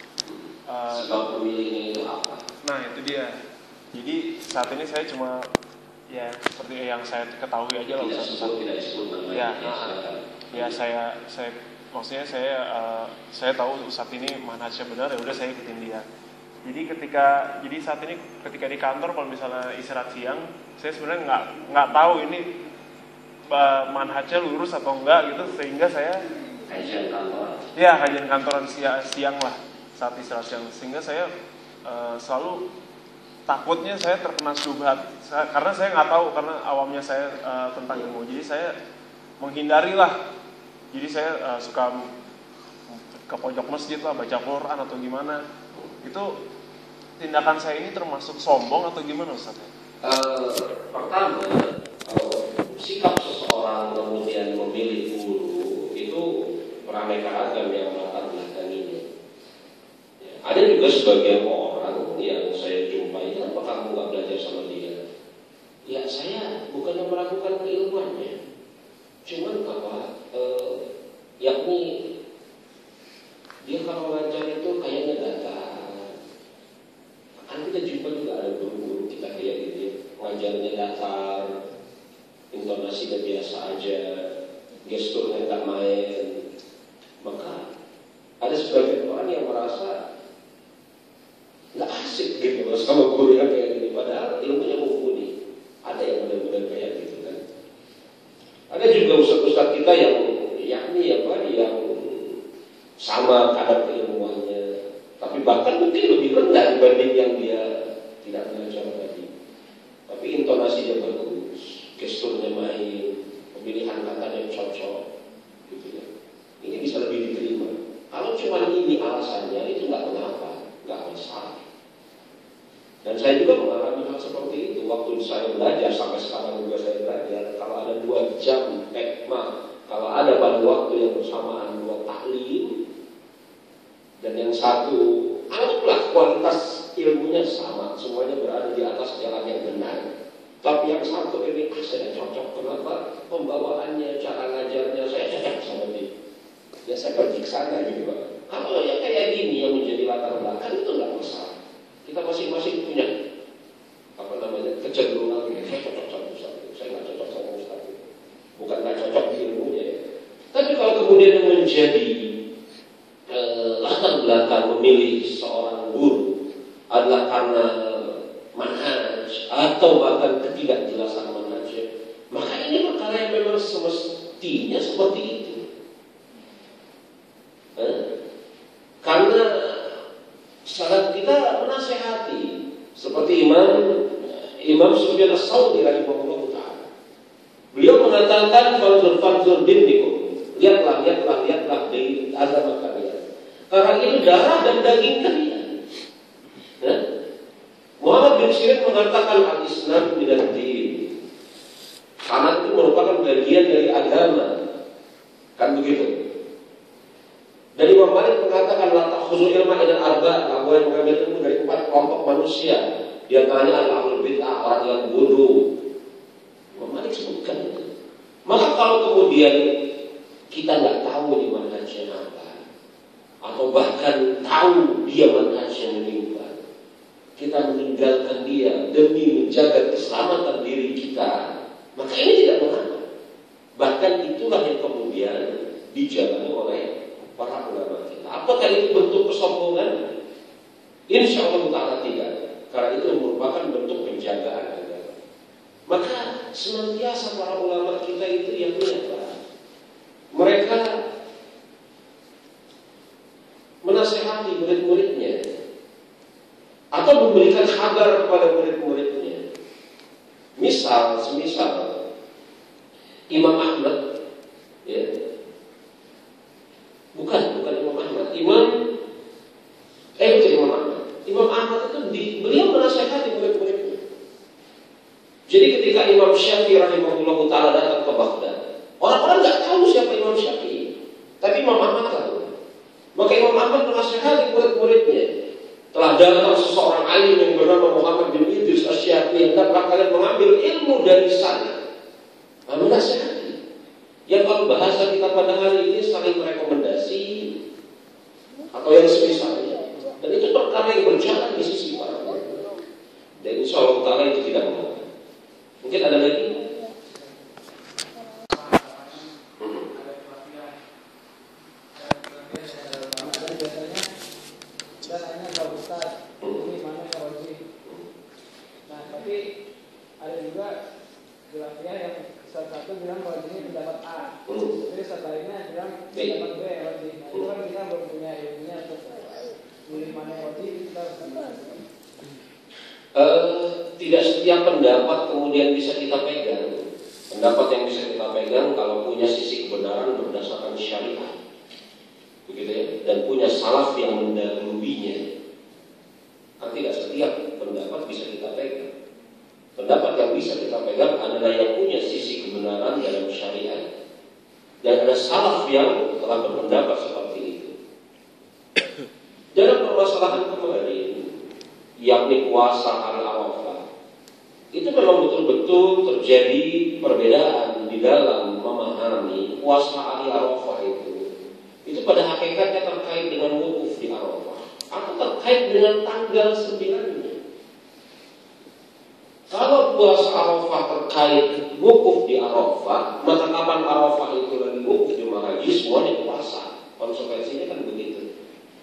Sebab memilihnya itu apa? Nah itu dia. Jadi saat ini saya cuma ya seperti yang saya ketahui aja lah ustadz. Tidak disebut Ya saya maksudnya saya tahu ustadz ini manhajnya benar, ya udah saya ikutin dia. Jadi saat ini ketika di kantor kalau misalnya istirahat siang, saya sebenarnya nggak tahu ini manhajnya lurus atau enggak gitu, sehingga saya kajian kantoran. Ya kajian kantoran siang lah saat istirahat siang, sehingga saya selalu takutnya saya terkena syubhat karena saya nggak tahu, karena awamnya saya tentang ilmu, jadi saya menghindari lah. Jadi saya suka ke pojok masjid lah, baca Quran atau gimana. Itu tindakan saya ini termasuk sombong atau gimana Ustaz? Pertama, sikap seseorang kemudian memilih guru itu beraneka ragam yang melatar belakanginya. Ada juga sebagian orang yang saya jumpai, kenapa kamu nggak belajar sama dia? Ya saya bukannya meragukan keilmuannya, cuman yakni dia kalau ngajar itu kayaknya datar. Kan kita jumpa juga ada guru-guru kita kayak gitu, ngajarnya datar, intonasinya biasa aja, gesturnya nggak main. Maka ada sebagian orang yang merasa nggak asik gitu sama guru yang kayak gini, padahal ilmunya mumpuni. Ada yang benar-benar kayak gitu kan. Ada juga ustaz-ustaz kita yang yang sama kadar keilmuannya, tapi bahkan mungkin lebih rendah dibanding yang dia tidak belajar tadi. Tapi intonasinya bagus, gesturnya main, pemilihan katanya cocok, gitu ya. Ini bisa lebih diterima. Kalau cuma ini alasannya, itu nggak mengapa, nggak masalah. Dan saya juga mengalami hal seperti itu waktu saya belajar, sampai sekarang juga saya belajar. Kalau ada 2 jam kalau ada pada waktu yang bersamaan 2 taklim, dan yang satu anggaplah kualitas ilmunya sama, semuanya berada di atas jalan yang benar, tapi yang satu ini saya cocok. Kenapa? Pembawaannya, cara ngajarnya saya cocok sama dia. Ya saya pergi ke sana gitu Pak. Kalau yang kayak gini yang menjadi latar belakang itu nggak masalah. Kita masing-masing punya kecenderungan ini. Saya cocok sama Ustaz, saya nggak cocok sama Ustaz. kemudian menjadi latar belakang memilih seorang guru adalah karena manhaj atau bahkan ketidakjelasan manhaj, maka ini perkara yang memang semestinya seperti itu. Karena saat kita menasehati seperti Imam Sufyan Ats-Tsauri rahimahullah ta'ala, beliau mengatakan fanzur dinikum, lihatlah dari agama kalian, karena itu darah dan daging kalian. Muhammad bin Sirin mengatakan al-Islam minad din, karena itu merupakan bagian dari agama, kan begitu. Dan Imam Malik mengatakan la ta'khudhu ilma ila arba', kamu yang mengambil ilmu dari 4 kelompok manusia, di antaranya al-ahlul bid'ah, orang yang bodoh. Imam Malik sebutkan itu. Maka kalau kemudian kita nggak tahu di manhajnya apa, atau bahkan tahu dia manhajnya menyimpang, kita meninggalkan dia demi menjaga keselamatan diri kita, maka ini tidak mengapa. Bahkan itulah yang kemudian dijalani oleh para ulama kita. Apakah itu bentuk kesombongan? Insya Allah ta'ala tidak, karena itu merupakan bentuk penjagaan agama. Maka senantiasa para ulama kita itu yang apa? Mereka menasehati murid-muridnya atau memberikan kabar kepada murid-muridnya. Semisal Imam Ahmad, ya. Bukan Imam Ahmad. Imam Ahmad. Imam Ahmad itu beliau menasihati murid-muridnya. Jadi ketika Imam Syafi'i rahimahullah ta'ala datang ke Baghdad, orang-orang nggak tahu siapa Imam Syafi'i, tapi Imam Ahmad tahu. Maka Imam Ahmad menasihati murid-muridnya. Telah datang seseorang alim yang bernama Muhammad bin Idris Asy-Syafi'i, hendaklah kalian mengambil ilmu dari sana. Menasihati. Yang kalau bahasa kita pada hari ini saling merekomendasi atau yang semisalnya, dan itu perkara yang berjalan di sisi para ulama. Dan insya Allah ta'ala itu tidak mengapa. Mungkin ada lagi? Nah, tapi ada juga khilafiyah yang salah satu bilang bahwa ini pendapat A, jadi setelah ini bilang pendapat B wajib. Nah, itu kan kita belum punya ilmunya untuk pilih mana yang wajib, kita harus tidak setiap pendapat kemudian bisa kita pegang. Pendapat yang bisa kita pegang kalau punya sisi kebenaran berdasarkan syariat, begitu ya, dan punya salaf yang mendahuluinya. Kan tidak setiap pendapat bisa kita pegang. Pendapat yang bisa kita pegang adalah yang punya sisi kebenaran dalam syariat, dan ada salaf yang telah berpendapat seperti itu. Dalam permasalahan kemarin, yakni puasa hari Arafah, itu memang betul-betul terjadi perbedaan di dalam memahami puasa hari Arafah itu. Itu pada hakikatnya terkait dengan wukuf di Arafah atau terkait dengan tanggal 9-nya. Kalau puasa Arafah terkait wukuf di Arafah, maka kapan Arafah itu lagi wukuf di haji, semuanya puasa. Konsekuensinya kan begitu.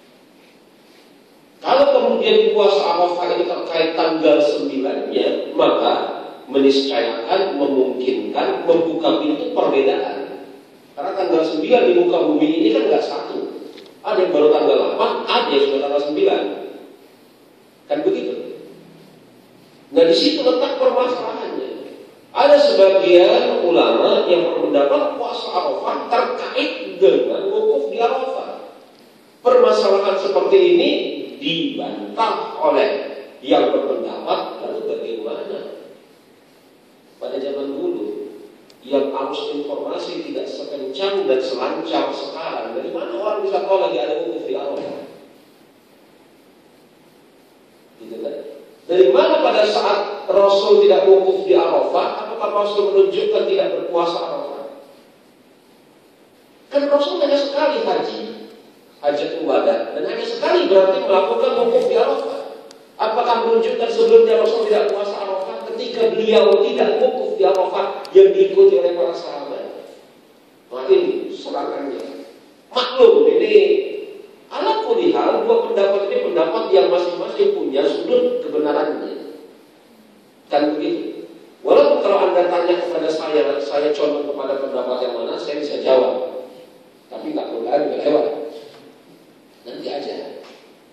Kalau kemudian puasa Arafah ini terkait tanggal 9-nya, maka meniscayakan, memungkinkan membuka pintu perbedaan. Karena tanggal 9 di muka bumi ini kan nggak satu. Ada yang baru tanggal 8, ada yang sudah tanggal 9. Kan begitu. Nah, di situ letak permasalahannya. Ada sebagian ulama yang berpendapat puasa Arafah terkait dengan wukuf di Arafah. Permasalahan seperti ini dibantah oleh yang berpendapat, lalu bagaimana? Pada zaman dulu yang arus informasi tidak sekencang dan selancar sekarang, dari mana orang bisa tahu lagi ada wukuf di Arafah? Gitu kan? Dari mana pada saat Rasul tidak wukuf di Arafah, apakah Rasul menunjukkan tidak berpuasa Arafah? Kan Rasul hanya sekali hajat ibadah, dan hanya sekali berarti melakukan wukuf di Arafah. Apakah menunjukkan sebelumnya Rasul tidak puasa Arafah ketika beliau tidak wukuf di Arafah yang diikuti oleh para sahabat? Nah, ini serangannya.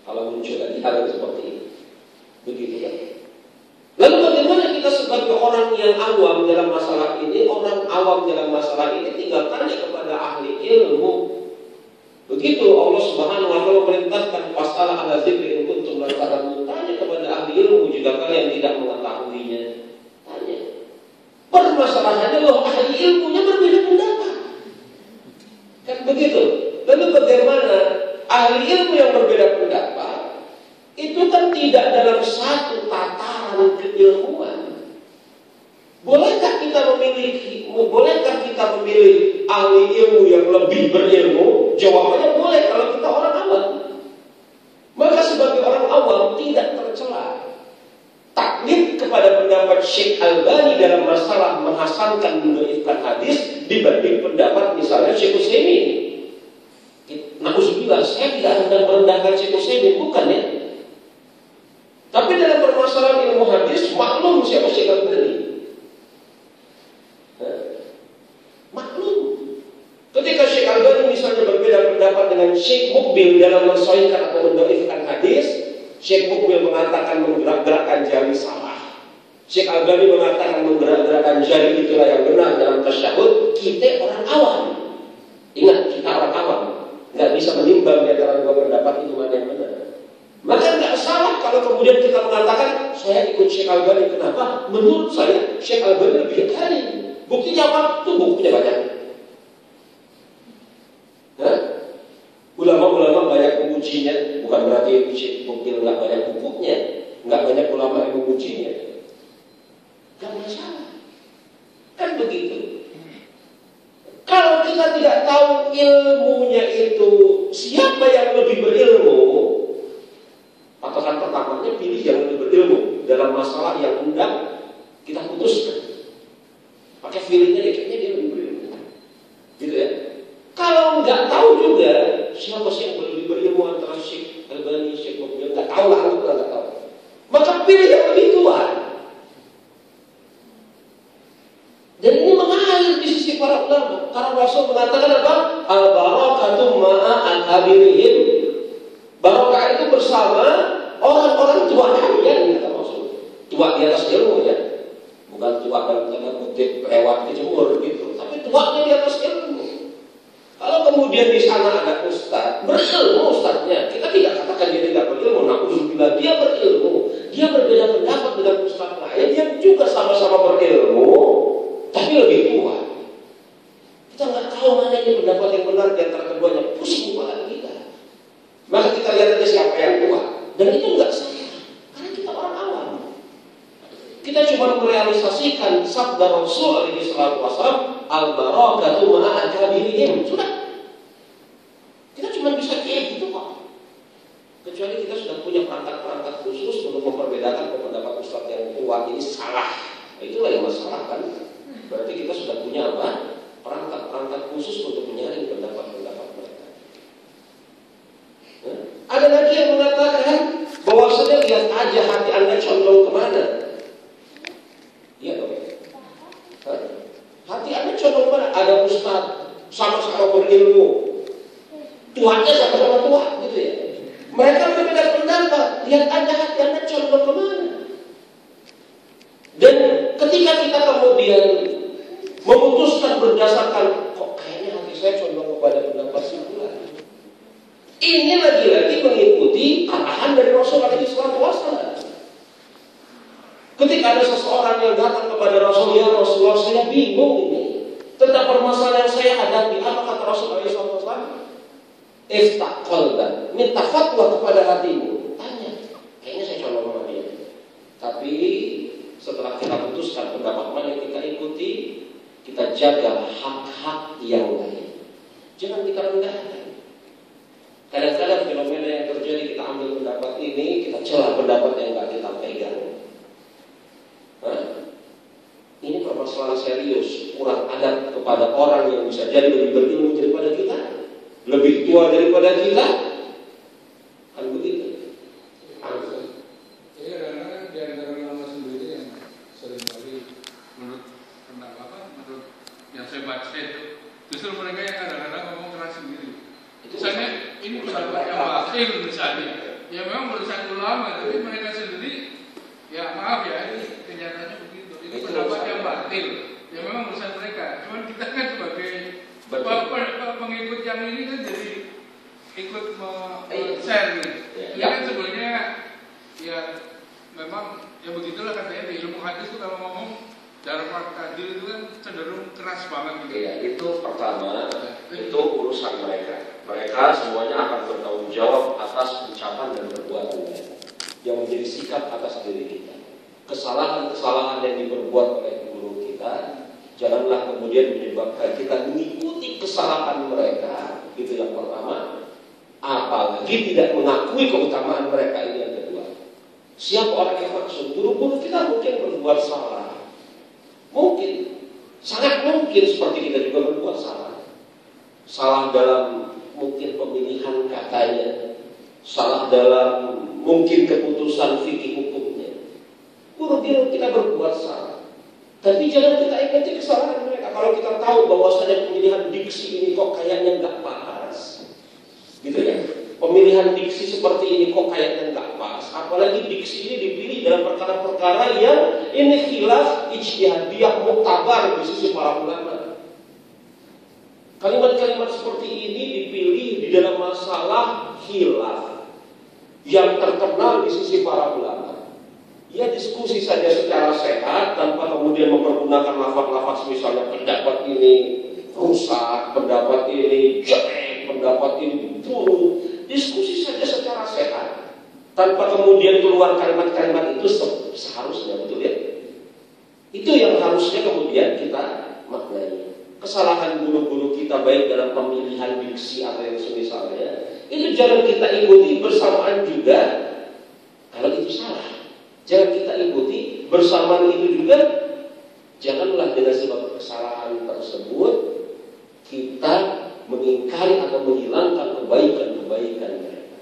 kalau muncul lagi hal seperti ini. Begitu ya. Lalu bagaimana kita sebagai orang yang awam dalam masalah ini, orang awam dalam masalah ini tinggal tanya kepada ahli ilmu. Begitu Allah Subhanahu wa taala memerintahkan pasal ala zikri in kuntum la ta'lamun. Tanya kepada ahli ilmu jika kalian tidak mengetahuinya. Tanya. Permasalahannya bahwa ahli ilmunya berbeda pendapat. Kan begitu. Lalu bagaimana ahli ilmu yang berbeda pendapat itu kan tidak dalam satu tataran keilmuan. Bolehkah kita memilih ahli ilmu yang lebih berilmu? Jawabannya boleh kalau kita orang awam. Maka sebagai orang awam tidak tercela taklid kepada pendapat Syekh Albani dalam masalah menghasankan mendhaifkan hadis dibanding pendapat misalnya Syekh Utsaimin. Nauzubillah, saya tidak hendak merendahkan Syekh Utsaimin, bukan ya. Tapi dalam permasalahan ilmu hadis, maklum siapa Syekh Albani. Maklum. Ketika Syekh Albani misalnya berbeda pendapat dengan Syekh Mukbil dalam mensahihkan atau mendhaifkan hadis, Syekh Mukbil mengatakan menggerak-gerakkan jari salah. Syekh Albani mengatakan menggerak-gerakkan jari itulah yang benar dalam tasyahud. Kita orang awam. Ingat, kita orang awam. Nggak bisa menimbang di antara dua pendapat itu mana yang benar. Maka nggak salah kalau kemudian kita mengatakan saya ikut Syekh Albani. Kenapa? Menurut saya Syekh Albani lebih alim. Buktinya apa? Itu bukunya banyak. Ulama-ulama banyak memujinya. Bukan berarti Syekh Mukbil nggak banyak bukunya, nggak banyak ulama yang memujinya. Nggak masalah. Kan begitu. Kalau kita tidak tahu ilmunya itu siapa yang lebih berilmu, patokan pertamanya pilih yang lebih berilmu dalam masalah yang hendak kita putuskan. Pakai feelingnya deh, kayaknya dia lebih berilmu, gitu ya. Kalau nggak tahu juga siapa sih yang lebih berilmu antara Syekh Albani, Syekh Mukbil, nggak tahu lah, nggak tahu. Maka pilih yang lebih tua. Dan ini mengalir di sisi para ulama. Karena Rasul mengatakan apa? Al-barakatu ma'a al-habirihim. Barokah itu bersama orang-orang tua kalian, kata Rasul. Tua di atas ilmu ya. Bukan tua dalam tanda kutip lewat kejemur gitu. Tapi tuanya di atas ilmu. Kalau kemudian di sana ada ustaz, berilmu ustaznya, kita tidak katakan dia tidak berilmu. Nauzubillah, dia berilmu. Dia berbeda pendapat dengan ustaz lain yang juga sama-sama berilmu, tapi lebih tua. Kita nggak tahu mana ini pendapat yang benar di antara keduanya. Pusing kepala kita. Maka kita lihat aja siapa yang tua. Dan itu nggak salah, karena kita orang awam. Kita cuma merealisasikan sabda Rasul alaihi salatu wasallam, al-barakatu ma'a al-kabirihim. Sudah. Kita cuma bisa kayak gitu kok. Kecuali kita sudah punya perangkat-perangkat khusus untuk memperbedakan pendapat ustaz yang tua ini salah. Itulah yang masalah kan. Berarti kita sudah punya apa? Perangkat-perangkat khusus untuk menyaring pendapat-pendapat mereka. Ada lagi yang mengatakan bahwasanya lihat aja hati Anda condong kemana. Iya dong. Hati Anda condong kemana? Ada ustaz sama-sama berilmu, tuanya sama-sama tua, gitu ya. Mereka berbeda pendapat. Lihat aja hati Anda condong kemana. Dan ketika kita kemudian memutuskan berdasarkan kok kayaknya hati saya condong kepada pendapat sebelah, ini lagi-lagi mengikuti arahan dari Rasul alaihi salatu wasallam. Ketika ada seseorang yang datang kepada Rasul, ya Rasulullah, saya bingung ini tentang permasalahan yang saya hadapi. Apa kata Rasul alaihi salatu wasallam? Iftah qalban, minta fatwa kepada hatimu. Tanya, kayaknya saya condong sama dia. Tapi setelah kita putuskan pendapat mana yang kita ikuti, kita jaga hak-hak yang lain. Jangan kita rendahkan. Kadang-kadang fenomena yang terjadi, kita ambil pendapat ini, kita celah pendapat yang nggak kita pegang. Ini permasalahan serius, kurang adab kepada orang yang bisa jadi lebih berilmu daripada kita, lebih tua daripada kita, kan begitu. Jadi kadang-kadang di antara ulama sendiri yang seringkali menurut yang saya baca itu, justru mereka yang kadang-kadang ngomong keras sendiri. Misalnya ini pendapat yang wakil misalnya, ya memang urusan ulama, tapi mereka sendiri ya maaf ya, ini kenyataannya begitu. Ini pendapat yang batil. Ya memang urusan mereka. Cuman kita kan sebagai pengikut yang ini kan jadi ikut share gitu. Ini kan sebenarnya ya memang ya begitulah katanya di ilmu hadis itu kalau ngomong darah adil itu kan cenderung keras banget gitu. Iya, itu pertama, itu urusan mereka. Mereka semuanya akan bertanggung jawab atas ucapan dan perbuatannya yang menjadi sikap atas diri kita. Kesalahan-kesalahan yang diperbuat oleh guru kita, janganlah kemudian menyebabkan kita mengikuti kesalahan mereka. Itu yang pertama. Apalagi tidak mengakui keutamaan mereka, ini yang kedua. Siapa orang yang maksud? Guru-guru kita mungkin berbuat salah. Mungkin, sangat mungkin seperti kita juga berbuat salah. Salah dalam mungkin pemilihan katanya, salah dalam mungkin keputusan fikih hukumnya. Guru-guru kita berbuat salah. Tapi jangan kita ikuti kesalahan mereka. Kalau kita tahu bahwasanya pemilihan diksi ini kok kayaknya nggak pas, gitu ya. Pemilihan diksi seperti ini kok kayaknya nggak pas. Apalagi diksi ini dipilih dalam perkara-perkara yang ini khilaf ijtihadiyah muktabar di sisi para ulama. Kalimat-kalimat seperti ini dipilih di dalam masalah khilaf yang terkenal di sisi para ulama. Ya diskusi saja secara sehat tanpa kemudian mempergunakan lafaz-lafaz misalnya pendapat ini rusak, pendapat ini jelek, pendapat ini buruk. Diskusi saja secara sehat tanpa kemudian keluar kalimat-kalimat itu seharusnya, betul ya? Itu yang harusnya kemudian kita maknai. Kesalahan guru-guru kita baik dalam pemilihan diksi atau yang semisalnya, itu jangan kita ikuti bersamaan juga kalau itu salah. Jangan kita ikuti bersamaan itu juga. Janganlah dengan sebab kesalahan tersebut kita mengingkari atau menghilangkan kebaikan-kebaikan mereka.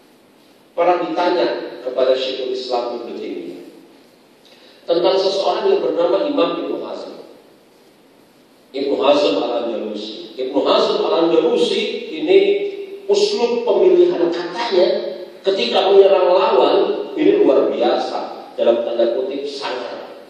Pernah ditanya kepada Syekhul Islam Ibnu Taimiyah tentang seseorang yang bernama Imam Ibnu Hazm. Ibnu Hazm al-Andalusi. Ibnu Hazm al-Andalusi ini uslub pemilihan katanya ketika menyerang lawan ini luar biasa. Dalam tanda kutip sangar.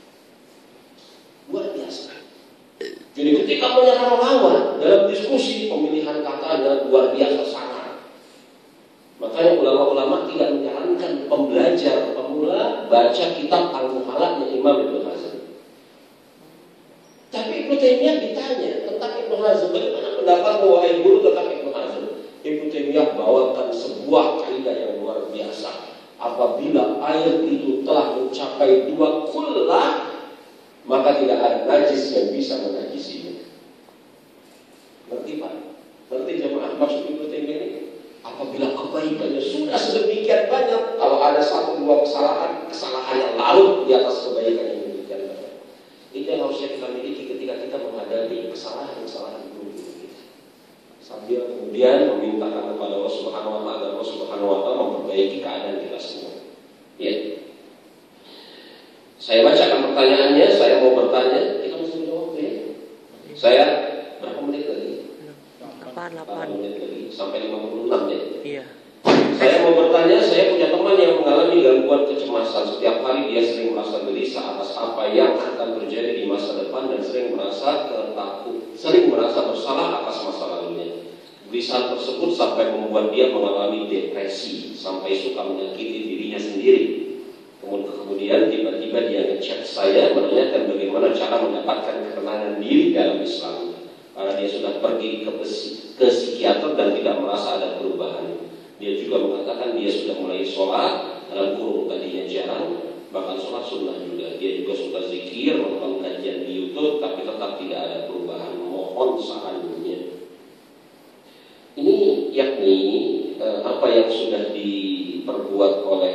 Luar biasa. Jadi ketika menyerang lawan dalam diskusi pemilihan katanya luar biasa sangar. Makanya ulama-ulama tidak menyarankan pembelajar pemula baca kitab Al-Muhallatnya Imam Ibnu Hazm. Tapi Ibnu Taimiyah ditanya tentang Ibnu Hazm, bagaimana pendapat wahai guru tentang Ibnu Hazm? Ibnu Taimiyah bawakan sebuah kaidah yang luar biasa. Apabila air itu telah mencapai 2 kullah, maka tidak ada najis yang bisa menajisinya. Ngerti Pak? Ngerti jemaah maksud Ibnu Taimiyah ini? Apabila kebaikannya sudah sedemikian banyak, kalau ada 1-2 kesalahan yang larut di atas kebaikan yang demikian banyak. Itu yang harusnya kita miliki ketika kita menghadapi kesalahan-kesalahan guru kita. Sambil kemudian memintakan kepada Allah Subhanahu wa taala, Allah Subhanahu wa taala memperbaiki keadaan kita semua. Ya. Saya bacakan pertanyaannya, saya mau bertanya, kita mesti menjawab ya. Saya berapa menit lagi? 8 menit lagi sampai 56 ya. Iya. Saya mau bertanya, saya punya teman yang mengalami gangguan kecemasan. Setiap hari dia sering merasa gelisah atas apa yang akan terjadi di masa depan dan sering merasa bersalah atas masa lalunya. Gelisah tersebut sampai membuat dia mengalami depresi sampai suka menyakiti dirinya sendiri. Kemudian tiba-tiba dia ngechat saya menanyakan bagaimana cara mendapatkan ketenangan diri dalam Islam. Karena dia sudah pergi ke psikiater dan tidak merasa ada perubahan. Dia juga mengatakan dia sudah mulai sholat dalam kurung tadinya jarang, bahkan sholat sunnah juga. Dia juga suka zikir, nonton kajian di YouTube, tapi tetap tidak ada perubahan. Mohon sarannya. Ini yakni apa yang sudah diperbuat oleh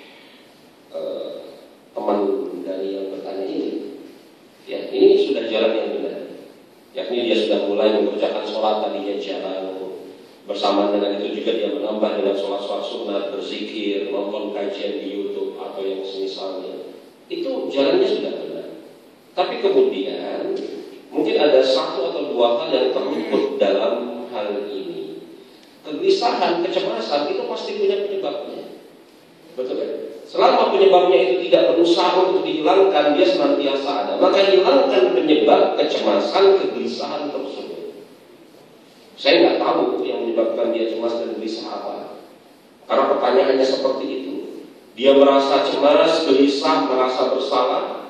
teman dari yang bertanya ini. Ya, ini sudah jalan yang benar. Yakni dia sudah mulai mengerjakan sholat tadinya jarang. Bersamaan dengan itu juga dia menambah dengan sholat-sholat sunat, berzikir, nonton kajian di YouTube atau yang semisalnya. Itu jalannya sudah benar. Tapi kemudian mungkin ada 1 atau 2 hal yang terluput dalam hal ini. kegelisahan, kecemasan itu pasti punya penyebabnya. Betul kan? Selama penyebabnya itu tidak berusaha untuk dihilangkan, dia senantiasa ada. Maka hilangkan penyebab kecemasan, kegelisahan tersebut. Saya nggak tahu yang menyebabkan dia cemas dan gelisah apa. Karena pertanyaannya seperti itu. Dia merasa cemas, gelisah, merasa bersalah.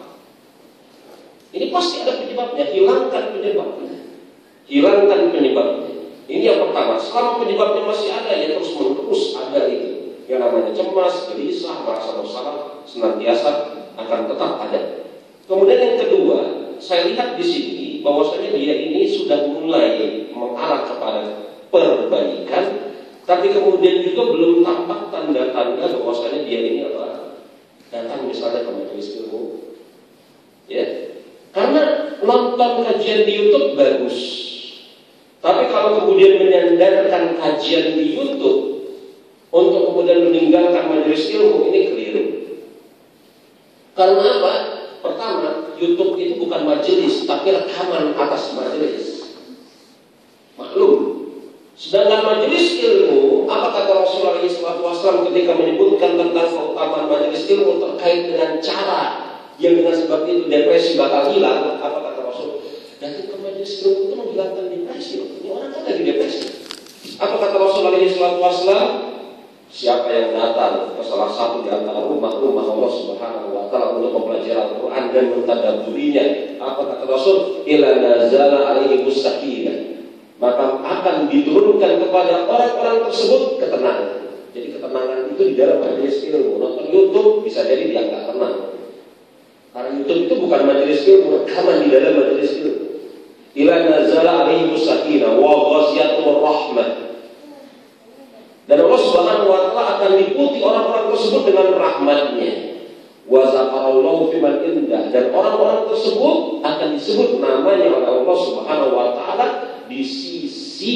Ini pasti ada penyebabnya. Hilangkan penyebabnya. Hilangkan penyebabnya. Ini yang pertama. Selama penyebabnya masih ada, ya terus menerus ada itu. Yang namanya cemas, gelisah, merasa bersalah, senantiasa akan tetap ada. Kemudian yang kedua, saya lihat di sini bahwasanya dia ini sudah mulai mengarah kepada perbaikan, tapi kemudian juga belum tampak tanda-tanda bahwasanya dia ini apa? Datang misalnya ke majelis ilmu, ya. Karena nonton kajian di YouTube bagus, tapi kalau kemudian menyandarkan kajian di YouTube untuk kemudian meninggalkan majelis ilmu, ini keliru. Karena apa? Pertama, YouTube itu bukan majelis, tapi rekaman atas majelis. Maklum. Sedangkan majelis ilmu, apa kata Rasulullah SAW ketika menyebutkan tentang keutamaan majelis ilmu terkait dengan cara yang dengan sebab itu depresi bakal hilang, apa kata Rasul? Datang ke majelis ilmu itu menghilangkan depresi. Ini orang kan lagi depresi. Apa kata Rasulullah SAW? Siapa yang datang ke salah satu di antara rumah-rumah Allah Subhanahu wa Ta'ala untuk mempelajari Al-Quran dan mentadabburinya, apa kata Rasul? Ila nazala alaihi sakinah, maka akan diturunkan kepada orang-orang tersebut ketenangan. Jadi ketenangan itu di dalam majelis ilmu. Nonton YouTube bisa jadi dia nggak tenang. Karena YouTube itu bukan majelis ilmu, rekaman di dalam majelis ilmu. Ila nazala alaihi sakinah wa ghasyatur rahmah. Dan Allah Subhanahu wa Ta'ala akan liputi orang-orang tersebut dengan rahmatnya. Wa zakarallahu fiman indah, dan orang-orang tersebut akan disebut namanya oleh Allah Subhanahu wa Ta'ala di sisi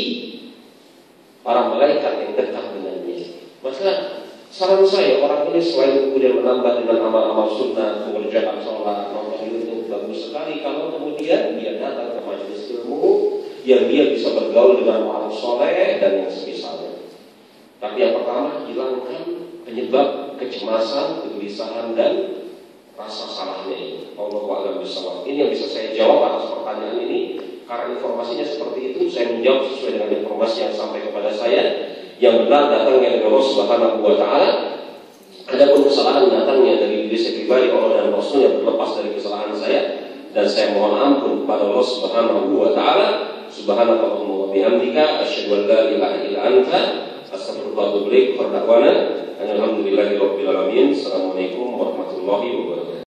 para malaikat yang dekat dengannya. Maka saran saya, orang ini selain kemudian menambah dengan amal-amal sunnah, mengerjakan sholat, nonton YouTube, bagus sekali kalau kemudian dia datang ke majelis ilmu yang dia bisa bergaul dengan orang soleh dan yang semisalnya. Tapi yang pertama, hilangkan penyebab kecemasan, kegelisahan, dan rasa salahnya ini. Allahu a'lam bishawab. Ini yang bisa saya jawab atas pertanyaan ini. Karena informasinya seperti itu, saya menjawab sesuai dengan informasi yang sampai kepada saya. Yang benar datangnya dari Allah Subhanahu wa Ta'ala. Adapun kesalahan datangnya dari diri saya pribadi, Allah dan Rasul yang terlepas dari kesalahan saya. Dan saya mohon ampun kepada Allah Subhanahu wa Ta'ala. Subhanallahumma wa bihamdika asyhadu an la ilaha illa anta astaghfiruka wa atubu ilaik. Alhamdulillahirabbil alamin. Assalamualaikum warahmatullahi wabarakatuh.